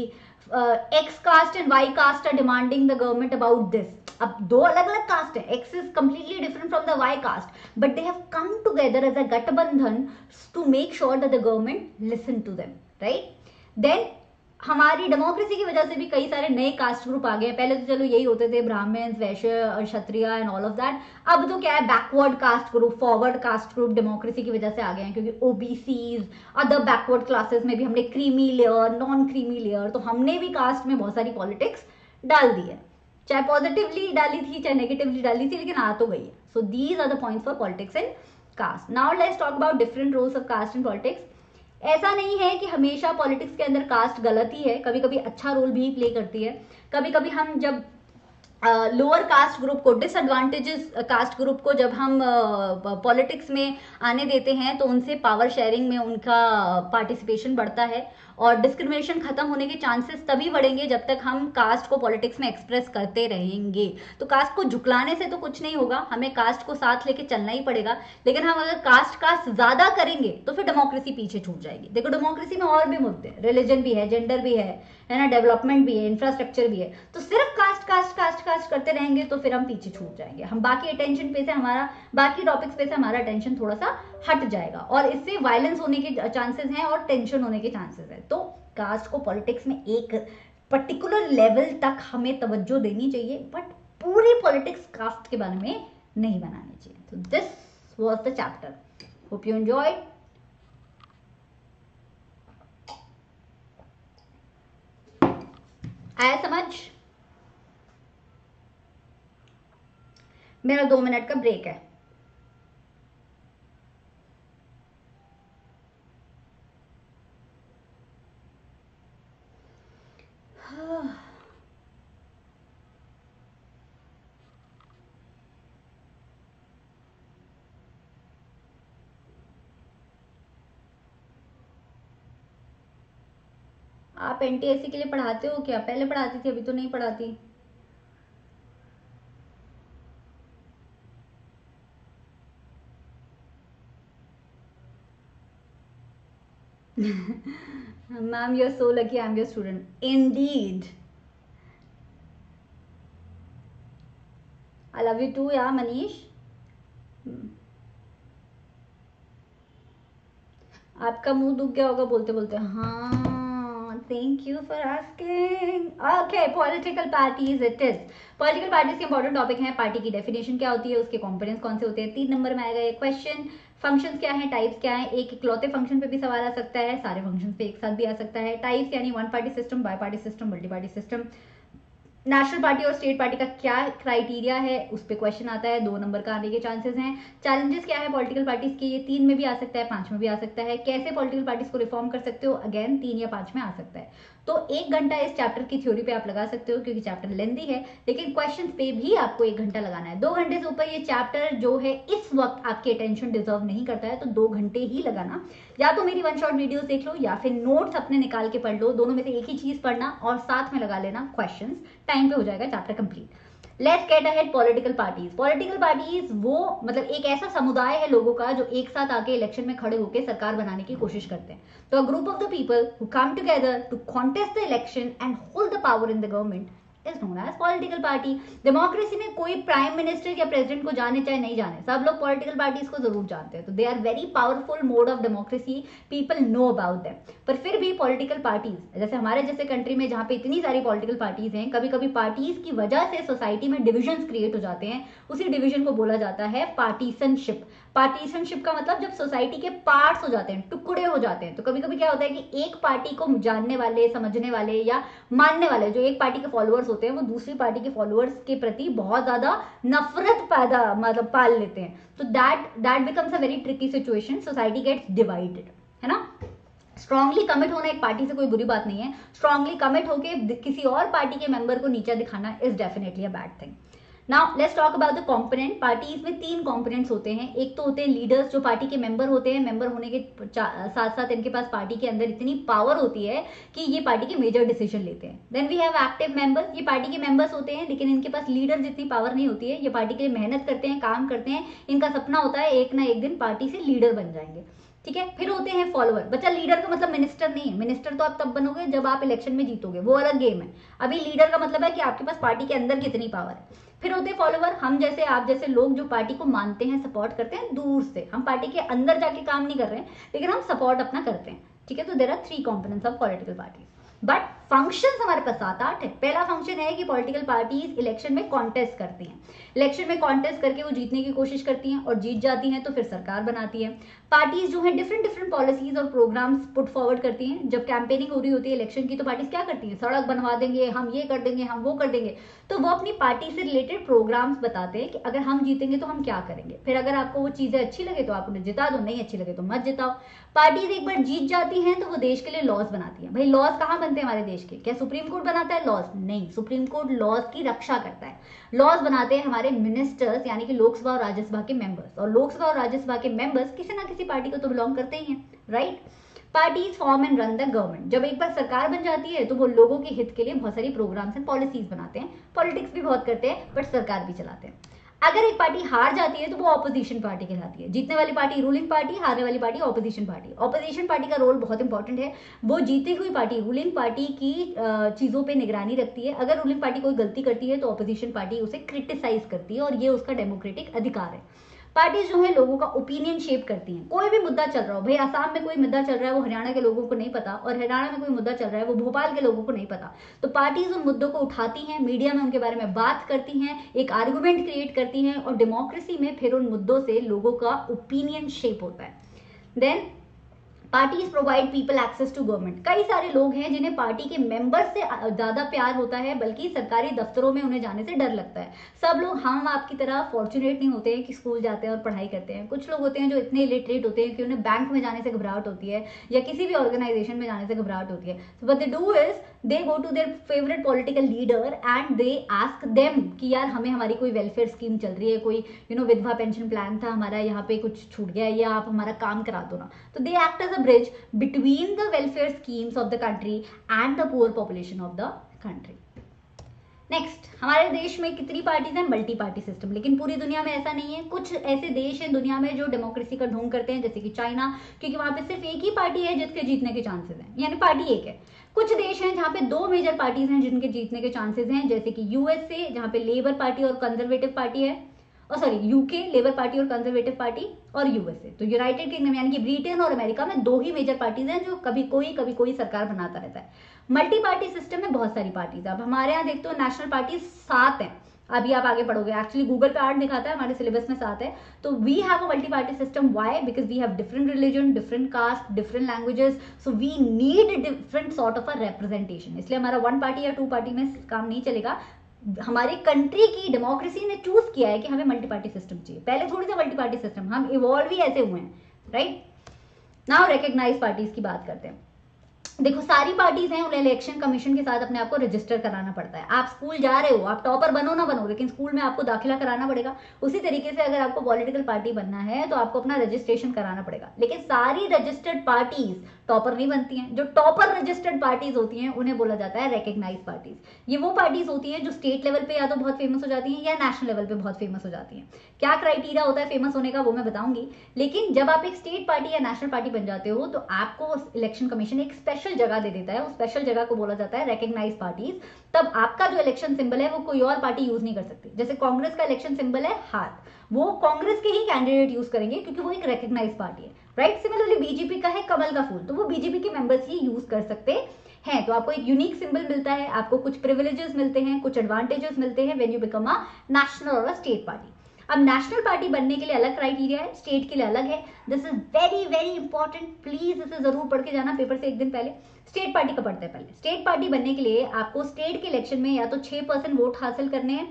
X caste and Y caste are demanding the government about this. अब दो अलग अलग कास्ट है, X is completely different from the Y caste, but they have come together as a गठबंधन to make sure that the government listen to them, right. Then हमारी democracy की वजह से भी कई सारे नए कास्ट ग्रुप आ गए। पहले तो चलो यही होते थे, ब्राह्मण्स, वैश्य और Kshatriya and all of that. अब तो क्या है, backward caste group, forward caste group democracy की वजह से आ गए हैं, क्योंकि ओबीसीज, अदर बैकवर्ड क्लासेस में भी हमने creamy layer, non creamy layer, तो हमने भी कास्ट में बहुत सारी पॉलिटिक्स डाल दी है, चाहे पॉजिटिवली डाली थी चाहे नेगेटिवली डाली थी, लेकिन आ तो गई है। So these are the points for politics in caste. Now let's talk about different roles of caste in politics. ऐसा नहीं है कि हमेशा पॉलिटिक्स के अंदर कास्ट गलत ही है, कभी कभी अच्छा रोल भी प्ले करती है। कभी कभी हम जब लोअर कास्ट ग्रुप को, डिसएडवांटेजेस कास्ट ग्रुप को जब हम पॉलिटिक्स uh, में आने देते हैं तो उनसे पावर शेयरिंग में उनका पार्टिसिपेशन बढ़ता है, और डिस्क्रिमिनेशन खत्म होने के चांसेस तभी बढ़ेंगे जब तक हम कास्ट को पॉलिटिक्स में एक्सप्रेस करते रहेंगे। तो कास्ट को झुकलाने से तो कुछ नहीं होगा, हमें कास्ट को साथ लेके चलना ही पड़ेगा। लेकिन हम अगर कास्ट कास्ट ज्यादा करेंगे तो फिर डेमोक्रेसी पीछे छूट जाएगी। देखो डेमोक्रेसी में और भी मुद्दे, रिलीजन भी है, जेंडर भी है है ना, डेवलपमेंट भी है, इंफ्रास्ट्रक्चर भी है। तो सिर्फ कास्ट कास्ट कास्ट कास्ट करते रहेंगे तो फिर हम पीछे छूट जाएंगे। हम बाकी अटेंशन पे से हमारा बाकी टॉपिक्स पे से हमारा अटेंशन थोड़ा सा हट जाएगा, और इससे वायलेंस होने के चांसेस हैं और टेंशन होने के चांसेस है। तो कास्ट को पॉलिटिक्स में एक पर्टिकुलर लेवल तक हमें तवज्जो देनी चाहिए, बट पूरी पॉलिटिक्स कास्ट के बारे में नहीं बनाने चाहिए। तो this was the chapter, hope you enjoyed. आया समझ? मेरा दो मिनट का ब्रेक है। आप एनटीएससी के लिए पढ़ाते हो क्या? पहले पढ़ाती थी, अभी तो नहीं पढ़ाती। Ma'am you are so lucky, I am your student indeed. I love you too yeah Manish. आपका मुंह दुख गया होगा बोलते बोलते। हाँ, thank you for asking. Okay, political parties it is. Political parties के इंपॉर्टेंट टॉपिक हैं। पार्टी की डेफिनेशन क्या होती है, उसके कंपोनेंट्स कौन से होते हैं, तीन नंबर में आएगा ये क्वेश्चन। फंक्शंस क्या है, टाइप्स क्या है, एक इकलौते फंक्शन पे भी सवाल आ सकता है, सारे फंक्शन पे एक साथ भी आ सकता है। टाइप्स यानी one party system, bi party system, multi party system. National party और स्टेट पार्टी का क्या क्राइटेरिया है, उस पर क्वेश्चन आता है, दो नंबर का आने के चांसेस हैं। चैलेंजेस क्या है पॉलिटिकल पार्टीज के, ये तीन में भी आ सकता है, पांच में भी आ सकता है। कैसे पॉलिटिकल पार्टीज को रिफॉर्म कर सकते हो, अगेन तीन या पांच में आ सकता है। तो एक घंटा इस चैप्टर की थ्योरी पे आप लगा सकते हो क्योंकि चैप्टर लेंदी है, लेकिन क्वेश्चंस पे भी आपको एक घंटा लगाना है। दो घंटे से ऊपर ये चैप्टर जो है इस वक्त आपकी अटेंशन डिजर्व नहीं करता है, तो दो घंटे ही लगाना। या तो मेरी वन शॉट वीडियोस देख लो या फिर नोट्स अपने निकाल के पढ़ लो, दोनों में से एक ही चीज पढ़ना और साथ में लगा लेना क्वेश्चंस, टाइम पे हो जाएगा chapter complete. Let's get ahead. Political parties, political parties वो मतलब एक ऐसा समुदाय है लोगों का जो एक साथ आके इलेक्शन में खड़े होकर सरकार बनाने की कोशिश करते हैं। तो a group of the people who come together to contest the election and hold the power in the government is known as political party. Democracy में कोई प्राइम मिनिस्टर या प्रेसिडेंट को जाने चाहे नहीं जाने, सब लोग पॉलिटिकल पार्टीज को जरूर जानते हैं। तो they are very powerful mode of democracy, people know about them. पर फिर भी पॉलिटिकल पार्टीज जैसे हमारे जैसे कंट्री में जहां पे इतनी सारी पॉलिटिकल पार्टीज हैं, कभी कभी पार्टीज की वजह से सोसाइटी में डिविजन्स क्रिएट हो जाते हैं। उसी डिविजन को बोला जाता है पार्टीशनशिप। पार्टीशनशिप का मतलब जब सोसाइटी के पार्ट्स हो जाते हैं, टुकड़े हो जाते हैं। तो कभी कभी क्या होता है कि एक पार्टी को जानने वाले, समझने वाले या मानने वाले जो एक पार्टी के फॉलोअर्स होते हैं, वो दूसरी पार्टी के फॉलोअर्स के प्रति बहुत ज्यादा नफरत पैदा मतलब पाल लेते हैं। तो that that becomes a very tricky situation, society gets divided, है ना। स्ट्रांगली कमिट होना एक पार्टी से कोई बुरी बात नहीं है, स्ट्रांगली कमिट होकर किसी और पार्टी के मेंबर को नीचा दिखाना is definitely a bad thing. Now let's talk about the component. Parties में तीन कंपोनेंट्स होते हैं। एक तो होते हैं लीडर्स जो पार्टी के मेंबर होते हैं, मेंबर होने के साथ साथ इनके पास पार्टी के अंदर इतनी पावर होती है कि ये पार्टी के मेजर डिसीजन लेते हैं। Then we have active members, ये पार्टी के मेंबर्स होते हैं लेकिन इनके पास लीडर जितनी पावर नहीं होती है। ये पार्टी के लिए मेहनत करते हैं, काम करते हैं, इनका सपना होता है एक ना एक दिन पार्टी से लीडर बन जाएंगे, ठीक है। फिर होते हैं फॉलोअर। बच्चा लीडर का मतलब मिनिस्टर नहीं है, मिनिस्टर तो आप तब बनोगे जब आप इलेक्शन में जीतोगे, वो अलग गेम है। अभी लीडर का मतलब है कि आपके पास पार्टी के अंदर कितनी पावर है। फिर होते हैं फॉलोअर, हम जैसे आप जैसे लोग जो पार्टी को मानते हैं, सपोर्ट करते हैं दूर से। हम पार्टी के अंदर जाके काम नहीं कर रहे हैं लेकिन हम सपोर्ट अपना करते हैं, ठीक है। तो there are three components of political parties, but functions हमारे पास सात आठ है। पहला फंक्शन है कि पॉलिटिकल पार्टीज इलेक्शन में कॉन्टेस्ट करती हैं। इलेक्शन में कॉन्टेस्ट करके वो जीतने की कोशिश करती हैं और जीत जाती हैं तो फिर सरकार बनाती है। पार्टीज जो है डिफरेंट डिफरेंट पॉलिसीज और प्रोग्राम्स पुट फॉरवर्ड करती हैं। जब कैंपेनिंग हो रही होती है इलेक्शन की तो पार्टीज क्या करती हैं, सड़क बनवा देंगे, हम ये कर देंगे, हम वो कर देंगे। तो वो अपनी पार्टी से रिलेटेड प्रोग्राम्स बताते हैं कि अगर हम जीतेंगे तो हम क्या करेंगे। फिर अगर आपको वो चीजें अच्छी लगे तो आप उन्हें जिता दो, नहीं अच्छी लगे तो मत जिताओ। पार्टीज एक बार जीत जाती हैं तो वो देश के लिए लॉज बनाती है। भाई लॉज कहाँ बनते हैं हमारे देश के, क्या सुप्रीम कोर्ट बनाता है लॉज? नहीं, सुप्रीम कोर्ट लॉज की रक्षा करता है। लॉज बनाते हैं हमारे मिनिस्टर्स यानी कि लोकसभा और राज्यसभा के मेंबर्स, और लोकसभा और राज्यसभा के मेंबर्स किसी ना किसी पार्टी को तो बिलोंग करते ही हैं, right. Parties form and run the government. जब एक बार सरकार बन जाती है तो वो लोगों के हित के लिए बहुत सारी प्रोग्राम्स एंड पॉलिसीज बनाते हैं। पॉलिटिक्स भी बहुत करते हैं बट सरकार भी चलाते हैं। अगर एक पार्टी हार जाती है तो वो ऑपोजिशन पार्टी कहलाती है। जीतने वाली पार्टी रूलिंग पार्टी, हारने वाली party opposition party. Opposition party का रोल बहुत इंपॉर्टेंट है, वो जीती हुई पार्टी रूलिंग पार्टी की चीजों पे निगरानी रखती है। अगर रूलिंग पार्टी कोई गलती करती है तो ऑपोजिशन पार्टी उसे क्रिटिसाइज करती है और ये उसका डेमोक्रेटिक अधिकार है। पार्टीज जो है लोगों का ओपिनियन शेप करती हैं। कोई भी मुद्दा चल रहा हो, भाई आसाम में कोई मुद्दा चल रहा है वो हरियाणा के लोगों को नहीं पता, और हरियाणा में कोई मुद्दा चल रहा है वो भोपाल के लोगों को नहीं पता, तो पार्टीज उन मुद्दों को उठाती हैं, मीडिया में उनके बारे में बात करती हैं, एक आर्गुमेंट क्रिएट करती हैं, और डेमोक्रेसी में फिर उन मुद्दों से लोगों का ओपिनियन शेप होता है। Then parties provide people access to government. कई सारे लोग हैं जिन्हें पार्टी के मेंबर से ज्यादा प्यार होता है, बल्कि सरकारी दफ्तरों में उन्हें जाने से डर लगता है। सब लोग हम आपकी तरह फॉर्चुनेट नहीं होते हैं कि स्कूल जाते हैं और पढ़ाई करते हैं। कुछ लोग होते हैं जो इतने इलिटरेट होते हैं कि उन्हें बैंक में जाने से घबराहट होती है या किसी भी ऑर्गेनाइजेशन में जाने से घबराहट होती है। So what they do is they go to their favourite political leader and they ask them कि यार हमें हमारी कोई वेलफेयर स्कीम चल रही है, कोई यू नो विधवा पेंशन प्लान था हमारा, यहाँ पे कुछ छूट गया है, या आप हमारा काम करा दो ना। तो they act as a bridge between the welfare schemes of the country and the poor population of the country. Next, हमारे देश में कितनी पार्टीज हैं? Multi party system. लेकिन पूरी दुनिया में ऐसा नहीं है। कुछ ऐसे देश हैं दुनिया में जो डेमोक्रेसी का ढोंग करते हैं, जैसे कि चाइना, क्योंकि वहां पे सिर्फ एक ही पार्टी है जिसके जीतने के चांसेस हैं, यानी पार्टी एक है। कुछ देश हैं जहां पे दो मेजर पार्टीज हैं जिनके जीतने के चांसेस हैं, जैसे कि यूएसए जहां पे लेबर पार्टी और कंजर्वेटिव पार्टी है, और सॉरी यूके लेबर पार्टी और कंजर्वेटिव पार्टी, और यूएसए। तो यूनाइटेड किंगडम यानी कि ब्रिटेन और अमेरिका में दो ही मेजर पार्टीज हैं जो कभी कोई कभी कोई सरकार बनाता रहता है। मल्टी पार्टी सिस्टम में बहुत सारी पार्टीज। अब हमारे यहाँ देखते हो नेशनल पार्टी सात है। अभी आप आगे पढ़ोगे, एक्चुअली गूगल पे आठ दिखाता है, हमारे सिलेबस में सात है। तो we have a multi party system. Why? Because we have different religion, different caste, different languages, so we need different sort of a representation. इसलिए हमारा वन पार्टी या टू पार्टी में काम नहीं चलेगा। हमारी कंट्री की डेमोक्रेसी ने चूज किया है कि हमें मल्टी पार्टी सिस्टम चाहिए। पहले थोड़ी सा मल्टी पार्टी सिस्टम, हम इवॉल्व ही ऐसे हुए हैं, राइट। नाउ रिकॉग्नाइज पार्टीज की बात करते हैं। देखो सारी पार्टीज हैं, उन्हें इलेक्शन कमीशन के साथ अपने आप को रजिस्टर कराना पड़ता है। आप स्कूल जा रहे हो, आप टॉपर बनो ना बनो, लेकिन स्कूल में आपको दाखिला कराना पड़ेगा। उसी तरीके से अगर आपको पॉलिटिकल पार्टी बनना है तो आपको अपना रजिस्ट्रेशन कराना पड़ेगा। लेकिन सारी रजिस्टर्ड पार्टीज टॉपर नहीं बनती हैं। जो टॉपर रजिस्टर्ड पार्टीज होती हैं उन्हें बोला जाता है रिकॉग्नाइज पार्टीज। ये वो पार्टीज होती हैं जो स्टेट लेवल पे या तो बहुत फेमस हो जाती हैं या नेशनल लेवल पे बहुत फेमस हो जाती हैं। क्या क्राइटेरिया होता है फेमस होने का वो मैं बताऊंगी, लेकिन जब आप एक स्टेट पार्टी या नेशनल पार्टी बन जाते हो तो आपको इलेक्शन कमीशन एक स्पेशल जगह दे देता है। उस स्पेशल जगह को बोला जाता है रिकॉग्नाइज पार्टीज। तब आपका जो इलेक्शन सिंबल है वो कोई और पार्टी यूज नहीं कर सकती। जैसे कांग्रेस का इलेक्शन सिंबल है हाथ, वो कांग्रेस के ही कैंडिडेट यूज करेंगे क्योंकि वो एक रिकॉग्नाइज पार्टी है, राइट। सिमिलरली बीजेपी का है कमल का फूल, तो वो बीजेपी के मेंबर्स ही यूज कर सकते हैं। तो आपको एक यूनिक सिंबल मिलता है, आपको कुछ प्रिविलेजेस मिलते हैं, कुछ एडवांटेजेस मिलते हैं when you become a national और अ स्टेट पार्टी। अब नेशनल पार्टी बनने के लिए अलग क्राइटेरिया है, स्टेट के लिए अलग है। This is very very important, please इसे जरूर पढ़ के जाना पेपर से एक दिन पहले। स्टेट पार्टी का पढ़ते हैं पहले। स्टेट पार्टी बनने के लिए आपको स्टेट के इलेक्शन में या तो छह परसेंट वोट हासिल करने हैं,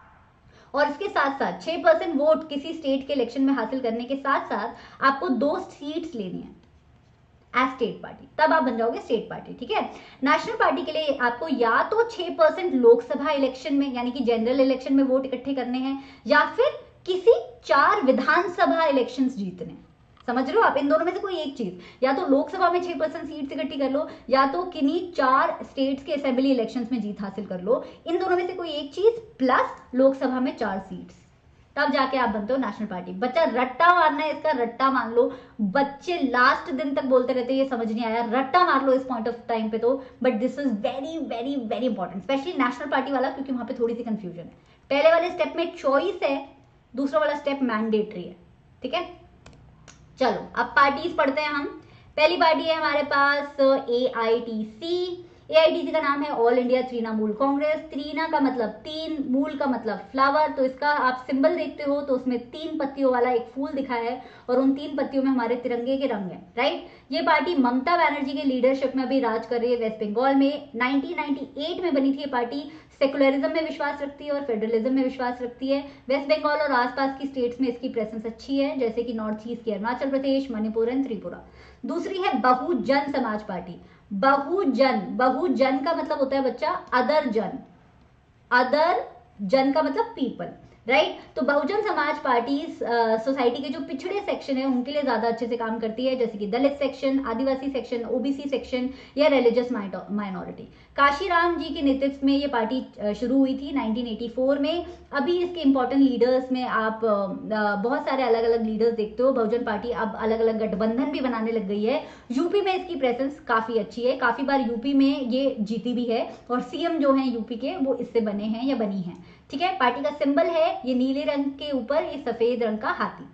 और इसके साथ साथ छह परसेंट वोट किसी स्टेट के इलेक्शन में हासिल करने के साथ साथ आपको दो सीट्स लेनी है एज स्टेट पार्टी, तब आप बन जाओगे स्टेट पार्टी, ठीक है। नेशनल पार्टी के लिए आपको या तो छह परसेंट लोकसभा इलेक्शन में यानी कि जनरल इलेक्शन में वोट इकट्ठे करने हैं, या फिर किसी चार विधानसभा इलेक्शंस जीतने। समझ रहे हो आप? इन दोनों में से कोई एक चीज, या तो लोकसभा में छह परसेंट सीट्स इकट्ठी कर लो, या तो किन्हीं चार स्टेट्स के असेंबली इलेक्शंस में जीत हासिल कर लो। इन दोनों में से कोई एक चीज, प्लस लोकसभा में चार सीट्स, तब जाके आप बनते हो नेशनल पार्टी। बच्चा रट्टा मारना है, इसका रट्टा मान लो। बच्चे लास्ट दिन तक बोलते रहते हैं ये समझ नहीं आया, रट्टा मार लो इस पॉइंट ऑफ टाइम पे तो। But this is very very very important, specially national party वाला, क्योंकि वहां पे थोड़ी सी कंफ्यूजन है। पहले वाले स्टेप में चॉइस है, दूसरा वाला स्टेप मैंडेटरी है, ठीक है। चलो अब पार्टीज पढ़ते हैं हम। पहली पार्टी है हमारे पास ए I T C. A I T C का नाम है ऑल इंडिया तृणमूल कांग्रेस। त्रिना का मतलब तीन, मूल का मतलब फ्लावर। तो इसका आप सिंबल देखते हो तो उसमें तीन पत्तियों वाला एक फूल दिखा है, और उन तीन पत्तियों में हमारे तिरंगे के रंग है, राइट। ये पार्टी ममता बनर्जी के लीडरशिप में अभी राज कर रही है वेस्ट बंगाल में। नाइनटीन नाइंटी एट में बनी थी ये पार्टी। सेकुलरिज्म में विश्वास रखती है और फेडरलिज्म में विश्वास रखती है। वेस्ट बंगाल और आसपास की स्टेट्स में इसकी प्रेजेंस अच्छी है, जैसे कि नॉर्थ ईस्ट की अरुणाचल प्रदेश, मणिपुर एंड त्रिपुरा। दूसरी है बहुजन समाज पार्टी। बहुजन, बहुजन का मतलब होता है बच्चा अदर जन, अदर जन का मतलब पीपल, राइट। तो बहुजन समाज पार्टी सोसाइटी के जो पिछड़े सेक्शन है उनके लिए ज्यादा अच्छे से काम करती है, जैसे कि Dalit section, Adivasi section, OBC section या रिलीजियस माइनॉरिटी। काशीराम जी के नेतृत्व में ये पार्टी शुरू हुई थी नाइनटीन एटी फोर में। अभी इसके इंपॉर्टेंट लीडर्स में आप बहुत सारे अलग अलग लीडर्स देखते हो। बहुजन पार्टी अब अलग अलग गठबंधन भी बनाने लग गई है। यूपी में इसकी प्रेजेंस काफी अच्छी है, काफी बार यूपी में ये जीती भी है, और सीएम जो है यूपी के वो इससे बने हैं या बनी है, ठीक है। पार्टी का सिंबल है ये नीले रंग के ऊपर ये सफेद रंग का हाथी।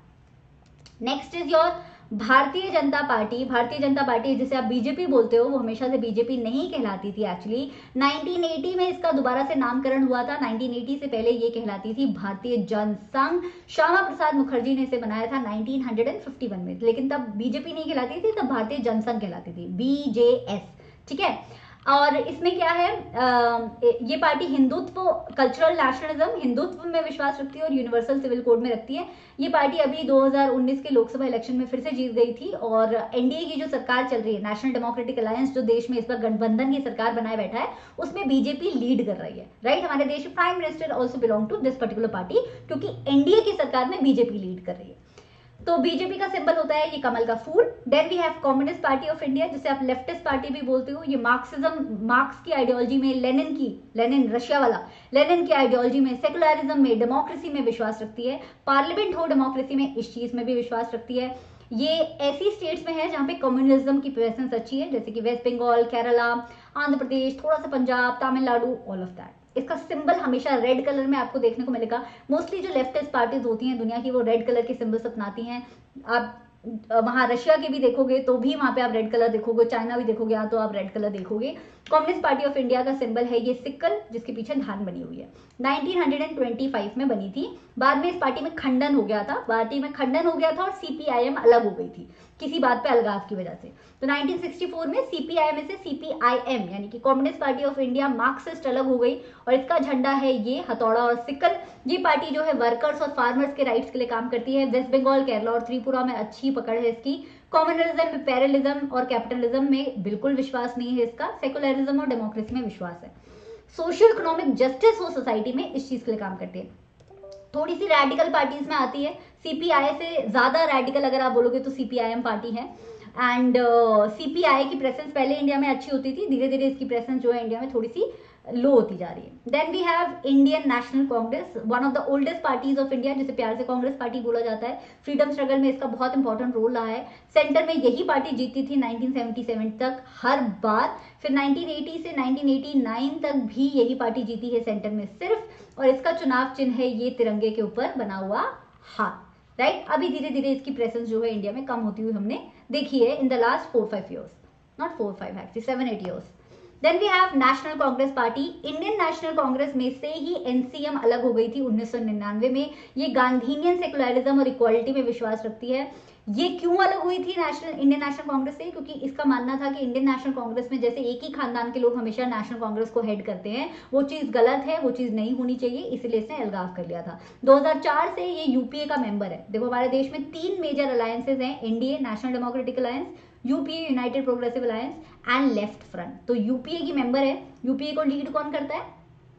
Next is your Bharatiya Janata party. Bharatiya Janata party जिसे आप बीजेपी बोलते हो वो हमेशा से बीजेपी नहीं कहलाती थी एक्चुअली। नाइनटीन एटी में इसका दोबारा से नामकरण हुआ था। नाइनटीन एटी से पहले ये कहलाती थी भारतीय जनसंघ। श्यामा प्रसाद मुखर्जी ने इसे बनाया था नाइनटीन फिफ्टी वन में, लेकिन तब बीजेपी नहीं कहलाती थी, तब भारतीय जनसंघ कहलाती थी, बीजेएस। ठीक है। और इसमें क्या है, आ, ये party Hindutva, cultural nationalism, Hindutva में विश्वास रखती है और यूनिवर्सल सिविल कोड में रखती है। ये पार्टी अभी दो हज़ार उन्नीस के लोकसभा इलेक्शन में फिर से जीत गई थी और एनडीए की जो सरकार चल रही है, नेशनल डेमोक्रेटिक अलायंस, जो देश में इस पर गठबंधन की सरकार बनाए बैठा है, उसमें बीजेपी लीड कर रही है। राइट, हमारे देश में prime minister also belong to this particular party, क्योंकि एनडीए की सरकार में बीजेपी लीड कर रही है। तो बीजेपी का सिंबल होता है ये कमल का फूल। Then we have Communist Party of India, जिसे आप लेफ्टिस्ट पार्टी भी बोलते हो। ये मार्क्सिज्म, मार्क्स की आइडियोलॉजी में, लेनिन की, लेनिन रशिया वाला, लेनिन की आइडियोलॉजी में, सेकुलरिज्म में, डेमोक्रेसी में विश्वास रखती है। पार्लियामेंट हो डेमोक्रेसी में, इस चीज में भी विश्वास रखती है। ये ऐसी स्टेट्स में है जहां पे कम्युनिज्म की प्रेजेंस अच्छी है, जैसे कि वेस्ट बंगाल, केरला, आंध्र प्रदेश, थोड़ा सा Punjab, Tamil Nadu, all of that. इसका सिंबल हमेशा रेड कलर में आपको देखने को मिलेगा। मोस्टली जो लेफ्टिस्ट पार्टीज होती हैं दुनिया की, वो रेड कलर के सिंबल्स अपनाती हैं। आप वहां रशिया के भी देखोगे तो भी वहां पे आप रेड कलर देखोगे, चाइना भी देखोगे तो आप रेड कलर देखोगे। कम्युनिस्ट पार्टी ऑफ इंडिया का सिंबल है ये सिक्कल, जिसके पीछे धान बनी हुई है। नाइनटीन ट्वेंटी फाइव में बनी थी। बाद में इस पार्टी में खंडन हो गया था, पार्टी में खंडन हो गया था और सीपीआईएम अलग हो गई थी किसी बात पे अलगाव की वजह से। तो नाइनटीन सिक्सटी फोर में सीपीआईएम से सीपीआईएम यानी कि Communist Party of India, Marxist अलग हो गई और इसका झंडा है ये हथौड़ा और सिक्कल। ये पार्टी जो है वर्कर्स और फार्मर्स के राइट्स के लिए काम करती है। वेस्ट बंगाल, केरला और त्रिपुरा में अच्छी पकड़ है इसकी। कम्युनलिज्म, इम्पेरियलिज्म और कैपिटलिज्म में बिल्कुल विश्वास नहीं है इसका। सेकुलरिज्म और डेमोक्रेसी में विश्वास है। सोशियो इकोनॉमिक जस्टिस हो सोसाइटी में, इस चीज के लिए काम करती है। थोड़ी सी रैडिकल पार्टीज में आती है। सीपीआई से ज्यादा रैडिकल अगर आप बोलोगे तो सीपीआईएम पार्टी है। एंड सीपीआई की प्रेजेंस पहले इंडिया में अच्छी होती थी, धीरे धीरे इसकी प्रेजेंस जो है इंडिया में थोड़ी सी लो होती जा रही है। Then we have Indian National Congress, one of the oldest parties of India, जिसे प्यार से कांग्रेस पार्टी बोला जाता है। फ्रीडम स्ट्रगल में इसका बहुत इंपॉर्टेंट रोल रहा है। सेंटर में यही पार्टी जीती थी नाइनटीन सेवेंटी सेवन तक हर बार। फिर नाइनटीन एटी से नाइनटीन एटी नाइन तक भी यही पार्टी जीती है सेंटर में सिर्फ, और इसका चुनाव चिन्ह है ये तिरंगे के ऊपर बना हुआ हाथ। राइट, अभी धीरे धीरे इसकी प्रेजेंस जो है इंडिया में कम होती हुई हमने देखी है in the last four five years, not four five actually seven eight years. Then we have National Congress party. Indian National Congress में से ही एनसीएम अलग हो गई थी उन्नीस सौ निन्यानवे में। ये गांधीनियन सेकुलरिज्म और इक्वालिटी में विश्वास रखती है। ये क्यों अलग हुई थी नेशनल इंडियन नेशनल कांग्रेस से? क्योंकि इसका मानना था कि इंडियन नेशनल कांग्रेस में जैसे एक ही खानदान के लोग हमेशा नेशनल कांग्रेस को हेड करते हैं, वो चीज गलत है, वो चीज नहीं होनी चाहिए, इसलिए इसने अलगाव कर लिया था। दो हज़ार चार से ये यूपीए का मेंबर है। देखो हमारे देश में तीन मेजर अलायंसेज हैं, NDA, national democratic alliance, UPA, united progressive alliance and left front. तो यूपीए की मेंबर है। यूपीए को लीड कौन करता है?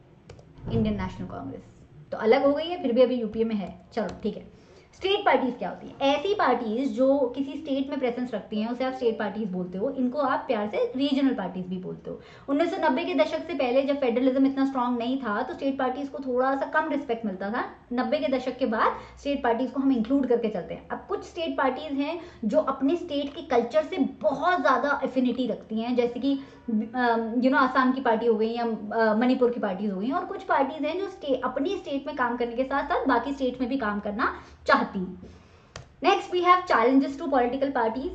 Indian National Congress. तो अलग हो गई है, फिर भी अभी यूपीए में है। चलो ठीक है। स्टेट पार्टीज क्या होती है? ऐसी पार्टीज जो किसी स्टेट में प्रेजेंस रखती हैं उसे आप स्टेट पार्टीज बोलते हो। इनको आप प्यार से रीजनल पार्टीज भी बोलते हो। उन्नीस सौ नब्बे के दशक से पहले जब फेडरलिज्म इतना स्ट्रांग नहीं था तो स्टेट पार्टीज को थोड़ा सा कम रिस्पेक्ट मिलता था। नब्बे के दशक के बाद स्टेट पार्टीज को हम इंक्लूड करके चलते हैं। अब कुछ स्टेट पार्टीज हैं जो अपने स्टेट के कल्चर से बहुत ज्यादा एफिनिटी रखती हैं, जैसे कि यू नो आसाम की पार्टी हो गई या मणिपुर की पार्टीज हो गई, और कुछ पार्टीज हैं जो स्टे, अपनी स्टेट में काम करने के साथ साथ बाकी स्टेट में भी काम करना चाहती हैं। Next we have challenges to political parties.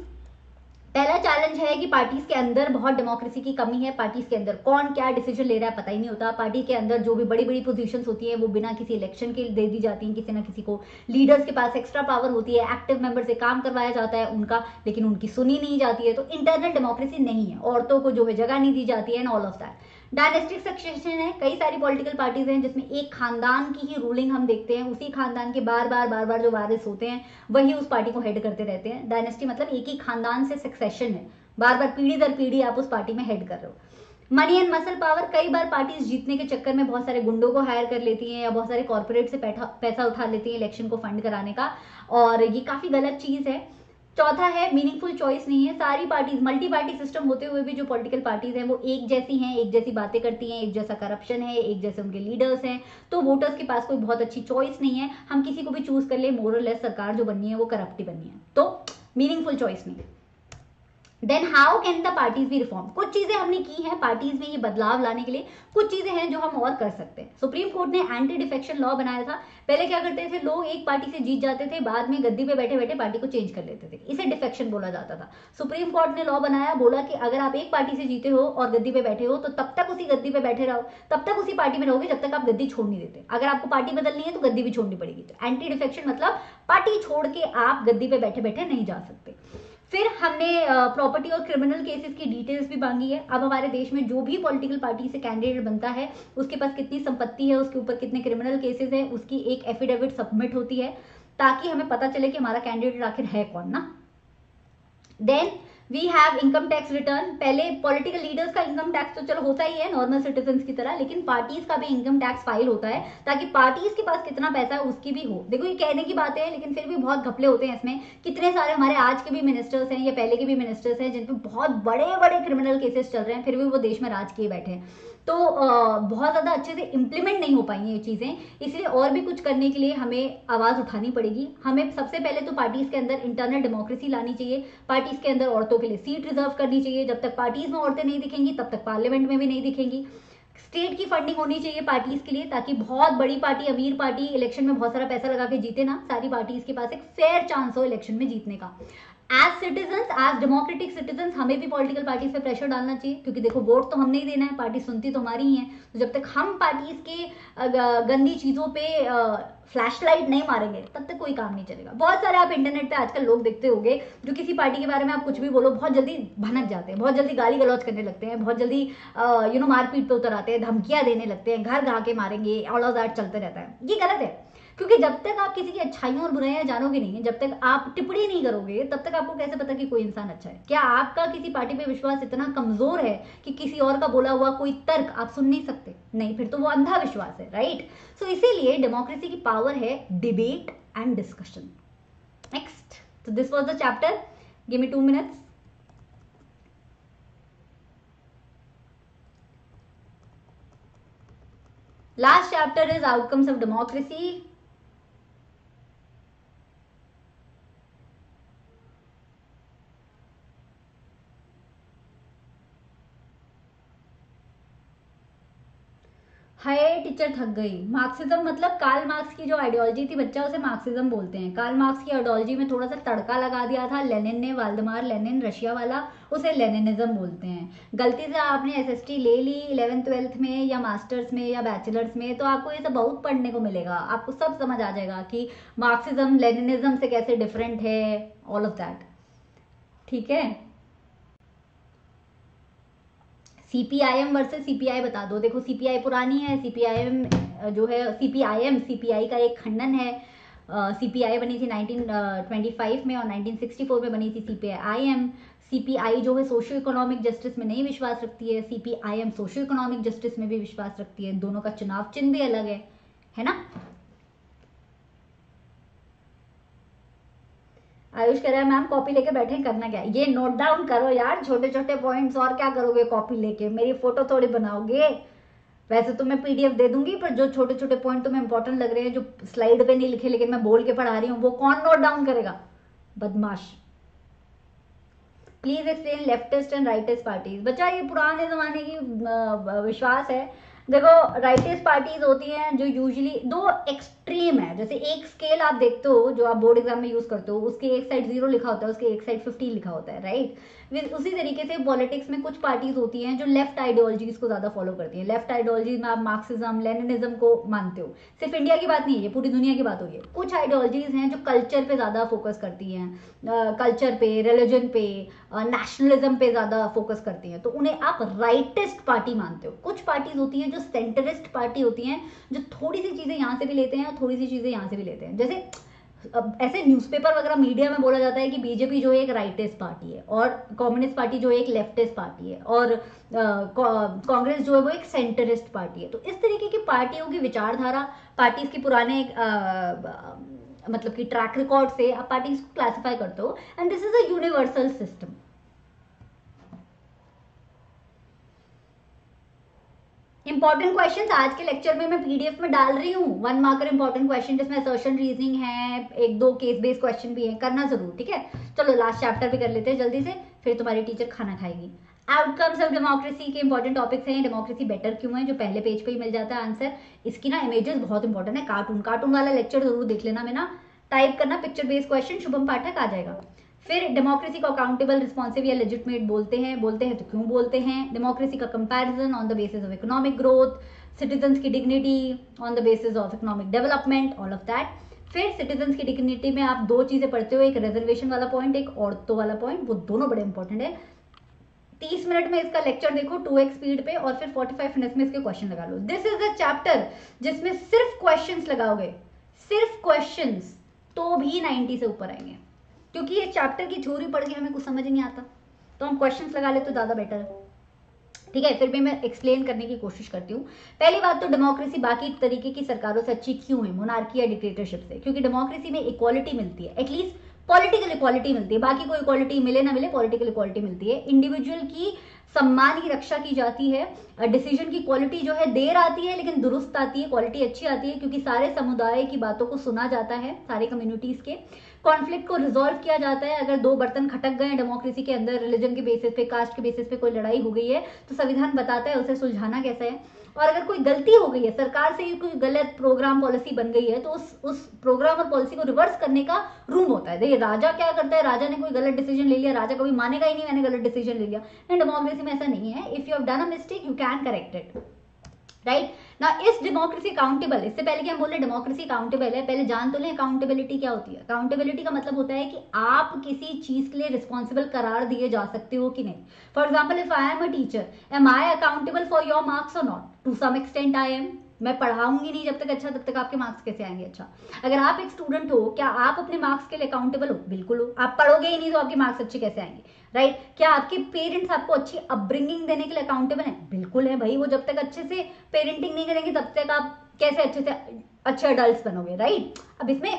पहला चैलेंज है कि पार्टीज के अंदर बहुत डेमोक्रेसी की कमी है। पार्टीज के अंदर कौन क्या डिसीजन ले रहा है पता ही नहीं होता। पार्टी के अंदर जो भी बड़ी बड़ी पोजीशंस होती है वो बिना किसी इलेक्शन के दे दी जाती हैं किसी ना किसी को। लीडर्स के पास एक्स्ट्रा पावर होती है, एक्टिव मेंबर से काम करवाया जाता है उनका, लेकिन उनकी सुनी नहीं जाती है। तो इंटरनल डेमोक्रेसी नहीं है। औरतों को जो है जगह नहीं दी जाती है and all of that. Dynastic succession है। कई सारी पॉलिटिकल पार्टीज हैं जिसमें एक खानदान की ही रूलिंग हम देखते हैं, उसी खानदान के बार बार बार बार जो वारिस होते हैं वही उस पार्टी को हेड करते रहते हैं। डायनेस्टी मतलब एक ही खानदान से सक्सेशन है, बार बार पीढ़ी दर पीढ़ी आप उस पार्टी में हेड कर रहे हो। Money and muscle power. कई बार पार्टीज जीतने के चक्कर में बहुत सारे गुंडों को हायर कर लेती हैं या बहुत सारे कॉर्पोरेट से पैसा उठा लेती हैं इलेक्शन को फंड कराने का, और ये काफी गलत चीज है। चौथा है मीनिंगफुल चॉइस नहीं है। सारी पार्टीज, मल्टी पार्टी सिस्टम होते हुए भी जो पॉलिटिकल पार्टीज हैं वो एक जैसी हैं, एक जैसी बातें करती हैं, एक जैसा करप्शन है, एक जैसे उनके लीडर्स हैं, तो वोटर्स के पास कोई बहुत अच्छी चॉइस नहीं है। हम किसी को भी चूज कर ले, मोर और लेस सरकार जो बननी है वो करप्ट ही बननी है, तो मीनिंगफुल चॉइस नहीं है। Then how can the parties be reform, कुछ चीजें हमने की हैं पार्टीज में ये बदलाव लाने के लिए, कुछ चीजें हैं जो हम और कर सकते हैं। सुप्रीम कोर्ट ने एंटी डिफेक्शन लॉ बनाया था। पहले क्या करते थे लोग, एक पार्टी से जीत जाते थे, बाद में गद्दी पे बैठे बैठे पार्टी को चेंज कर लेते थे, इसे डिफेक्शन बोला जाता था। सुप्रीम कोर्ट ने लॉ बनाया, बोला कि अगर आप एक पार्टी से जीते हो और गद्दी पे बैठे हो तो तब तक उसी गद्दी पे बैठे रहो, तब तक उसी पार्टी में रहोगे जब तक आप गद्दी छोड़ नहीं देते। अगर आपको पार्टी बदलनी है तो गद्दी भी छोड़नी पड़ेगी। तो एंटी डिफेक्शन मतलब पार्टी छोड़ के आप गद्दी पे बैठे बैठे नहीं जा सकते। फिर हमने प्रॉपर्टी और क्रिमिनल केसेस की डिटेल्स भी मांगी है। अब हमारे देश में जो भी पॉलिटिकल पार्टी से कैंडिडेट बनता है उसके पास कितनी संपत्ति है, उसके ऊपर कितने क्रिमिनल केसेस है, उसकी एक एफिडेविट सबमिट होती है ताकि हमें पता चले कि हमारा कैंडिडेट आखिर है कौन ना। Then we have income tax return. पहले पॉलिटिकल लीडर्स का इनकम टैक्स तो चलो होता ही है नॉर्मल सिटीजन्स की तरह, लेकिन पार्टीज का भी इनकम टैक्स फाइल होता है ताकि पार्टीज के पास कितना पैसा है उसकी भी हो। देखो ये कहने की बात है लेकिन फिर भी बहुत घपले होते हैं इसमें। कितने सारे हमारे आज के भी मिनिस्टर्स हैं या पहले के भी मिनिस्टर्स हैं जिन पे बहुत बड़े बड़े क्रिमिनल केसेस चल रहे हैं, फिर भी वो देश में राज किए बैठे हैं। तो बहुत ज़्यादा अच्छे से इम्प्लीमेंट नहीं हो पाई ये चीज़ें, इसलिए और भी कुछ करने के लिए हमें आवाज़ उठानी पड़ेगी। हमें सबसे पहले तो पार्टीज के अंदर इंटरनल डेमोक्रेसी लानी चाहिए, पार्टीज के अंदर औरतों के लिए सीट रिजर्व करनी चाहिए। जब तक पार्टीज में औरतें नहीं दिखेंगी तब तक पार्लियामेंट में भी नहीं दिखेंगी। स्टेट की फंडिंग होनी चाहिए पार्टीज के लिए ताकि बहुत बड़ी पार्टी, अमीर पार्टी इलेक्शन में बहुत सारा पैसा लगा के जीते ना, सारी पार्टीज के पास एक फेयर चांस हो इलेक्शन में जीतने का। As citizens, as democratic citizens हमें भी पॉलिटिकल पार्टीज पे प्रेशर डालना चाहिए क्योंकि देखो वोट तो हमने ही देना है, पार्टी सुनती तो हमारी ही है। तो जब तक हम पार्टीज के गंदी चीजों पे फ्लैश लाइट नहीं मारेंगे तब तक कोई काम नहीं चलेगा। बहुत सारे आप इंटरनेट पे आजकल लोग देखते होंगे जो किसी पार्टी के बारे में आप कुछ भी बोलो बहुत जल्दी भनक जाते हैं, बहुत जल्दी गाली गलौज करने लगते हैं, बहुत जल्दी यू नो मारपीट पे उतर आते हैं, धमकियां देने लगते हैं, घर गा के मारेंगे, ऑल ऑफ दैट चलते रहता है। ये गलत है क्योंकि जब तक आप किसी की अच्छाइयों और बुराइयां जानोगे नहीं, जब तक आप टिप्पणी नहीं करोगे तब तक आपको कैसे पता कि कोई इंसान अच्छा है। क्या आपका किसी पार्टी पे विश्वास इतना कमजोर है कि किसी और का बोला हुआ कोई तर्क आप सुन नहीं सकते? नहीं, फिर तो वो अंधा विश्वास है, राइट। सो इसीलिए डेमोक्रेसी की पावर है डिबेट एंड डिस्कशन। नेक्स्ट, तो this was the chapter, give me two minutes. Last chapter is outcomes of democracy. हाय टीचर थक गई। मार्क्सिज्म मतलब कार्ल मार्क्स की जो आइडियोलॉजी थी बच्चा उसे मार्क्सिज्म बोलते हैं। कार्ल मार्क्स की आइडियोलॉजी में थोड़ा सा तड़का लगा दिया था लेनिन ने, वाल्डेमार लेनिन रशिया वाला, उसे लेनिनिज्म बोलते हैं। गलती से आपने एसएसटी ले ली इलेवेंथ ट्वेल्थ में या मास्टर्स में या बैचलर्स में तो आपको ये सब बहुत पढ़ने को मिलेगा, आपको सब समझ आ जाएगा कि मार्क्सिज्म लेनिनिज्म से कैसे डिफरेंट है, ऑल ऑफ दैट। ठीक है, सीपीआईएम वर्सेस सीपीआई बता दो। देखो सीपीआई पुरानी है, सीपीआईएम जो है सीपीआईएम सीपीआई का एक खंडन है। सीपीआई बनी थी नाइनटीन ट्वेंटी फाइव में और नाइनटीन सिक्सटी फोर में बनी थी सीपीआईएम। सीपीआई जो है सोशो इकोनॉमिक जस्टिस में नहीं विश्वास रखती है, सीपीआईएम सोशो इकोनॉमिक जस्टिस में भी विश्वास रखती है। दोनों का चुनाव चिन्ह भी अलग है, है ना। आयुष कह रहा है मैम कॉपी लेके बैठे करना क्या? ये नोट डाउन करो यार छोटे छोटे पॉइंट्स, और क्या करोगे कॉपी लेके, मेरी फोटो थोड़ी बनाओगे। वैसे तो मैं पीडीएफ दे दूंगी पर जो छोटे छोटे पॉइंट तुम्हें इंपॉर्टेंट लग रहे हैं जो स्लाइड पे नहीं लिखे लेकिन मैं बोल के पढ़ा रही हूँ वो कौन नोट डाउन करेगा? बदमाश। Please explain leftist and rightist parties. बच्चा ये पुराने जमाने की विश्वास है। देखो राइटिस्ट पार्टीज होती हैं जो यूजुअली दो एक्सट्रीम है। जैसे एक स्केल आप देखते हो जो आप बोर्ड एग्जाम में यूज करते हो, उसके एक साइड जीरो लिखा होता है, उसके एक साइड फिफ्टीन लिखा होता है, राइट। उसी तरीके से पॉलिटिक्स में कुछ पार्टीज होती हैं जो लेफ्ट आइडियोलॉजीज को ज्यादा फॉलो करती हैं। लेफ्ट आइडियोलॉजीज में आप मार्क्सिज्म लेनिनिज्म को मानते हो। सिर्फ इंडिया की बात नहीं है, ये पूरी दुनिया की बात हो रही है। कुछ आइडियोलॉजीज हैं जो कल्चर पे ज्यादा फोकस करती हैं, कल्चर पे, रिलीजन पे, नेशनलिज्म पे ज्यादा फोकस करती हैं, तो उन्हें आप राइटिस्ट पार्टी मानते हो। कुछ पार्टीज होती हैं जो सेंटरिस्ट पार्टी होती हैं जो थोड़ी सी चीजें यहाँ से भी लेते हैं और थोड़ी सी चीजें यहाँ से भी लेते हैं। जैसे अब ऐसे न्यूज़पेपर वगैरह मीडिया में बोला जाता है कि बीजेपी जो है एक राइटिस्ट पार्टी है और कम्युनिस्ट पार्टी जो है एक लेफ्टिस्ट पार्टी है और कांग्रेस जो है वो एक सेंटरिस्ट पार्टी है। तो इस तरीके की पार्टियों की विचारधारा, पार्टीज की पुराने आ, आ, मतलब कि ट्रैक रिकॉर्ड से आप पार्टीज को क्लासिफाई करते हो and this is a universal system. Important questions आज के लेक्चर में मैं पीडीएफ में डाल रही हूँ, वन मार्कर इंपॉर्टेंट क्वेश्चन जिसमें असर्शन रीजनिंग है, एक दो केस बेस्ड क्वेश्चन भी है, करना जरूर, ठीक है। चलो लास्ट चैप्टर भी कर लेते हैं जल्दी से, फिर तुम्हारी टीचर खाना खाएगी। आउटकम्स ऑफ डेमोक्रेसी के इंपॉर्टेंट टॉपिक्स हैं, डेमोक्रेसी बेटर क्यों है, जो पहले पेज पे ही मिल जाता है आंसर। इसकी ना इमेजेस बहुत इंपॉर्टेंट है, कार्टून कार्टून वाला लेक्चर जरूर देख लेना, में ना टाइप करना picture based question, Shubham Pathak आ जाएगा। फिर डेमोक्रेसी को अकाउंटेबल, रिस्पॉन्सिव या लेजिटमेट बोलते हैं, बोलते हैं तो क्यों बोलते हैं। डेमोक्रेसी का comparison on the basis of economic growth, citizens की dignity on the basis of economic development, all of that. फिर सिटीजन्स की डिग्निटी में आप दो चीजें पढ़ते हो, एक रिजर्वेशन वाला पॉइंट, एक औरतों वाला पॉइंट, वो दोनों बड़े इंपॉर्टेंट है। तीस मिनट में इसका लेक्चर देखो टू एक्स स्पीड पे, और फिर पैंतालीस मिनट में इसके क्वेश्चन लगा लो। दिस इज द चैप्टर जिसमें सिर्फ क्वेश्चंस लगाओगे, सिर्फ क्वेश्चंस, तो भी नब्बे से ऊपर आएंगे, क्योंकि ये चैप्टर की थ्योरी पढ़ के हमें कुछ समझ नहीं आता, तो हम क्वेश्चंस लगा ले तो ज्यादा बेटर है, ठीक है। फिर भी मैं एक्सप्लेन करने की कोशिश करती हूँ। पहली बात तो डेमोक्रेसी बाकी तरीके की सरकारों से अच्छी क्यों है, मोनार्की या डिक्टेटरशिप से, क्योंकि डेमोक्रेसी में इक्वालिटी मिलती है, एटलीस्ट पॉलिटिकल इक्वालिटी मिलती है, बाकी कोई इक्वालिटी मिले ना मिले पॉलिटिकल इक्वालिटी मिलती है। इंडिविजुअल की सम्मान की रक्षा की जाती है, डिसीजन की क्वालिटी जो है देर आती है लेकिन दुरुस्त आती है, क्वालिटी अच्छी आती है, क्योंकि सारे समुदाय की बातों को सुना जाता है, सारे कम्युनिटीज के। कॉन्फ्लिक्ट को रिजॉल्व किया जाता है, अगर दो बर्तन खटक गए डेमोक्रेसी के अंदर, रिलीजन के बेसिस पे, कास्ट के बेसिस पे कोई लड़ाई हो गई है, तो संविधान बताता है उसे सुलझाना कैसे है। और अगर कोई गलती हो गई है, सरकार से ही कोई गलत प्रोग्राम पॉलिसी बन गई है, तो उस उस प्रोग्राम और पॉलिसी को रिवर्स करने का रूम होता है। देखिए राजा क्या करता है, राजा ने कोई गलत डिसीजन ले लिया, राजा कभी मानेगा ही नहीं मैंने गलत डिसीजन ले लिया, नहीं, डेमोक्रेसी में ऐसा नहीं है। If you have done a mistake you can correct it, right ना। इस डेमोक्रेसी अकाउंटेबल, इससे पहले कि हम बोले डेमोक्रेसी अकाउंटेबल है, पहले जान तो लें अकाउंटेबिलिटी क्या होती है। अकाउंटेबिलिटी का मतलब होता है कि आप किसी चीज के लिए रिस्पॉन्सिबल करार दिए जा सकते हो कि नहीं। For example if I am a teacher, am I accountable for your marks और not, to some extent I am. मैं पढ़ाऊंगी नहीं जब तक अच्छा, तब तक आपके मार्क्स कैसे आएंगे अच्छा। अगर आप एक स्टूडेंट हो, क्या आप अपने मार्क्स के लिए अकाउंटेबल हो? बिल्कुल हो। आप पढ़ोगे ही नहीं तो आपके मार्क्स अच्छे कैसे आएंगे, राइट right? क्या आपके पेरेंट्स आपको अच्छी अपब्रिंगिंग देने के लिए अकाउंटेबल है? बिल्कुल है भाई, वो जब तक अच्छे से पेरेंटिंग नहीं करेंगे तब तक आप कैसे अच्छे से अच्छे अडल्ट बनोगे, राइट right? अब इसमें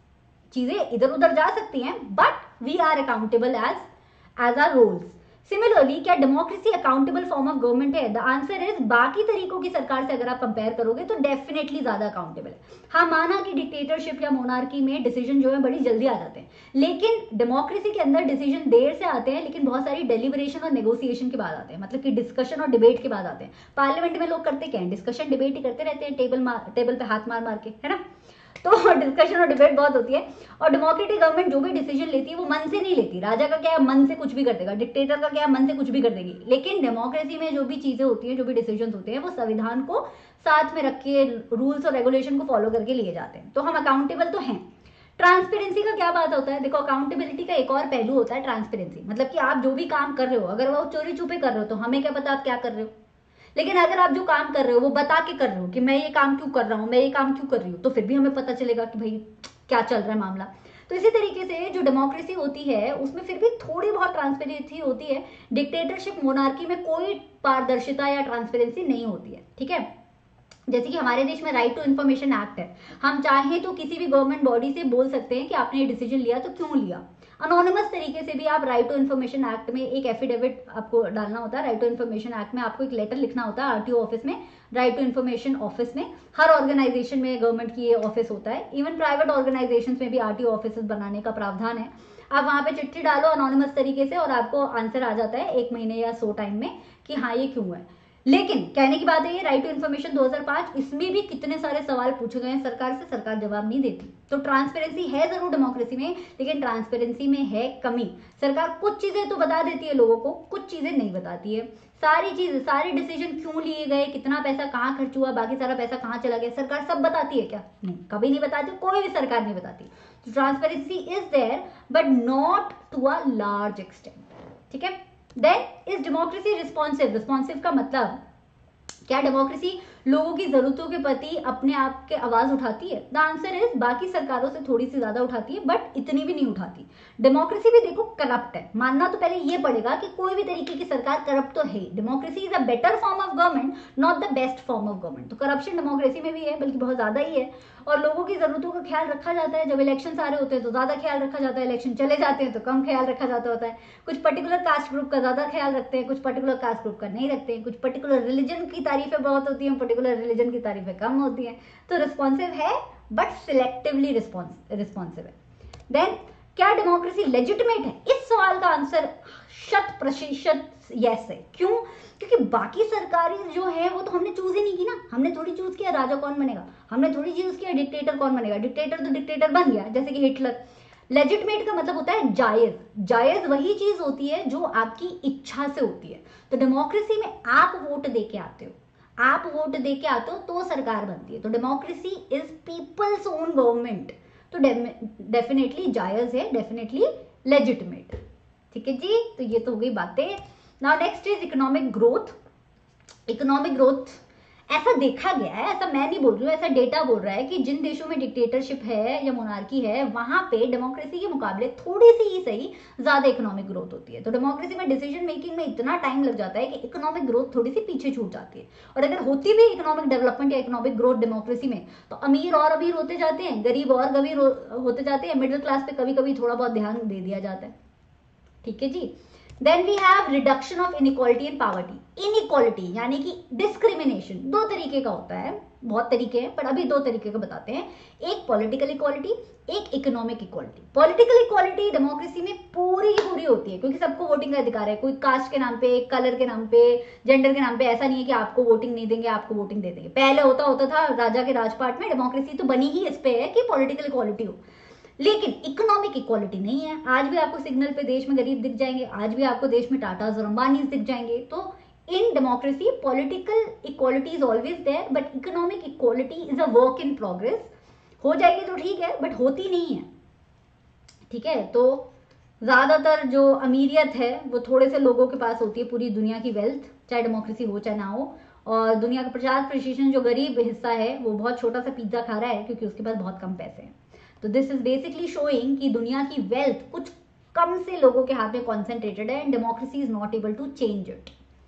चीजें इधर उधर जा सकती हैं, but we are accountable as as our roles. Similarly क्या democracy accountable form of government है? द आंसर इज बाकी तरीकों की सरकार से अगर आप कंपेयर करोगे तो डेफिनेटली ज्यादा अकाउंटेबल है। हाँ माना कि डिक्टेटरशिप या मोनार्की में डिसीजन जो है बड़ी जल्दी आ जाते हैं, लेकिन डेमोक्रेसी के अंदर डिसीजन देर से आते हैं, लेकिन बहुत सारी डेलिब्रेशन और नेगोशिएशन के बाद आते हैं, मतलब कि डिस्कशन और डिबेट के बाद आते हैं। पार्लियामेंट में लोग करते क्या है, डिस्कशन डिबेट ही करते रहते हैं, टेबल टेबल पे हाथ मार मार के, है ना। तो डिस्कशन और डिबेट बहुत होती है। और डेमोक्रेटिक गवर्नमेंट जो भी डिसीजन लेती है वो मन से नहीं लेती। राजा का क्या है, मन से कुछ भी कर देगा, डिक्टेटर का क्या है, मन से कुछ भी कर देगी। लेकिन डेमोक्रेसी में जो भी चीजें होती हैं, जो भी डिसीजन होते हैं, वो संविधान को साथ में रख के रूल्स और रेगुलेशन को फॉलो करके लिए जाते हैं, तो हम अकाउंटेबल तो हैं। ट्रांसपेरेंसी का क्या बात होता है, देखो अकाउंटेबिलिटी का एक और पहलू होता है ट्रांसपेरेंसी, मतलब कि आप जो भी काम कर रहे हो, अगर वो चोरी छुपे कर रहे हो तो हमें क्या पता आप क्या कर रहे हो, लेकिन अगर आप जो काम कर रहे हो वो बता के कर रहे हो कि मैं ये काम क्यों कर रहा हूँ, मैं ये काम क्यों कर रही हूँ, तो फिर भी हमें पता चलेगा कि भाई क्या चल रहा है मामला। तो इसी तरीके से जो डेमोक्रेसी होती है उसमें फिर भी थोड़ी बहुत ट्रांसपेरेंसी होती है। डिक्टेटरशिप मोनार्की में कोई पारदर्शिता या ट्रांसपेरेंसी नहीं होती है, ठीक है। जैसे कि हमारे देश में राइट टू इन्फॉर्मेशन एक्ट है, हम चाहें तो किसी भी गवर्नमेंट बॉडी से बोल सकते हैं कि आपने ये डिसीजन लिया तो क्यों लिया। अनोनिमस तरीके से भी आप राइट टू इन्फॉर्मेशन एक्ट में एक एफिडेविट आपको डालना होता है। राइट टू इन्फॉर्मेशन एक्ट में आपको एक लेटर लिखना होता है आरटीओ ऑफिस में, राइट टू इन्फॉर्मेशन ऑफिस में। हर ऑर्गेनाइजेशन में गवर्नमेंट की ये ऑफिस होता है, इवन प्राइवेट ऑर्गेनाइजेशन में भी आरटीओ ऑफिस बनाने का प्रावधान है। आप वहां पे चिट्ठी डालो अनोनिमस तरीके से और आपको आंसर आ जाता है एक महीने या सौ टाइम में कि हाँ ये क्यों है। लेकिन कहने की बात है ये राइट टू इन्फॉर्मेशन दो हज़ार पाँच, इसमें भी कितने सारे सवाल पूछे गए हैं सरकार से, सरकार जवाब नहीं देती। तो ट्रांसपेरेंसी है जरूर डेमोक्रेसी में, लेकिन ट्रांसपेरेंसी में है कमी। सरकार कुछ चीजें तो बता देती है लोगों को, कुछ चीजें नहीं बताती है। सारी चीज, सारे डिसीजन क्यों लिए गए, कितना पैसा कहाँ खर्च हुआ, बाकी सारा पैसा कहाँ चला गया, सरकार सब बताती है क्या? नहीं, कभी नहीं बताती, कोई भी सरकार नहीं बताती। तो transparency is there but not to a large extent, ठीक है। Then is democracy responsive. Responsive का मतलब क्या डेमोक्रेसी लोगों की जरूरतों के प्रति अपने आप के आवाज उठाती है? द आंसर इज बाकी सरकारों से थोड़ी सी ज्यादा उठाती है, बट इतनी भी नहीं उठाती। डेमोक्रेसी भी देखो करप्ट है, मानना तो पहले ये पड़ेगा कि कोई भी तरीके की सरकार करप्ट तो है। Democracy is a better form of government, not the best form of government. तो करप्शन डेमोक्रेसी में भी है, बल्कि बहुत ज्यादा ही है। और लोगों की जरूरतों का ख्याल रखा जाता है। जब इलेक्शन आ रहे होते हैं तो ज्यादा ख्याल रखा जाता है, इलेक्शन चले जाते हैं तो कम ख्याल रखा जाता होता है। कुछ पर्टिकुलर कास्ट ग्रुप का ज्यादा ख्याल रखते हैं, कुछ पर्टिकुलर कास्ट ग्रुप का नहीं रखते हैं। कुछ पर्टिकुलर रिलीजन की तारीफें बहुत होती हैं, पर्टिकुलर रिलीजन की तारीफें कम होती हैं। तो रिस्पॉन्सिव है, बट सिलेक्टिवली रिस्पॉन्सिव है। देन क्या डेमोक्रेसी लेजिटिमेट है? इस सवाल का आंसर शत प्रतिशत यस है। क्यों? क्योंकि बाकी सरकारें जो है वो तो हमने चूज ही नहीं की ना। हमने थोड़ी चूज किया राजा कौन बनेगा, हमने थोड़ी चूज किया डिक्टेटर कौन बनेगा। डिक्टेटर तो डिक्टेटर बन गया, जैसे कि हिटलर। लेजिटिमेट का मतलब होता है जायज। जायज वही चीज होती है जो आपकी इच्छा से होती है। तो डेमोक्रेसी में आप वोट दे के आते हो, आप वोट दे के आते हो तो सरकार बनती है। तो democracy is people's own government. तो डेफिनेटली जायज है, डेफिनेटली लेजिटिमेट। ठीक है जी, तो ये तो हो गई बातें। Now next is economic growth. Economic growth ऐसा देखा गया है, ऐसा मैं नहीं बोल रही हूँ, ऐसा डेटा बोल रहा है कि जिन देशों में डिक्टेटरशिप है या मोनार्की है वहां पे डेमोक्रेसी के मुकाबले थोड़ी सी ही सही ज्यादा इकोनॉमिक ग्रोथ होती है। तो डेमोक्रेसी में डिसीजन मेकिंग में इतना टाइम लग जाता है कि इकोनॉमिक ग्रोथ थोड़ी सी पीछे छूट जाती है। और अगर होती भी इकोनॉमिक डेवलपमेंट या इकोनॉमिक ग्रोथ डेमोक्रेसी में, तो अमीर और अमीर होते जाते हैं, गरीब और गरीब होते जाते हैं, मिडिल क्लास पे कभी कभी थोड़ा बहुत ध्यान दे दिया जाता है। ठीक है जी। Then we have reduction of inequality and poverty. Inequality यानी कि डिस्क्रिमिनेशन दो तरीके का होता है, बहुत तरीके हैं पर अभी दो तरीके का बताते हैं। एक पॉलिटिकल इक्वालिटी, एक economic equality. Political equality democracy में पूरी की पूरी होती है, क्योंकि सबको वोटिंग का अधिकार है। कोई कास्ट के नाम पे, कलर के नाम पे, जेंडर के नाम पे ऐसा नहीं है कि आपको वोटिंग नहीं देंगे, आपको वोटिंग दे देंगे। पहले होता होता था राजा के राजपाट में, डेमोक्रेसी तो बनी ही इस पे है कि पॉलिटिकल इक्वालिटी हो। लेकिन इकोनॉमिक इक्वालिटी नहीं है। आज भी आपको सिग्नल पे देश में गरीब दिख जाएंगे, आज भी आपको देश में टाटा और अंबानी दिख जाएंगे। तो in democracy political equality is always there, but economic equality is a work in progress. हो जाएगी तो ठीक है, बट होती नहीं है। ठीक है, तो ज्यादातर जो अमीरियत है वो थोड़े से लोगों के पास होती है, पूरी दुनिया की वेल्थ, चाहे डेमोक्रेसी हो चाहे ना हो। और दुनिया का पचास प्रतिशत जो गरीब हिस्सा है वो बहुत छोटा सा पिज्जा खा रहा है, क्योंकि उसके पास बहुत कम पैसे हैं। तो दिस इज बेसिकली शोइंग कि दुनिया की वेल्थ कुछ कम से लोगों के हाथ में कॉन्सेंट्रेटेड है, and democracy is not able to change it.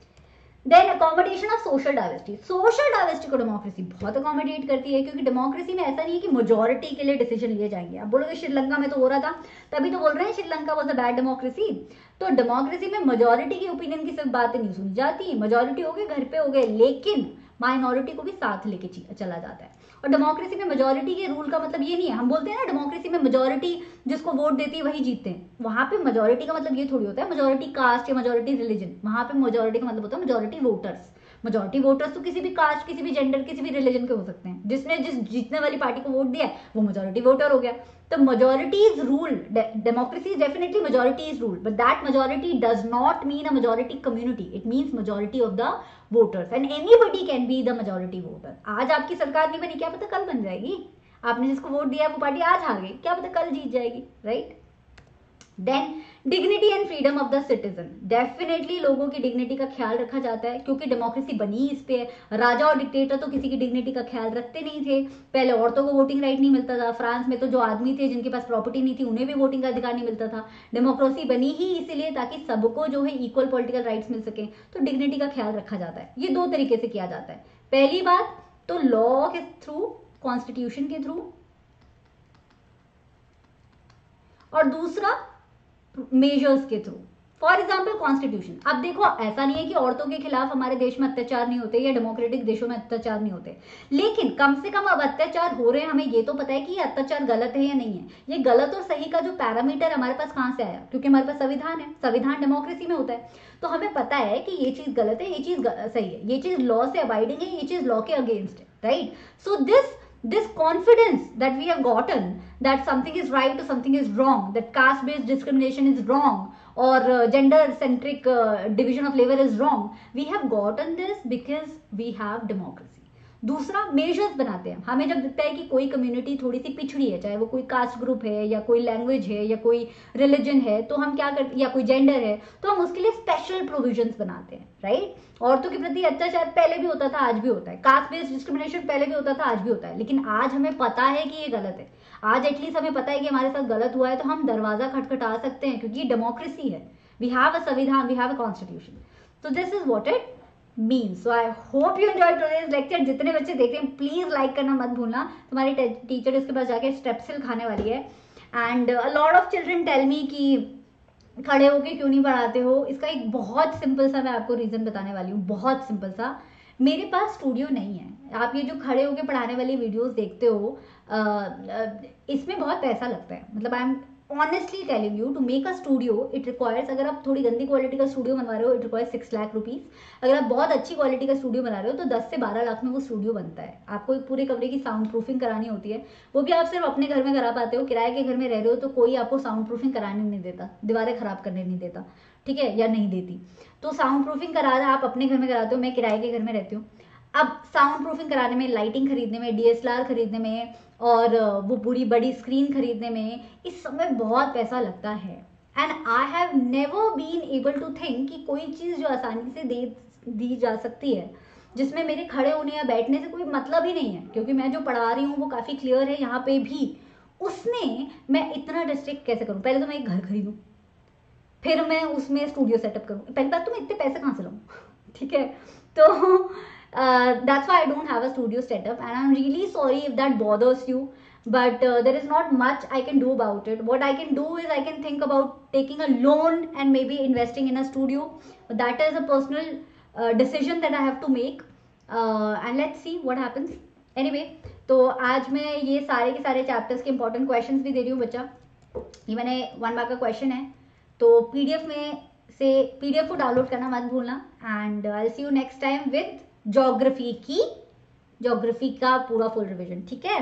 Then accommodation of social diversity. Social diversity को डेमोक्रेसी बहुत अकोमोडेट करती है, क्योंकि डेमोक्रेसी में ऐसा नहीं है कि मेजॉरिटी के लिए डिसीजन लिए जाएंगे। आप बोलोगे श्रीलंका में तो हो रहा था, तभी तो बोल रहे हैं Sri Lanka was a bad democracy. तो डेमोक्रेसी में मेजॉरिटी की ओपिनियन की सिर्फ बातें नहीं सुनी जाती, मेजॉरिटी हो गए घर पे हो गए, लेकिन माइनॉरिटी को भी साथ लेके चला जाता है। और डेमोक्रेसी में मेजॉरिटी के रूल का मतलब ये नहीं है, हम बोलते हैं ना डेमोक्रेसी में मेजॉरिटी जिसको वोट देती है वही जीतते हैं। वहां पे मेजॉरिटी का मतलब ये थोड़ी होता है मेजॉरिटी कास्ट या मेजॉरिटी रिलीजन। वहां पे मेजॉरिटी का मतलब होता है मेजॉरिटी वोटर्स। मेजॉरिटी वोटर्स तो किसी भी कास्ट, किसी भी जेंडर, किसी भी रिलीजन के हो सकते हैं। जिसने जिस जीतने वाली पार्टी को वोट दिया वो मेजॉरिटी वोटर हो गया। तो majority is rule. De democracy is definitely majority is rule, but that majority does not mean a majority community. It means majority of the voters, and anybody can be the majority voter. आज आपकी सरकार नहीं बनी, क्या पता कल बन जाएगी। आपने जिसको वोट दिया वो पार्टी आज हार गई, क्या पता कल जीत जाएगी, right? Then dignity and freedom of the citizen. Definitely लोगों की डिग्निटी का ख्याल रखा जाता है, क्योंकि डेमोक्रेसी बनी इस पे है। राजा और डिक्टेटर तो किसी की डिग्निटी का ख्याल रखते नहीं थे। पहले औरतों को वोटिंग राइट नहीं मिलता था। फ्रांस में तो जो आदमी थे जिनके पास प्रॉपर्टी नहीं थी उन्हें भी वोटिंग का अधिकार नहीं मिलता था। डेमोक्रेसी बनी ही इसीलिए ताकि सबको जो है इक्वल पॉलिटिकल राइट्स मिल सके। तो डिग्निटी का ख्याल रखा जाता है। ये दो तरीके से किया जाता है। पहली बात तो लॉ के थ्रू, कॉन्स्टिट्यूशन के थ्रू, और दूसरा मेजर्स के थ्रू। For example constitution. अब देखो ऐसा नहीं है कि औरतों के खिलाफ हमारे देश में अत्याचार नहीं होते या डेमोक्रेटिक देशों में अत्याचार नहीं होते, लेकिन कम से कम अब अत्याचार हो रहे हैं। हमें ये तो पता है कि ये अत्याचार गलत है या नहीं है। ये गलत और सही का जो पैरामीटर हमारे पास कहां से आया, क्योंकि हमारे पास संविधान है। संविधान डेमोक्रेसी में होता है, तो हमें पता है कि ये चीज गलत है, ये चीज सही है, ये चीज लॉ से अबाइडिंग है, ये चीज लॉ के अगेंस्ट है, right? So this this confidence that we have gotten that something is right or something is wrong, that caste based discrimination is wrong, or uh, gender centric uh, division of labor is wrong, we have gotten this because we have democracy. दूसरा measures बनाते हैं, हमें जब दिखता है कि कोई community थोड़ी सी पिछड़ी है, चाहे वो कोई कास्ट ग्रुप है या कोई लैंग्वेज है या कोई रिलीजन है, तो हम क्या करते, या कोई जेंडर है, तो हम उसके लिए स्पेशल प्रोविजंस बनाते हैं, राइट। औरतों के प्रति अत्याचार पहले भी होता था, आज भी होता है, कास्ट बेस्ड डिस्क्रिमिनेशन पहले भी होता था, आज भी होता है, लेकिन आज हमें पता है कि ये गलत है। आज एटलीस्ट हमें पता है कि हमारे साथ गलत हुआ है, तो हम दरवाजा खटखटा सकते हैं, क्योंकि डेमोक्रेसी है, वी हैव अ संविधान, वी हैव अ कॉन्स्टिट्यूशन। तो this is what it means. So I hope you enjoy today's lecture. जितने बच्चे देख रहे हैं प्लीज लाइक करना मत भूलना, तुम्हारी टीचर इसके पास जाके स्टेप्सिल खाने वाली है। And a lot of children tell me कि खड़े होके क्यों नहीं पढ़ाते हो। इसका एक बहुत सिंपल सा मैं आपको रीजन बताने वाली हूँ, बहुत सिंपल सा। मेरे पास स्टूडियो नहीं है। आप ये जो खड़े होके पढ़ाने वाली वीडियोस देखते हो, आ, इसमें बहुत पैसा लगता है। मतलब I am honestly telling you, to make a studio it requires, अगर आप थोड़ी गंदी क्वालिटी का स्टूडियो बनवा रहे हो, it requires six lakh rupees. अगर आप बहुत अच्छी क्वालिटी का स्टूडियो बना रहे हो तो दस से बारह लाख में वो स्टूडियो बनता है। आपको एक पूरे कमरे की साउंड प्रूफिंग करानी होती है, वो भी आप सिर्फ अपने घर में करा पाते हो। किराए के घर में रह रहे हो तो कोई आपको साउंड प्रूफिंग कराने नहीं देता, दीवारें खराब करने नहीं देता, ठीक है, या नहीं देती। तो साउंड प्रूफिंग करा आप अपने घर में कराते हो, मैं किराए के घर में रहती हूँ। अब साउंड प्रूफिंग कराने में, लाइटिंग खरीदने में, डीएसएलआर खरीदने में और वो पूरी बड़ी स्क्रीन खरीदने में इस समय बहुत पैसा लगता है। And I have never been able to think कि कोई चीज़ जो आसानी से दे दी जा सकती है, जिसमें मेरे खड़े होने या बैठने से कोई मतलब ही नहीं है, क्योंकि मैं जो पढ़ा रही हूँ वो काफ़ी क्लियर है यहाँ पे भी, उसमें मैं इतना डिस्ट्रिक्ट कैसे करूँ। पहले तो मैं एक घर खरीदूँ, फिर मैं उसमें स्टूडियो सेटअप करूँ। पहली बात तो मैं इतने पैसे कहाँ से लाऊँ, ठीक है। तो Uh, that's why I don't have a studio setup, and I'm really sorry if that bothers you, but uh, there is not much I can do about it. What I can do is I can think about taking a loan and maybe investing in a studio. That is a personal uh, decision that I have to make, uh, and let's see what happens. Anyway, तो आज मैं ये सारे के सारे chapters के important questions भी दे रही हूँ बच्चा। ये मैंने वन मार्क का क्वेश्चन है, तो पीडीएफ में से पीडीएफ को डाउनलोड करना मत भूलना। And I see you next time with geography की ज्योग्राफी का पूरा फुल रिवीजन, ठीक है।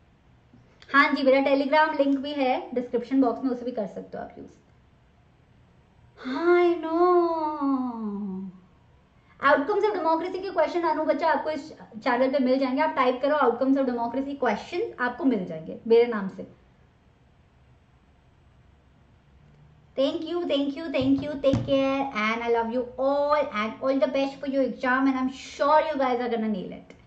हाँ जी, मेरा टेलीग्राम लिंक भी है डिस्क्रिप्शन बॉक्स में, उसे भी कर सकते हो आप यूज। हाँ I know, outcomes of democracy के क्वेश्चन अनु बच्चा आपको इस चैनल पे मिल जाएंगे। आप टाइप करो आउटकम्स ऑफ डेमोक्रेसी क्वेश्चन, आपको मिल जाएंगे मेरे नाम से। Thank you, thank you, thank you. Take care, and I love you all, and all the best for your exam. And I'm sure you guys are gonna nail it.